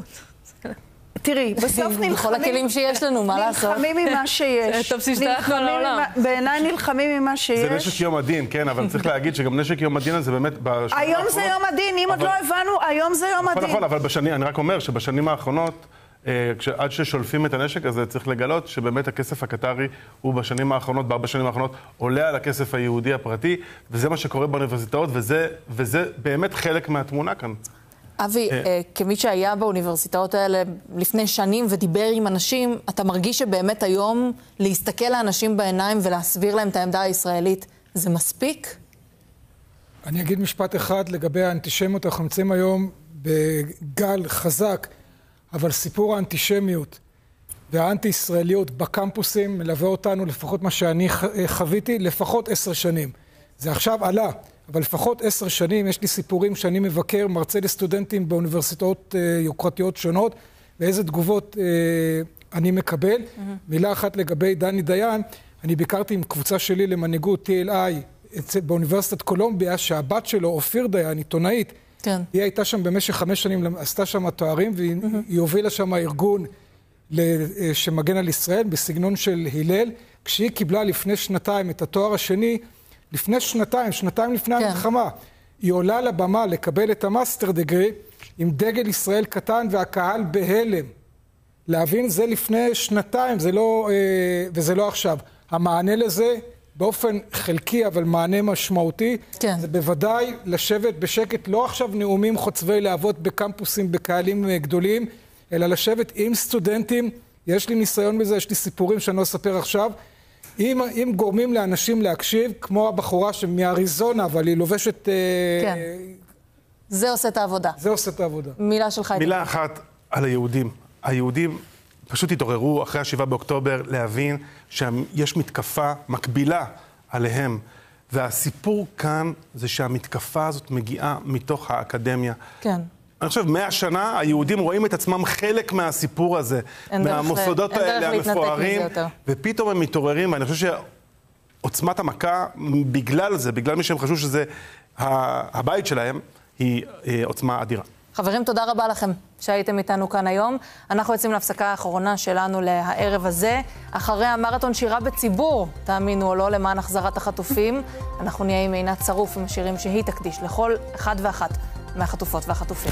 תראי, בסוף נלחמים... בכל הכלים שיש לנו, מה לעשות? נלחמים ממה שיש. טוב, שהשתלחנו על העולם. בעיניי נלחמים ממה שיש. זה נשק יום הדין, כן, אבל צריך להגיד שגם נשק יום הדין הזה באמת... היום זה יום הדין, אם עוד לא הבנו, היום זה יום הדין. נכון, אבל אני רק אומר שבשנים האחרונות עד ששולפים את הנשק הזה צריך לגלות שבאמת הכסף הקטרי הוא בשנים האחרונות, בארבע שנים האחרונות, עולה על הכסף היהודי הפרטי, וזה מה שקורה באוניברסיטאות, וזה, וזה באמת חלק מהתמונה כאן. אבי, כמי שהיה באוניברסיטאות האלה לפני שנים ודיבר עם אנשים, אתה מרגיש שבאמת היום להסתכל לאנשים בעיניים ולהסביר להם את העמדה הישראלית, זה מספיק? אני אגיד משפט אחד לגבי האנטישמיות. אנחנו נמצאים היום בגל חזק, אבל סיפור האנטישמיות והאנטי-ישראליות בקמפוסים מלווה אותנו, לפחות מה שאני חוויתי, לפחות עשר שנים. זה עכשיו עלה, אבל לפחות עשר שנים יש לי סיפורים שאני מבקר, מרצה לסטודנטים באוניברסיטאות יוקרתיות שונות, ואיזה תגובות אני מקבל. Mm-hmm. מילה אחת לגבי דני דיין, אני ביקרתי עם קבוצה שלי למנהיגות טי אל איי באוניברסיטת קולומביה, שהבת שלו, אופיר דיין, עיתונאית, כן. היא הייתה שם במשך חמש שנים, עשתה שם תוארים, והיא mm-hmm. הובילה שם ארגון שמגן על ישראל בסגנון של הלל. כשהיא קיבלה לפני שנתיים את התואר השני, לפני שנתיים, שנתיים לפני כן. המלחמה, היא עולה לבמה לקבל את המאסטר דגרי עם דגל ישראל קטן והקהל בהלם. להבין, זה לפני שנתיים, זה לא, וזה לא עכשיו. המענה לזה, באופן חלקי, אבל מענה משמעותי, כן. זה בוודאי לשבת בשקט, לא עכשיו נאומים חוצבי להבות בקמפוסים, בקהלים גדולים, אלא לשבת עם סטודנטים. יש לי ניסיון בזה, יש לי סיפורים שאני לא אספר עכשיו. אם, אם גורמים לאנשים להקשיב, כמו הבחורה מאריזונה, אבל היא לובשת... כן. אה, זה עושה את העבודה. זה עושה את העבודה. מילה שלך. מילה אחת על היהודים. היהודים פשוט התעוררו אחרי השבעה באוקטובר להבין שיש מתקפה מקבילה עליהם. והסיפור כאן זה שהמתקפה הזאת מגיעה מתוך האקדמיה. כן. אני חושב, מאה שנה היהודים רואים את עצמם חלק מהסיפור הזה, מהמוסדות האלה המפוארים, ופתאום הם מתעוררים, ואני חושב שעוצמת המכה, בגלל זה, בגלל מי שהם חשבו שזה הבית שלהם, היא עוצמה אדירה. חברים, תודה רבה לכם שהייתם איתנו כאן היום. אנחנו יוצאים להפסקה האחרונה שלנו לערב הזה, אחרי המרתון שירה בציבור, תאמינו או לא, למען החזרת החטופים. אנחנו נהיה עם עינת שרוף עם השירים שהיא תקדיש לכל אחד ואחת מהחטופות והחטופים.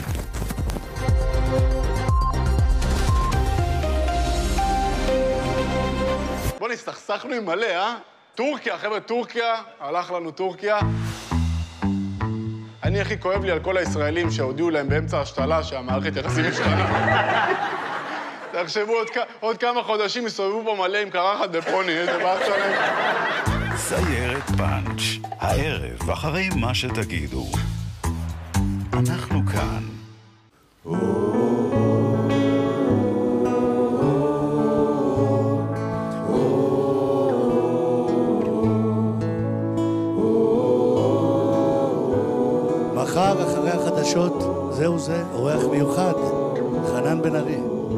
בוא נסתכסכנו עם מלא, אה? טורקיה, חבר'ה, טורקיה, הלך לנו טורקיה. אני הכי כואב לי על כל הישראלים שהודיעו להם באמצע השתלה שהמערכת יחסים משתנה. תחשבו, עוד, עוד כמה חודשים יסובבו פה מלא עם קרחת בפוני, איזה באסה להם. סיירת פאנץ', הערב, אחרי מה שתגידו. אנחנו כאן. מחר אחרי החדשות, זהו זה, אורח מיוחד, חנן בן ארי.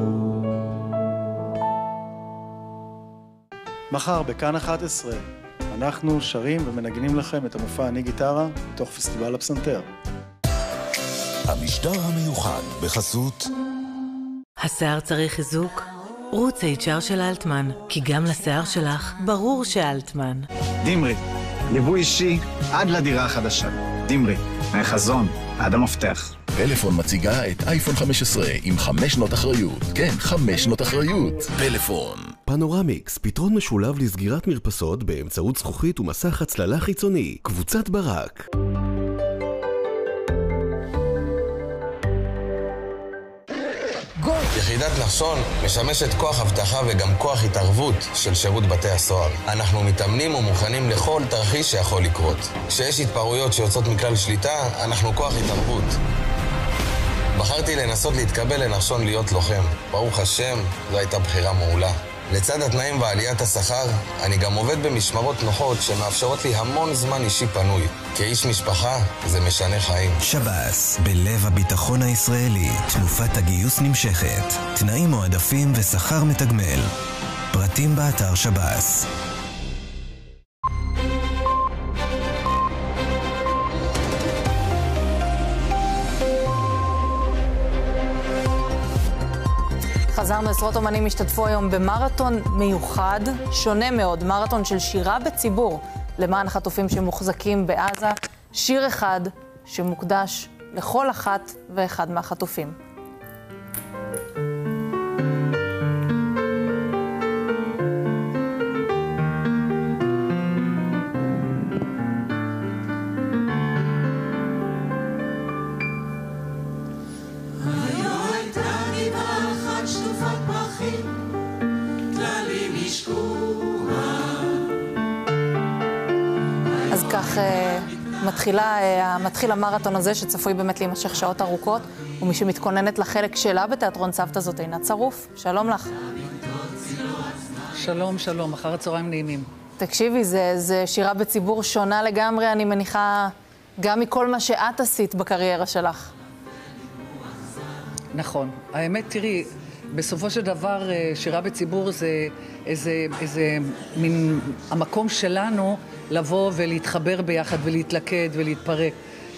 מחר בכאן אחת עשרה, אנחנו שרים ומנגנים לכם את המופע אני גיטרה בתוך פסטיבל הפסנתר. המשדר המיוחד בחסות השיער צריך חיזוק? רוץ אייץ' אר של אלטמן, כי גם לשיער שלך ברור שאלטמן. דימרי, ליווי אישי עד לדירה החדשה. דימרי, מהחזון עד המפתח. פלאפון מציגה את אייפון חמש עשרה עם חמש שנות אחריות. כן, חמש שנות אחריות. פלאפון. פנורמיקס, פתרון משולב לסגירת מרפסות באמצעות זכוכית ומסך הצללה חיצוני. קבוצת ברק. יחידת נחשון משמשת כוח הבטחה וגם כוח התערבות של שירות בתי הסוהר. אנחנו מתאמנים ומוכנים לכל תרחיש שיכול לקרות. כשיש התפרעויות שיוצאות מכלל שליטה, אנחנו כוח התערבות. בחרתי לנסות להתקבל לנחשון להיות לוחם. ברוך השם, זו הייתה בחירה מעולה. לצד התנאים ועליית השכר, אני גם עובד במשמרות נוחות שמאפשרות לי המון זמן אישי פנוי. כאיש משפחה, זה משנה חיים. שב"ס, בלב הביטחון הישראלי, תנופת הגיוס נמשכת. תנאים מועדפים ושכר מתגמל. פרטים באתר שב"ס. חזרנו, עשרות אומנים השתתפו היום במרתון מיוחד, שונה מאוד, מרתון של שירה בציבור למען החטופים שמוחזקים בעזה, שיר אחד שמוקדש לכל אחת ואחד מהחטופים. אז כך מתחילה, מתחיל המרתון הזה שצפוי באמת להימשך שעות ארוכות, ומי שמתכוננת לחלק שלה בתיאטרון סבתא זאת עינת שרוף. שלום לך. שלום, שלום, אחר הצהריים נעימים. תקשיבי, זה, זה שירה בציבור שונה לגמרי, אני מניחה, גם מכל מה שאת עשית בקריירה שלך. נכון. האמת, תראי, בסופו של דבר שירה בציבור זה איזה, איזה מין המקום שלנו לבוא ולהתחבר ביחד ולהתלכד ולהתפרק.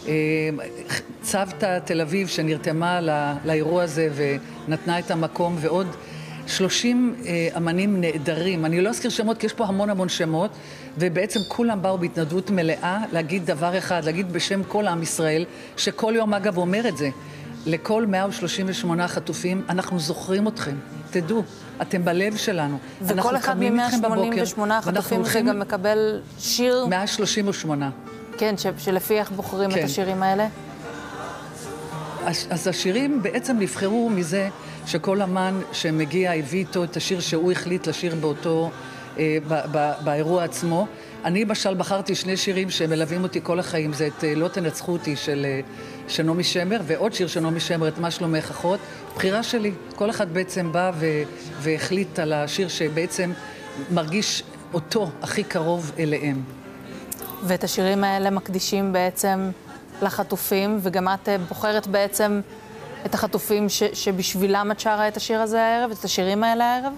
צוותא תל אביב שנרתמה לא, לאירוע הזה ונתנה את המקום, ועוד שלושים אמנים נהדרים. אני לא אזכיר שמות כי יש פה המון המון שמות, ובעצם כולם באו בהתנדבות מלאה להגיד דבר אחד, להגיד בשם כל עם ישראל, שכל יום אגב אומר את זה. לכל מאה שלושים ושמונה חטופים, אנחנו זוכרים אתכם. תדעו, אתם בלב שלנו. וכל אחד מ-מאה שמונים ושמונה חטופים זה גם מקבל שיר... מאה שלושים ושמונה. כן, ש- שלפי איך בוחרים כן. את השירים האלה? אז, אז השירים בעצם נבחרו מזה שכל אמן שמגיע הביא איתו את השיר שהוא החליט לשיר באותו, אה, ב- ב- באירוע עצמו. אני למשל בחרתי שני שירים שמלווים אותי כל החיים, זה את לא תנצחו אותי של, של נעמי שמר, ועוד שיר של נעמי שמר, את מה שלומך אחות. בחירה שלי, כל אחד בעצם בא ו, והחליט על השיר שבעצם מרגיש אותו הכי קרוב אליהם. ואת השירים האלה מקדישים בעצם לחטופים, וגם את בוחרת בעצם את החטופים ש, שבשבילם את שרה את השיר הזה הערב, את השירים האלה הערב?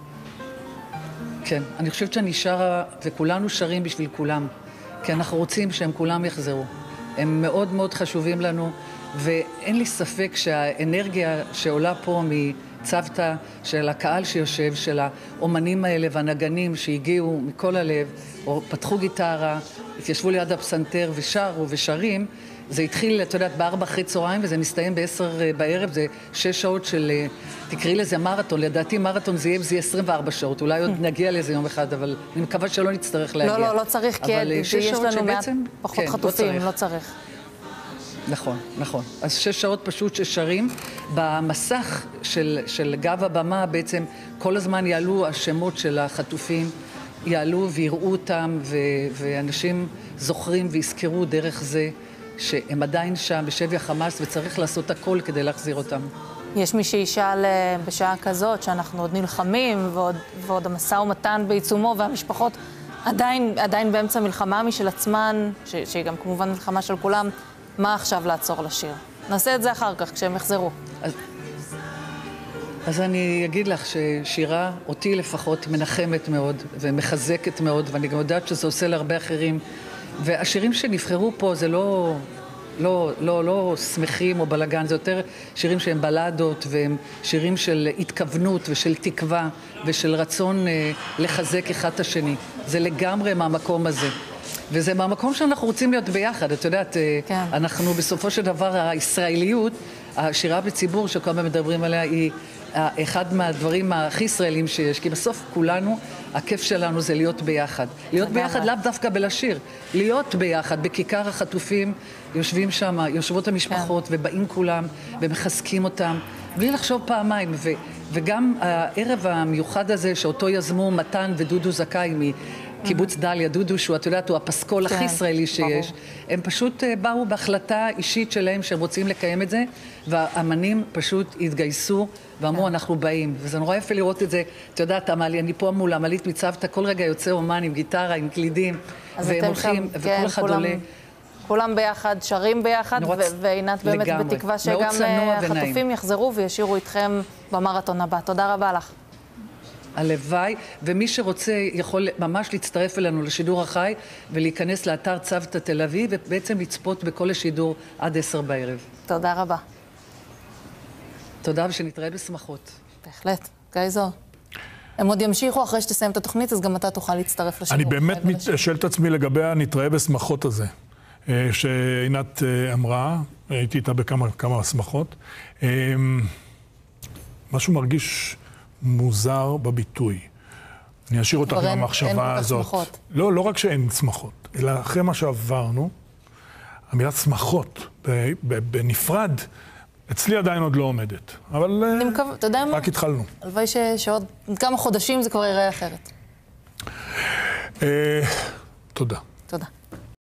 כן, אני חושבת שאני שרה, וכולנו שרים בשביל כולם, כי אנחנו רוצים שהם כולם יחזרו. הם מאוד מאוד חשובים לנו, ואין לי ספק שהאנרגיה שעולה פה מצוותא, של הקהל שיושב, של האומנים האלה והנגנים שהגיעו מכל הלב, או פתחו גיטרה, התיישבו ליד הפסנתר ושרו ושרים, זה התחיל, אתה יודעת, בארבע אחרי צהריים, וזה מסתיים בעשר בערב, זה שש שעות של, תקראי לזה מרתון, לדעתי מרתון זה יהיה, זה יהיה עשרים וארבע שעות, אולי עוד נגיע לזה יום אחד, אבל אני מקווה שלא נצטרך להגיע. לא, לא, לא צריך, כי יש לנו מעט פחות חטופים, לא צריך. נכון, נכון. אז שש שעות פשוט ששרים, במסך של, של גב הבמה בעצם כל הזמן יעלו השמות של החטופים, יעלו ויראו אותם, ו, ואנשים זוכרים ויזכרו דרך זה, שהם עדיין שם בשבי החמאס וצריך לעשות הכל כדי להחזיר אותם. יש מי שישאל בשעה כזאת שאנחנו עוד נלחמים ועוד, ועוד המשא ומתן בעיצומו והמשפחות עדיין, עדיין באמצע מלחמה משל עצמן, ש, שהיא גם כמובן מלחמה של כולם, מה עכשיו לעצור לשיר? נעשה את זה אחר כך כשהם יחזרו. אז, אז אני אגיד לך ששירה אותי לפחות מנחמת מאוד ומחזקת מאוד, ואני גם יודעת שזה עושה להרבה אחרים. והשירים שנבחרו פה זה לא, לא, לא, לא שמחים או בלגן, זה יותר שירים שהם בלדות, והם שירים של התכוונות ושל תקווה ושל רצון אה, לחזק אחד את השני. זה לגמרי מהמקום הזה. וזה מהמקום שאנחנו רוצים להיות ביחד. את יודעת, כן. אנחנו בסופו של דבר, הישראליות, השירה בציבור שכל הזמן מדברים עליה, היא אחד מהדברים הכי ישראלים שיש, כי בסוף כולנו, הכיף שלנו זה להיות ביחד. להיות ביחד לאו דווקא בלשיר, להיות ביחד, בכיכר החטופים, יושבים שם, יושבות המשפחות, כן. ובאים כולם, ומחזקים אותם, בלי לחשוב פעמיים. ו, וגם הערב המיוחד הזה, שאותו יזמו מתן ודודו זכאי, קיבוץ דליה, דודו, שהוא, את יודעת, הוא הפסקול הכי ישראלי שיש. הם פשוט באו בהחלטה אישית שלהם שהם רוצים לקיים את זה, והאמנים פשוט התגייסו ואמרו, אנחנו באים. וזה נורא יפה לראות את זה. את יודעת, אני פה מול המעלית מצוותא, כל רגע יוצא אומן עם גיטרה, עם קלידים, והם הולכים, וכל אחד עולה. כולם ביחד, שרים ביחד, ועינת באמת בתקווה שגם החטופים יחזרו וישירו איתכם במרתון הבא. תודה רבה לך. הלוואי, ומי שרוצה יכול ממש להצטרף אלינו לשידור החי ולהיכנס לאתר צוותא תל אביב ובעצם לצפות בכל השידור עד עשר בערב. תודה רבה. תודה ושנתראה בשמחות. בהחלט. גיא זוהר. הם עוד ימשיכו אחרי שתסיים את התוכנית, אז גם אתה תוכל להצטרף לשידור. אני באמת שואל את עצמי לגבי הנתראה בשמחות הזה, שעינת אמרה, הייתי איתה בכמה כמה שמחות. משהו מרגיש מוזר בביטוי. אני אשאיר אותך עם המחשבה הזאת. שמחות. לא, לא רק שאין שמחות, אלא אחרי מה שעברנו, המילה שמחות בנפרד, אצלי עדיין עוד לא עומדת. אבל מקו... אתה יודע רק מה? התחלנו. הלוואי ש... שעוד כמה חודשים זה כבר ייראה אחרת. אה, תודה.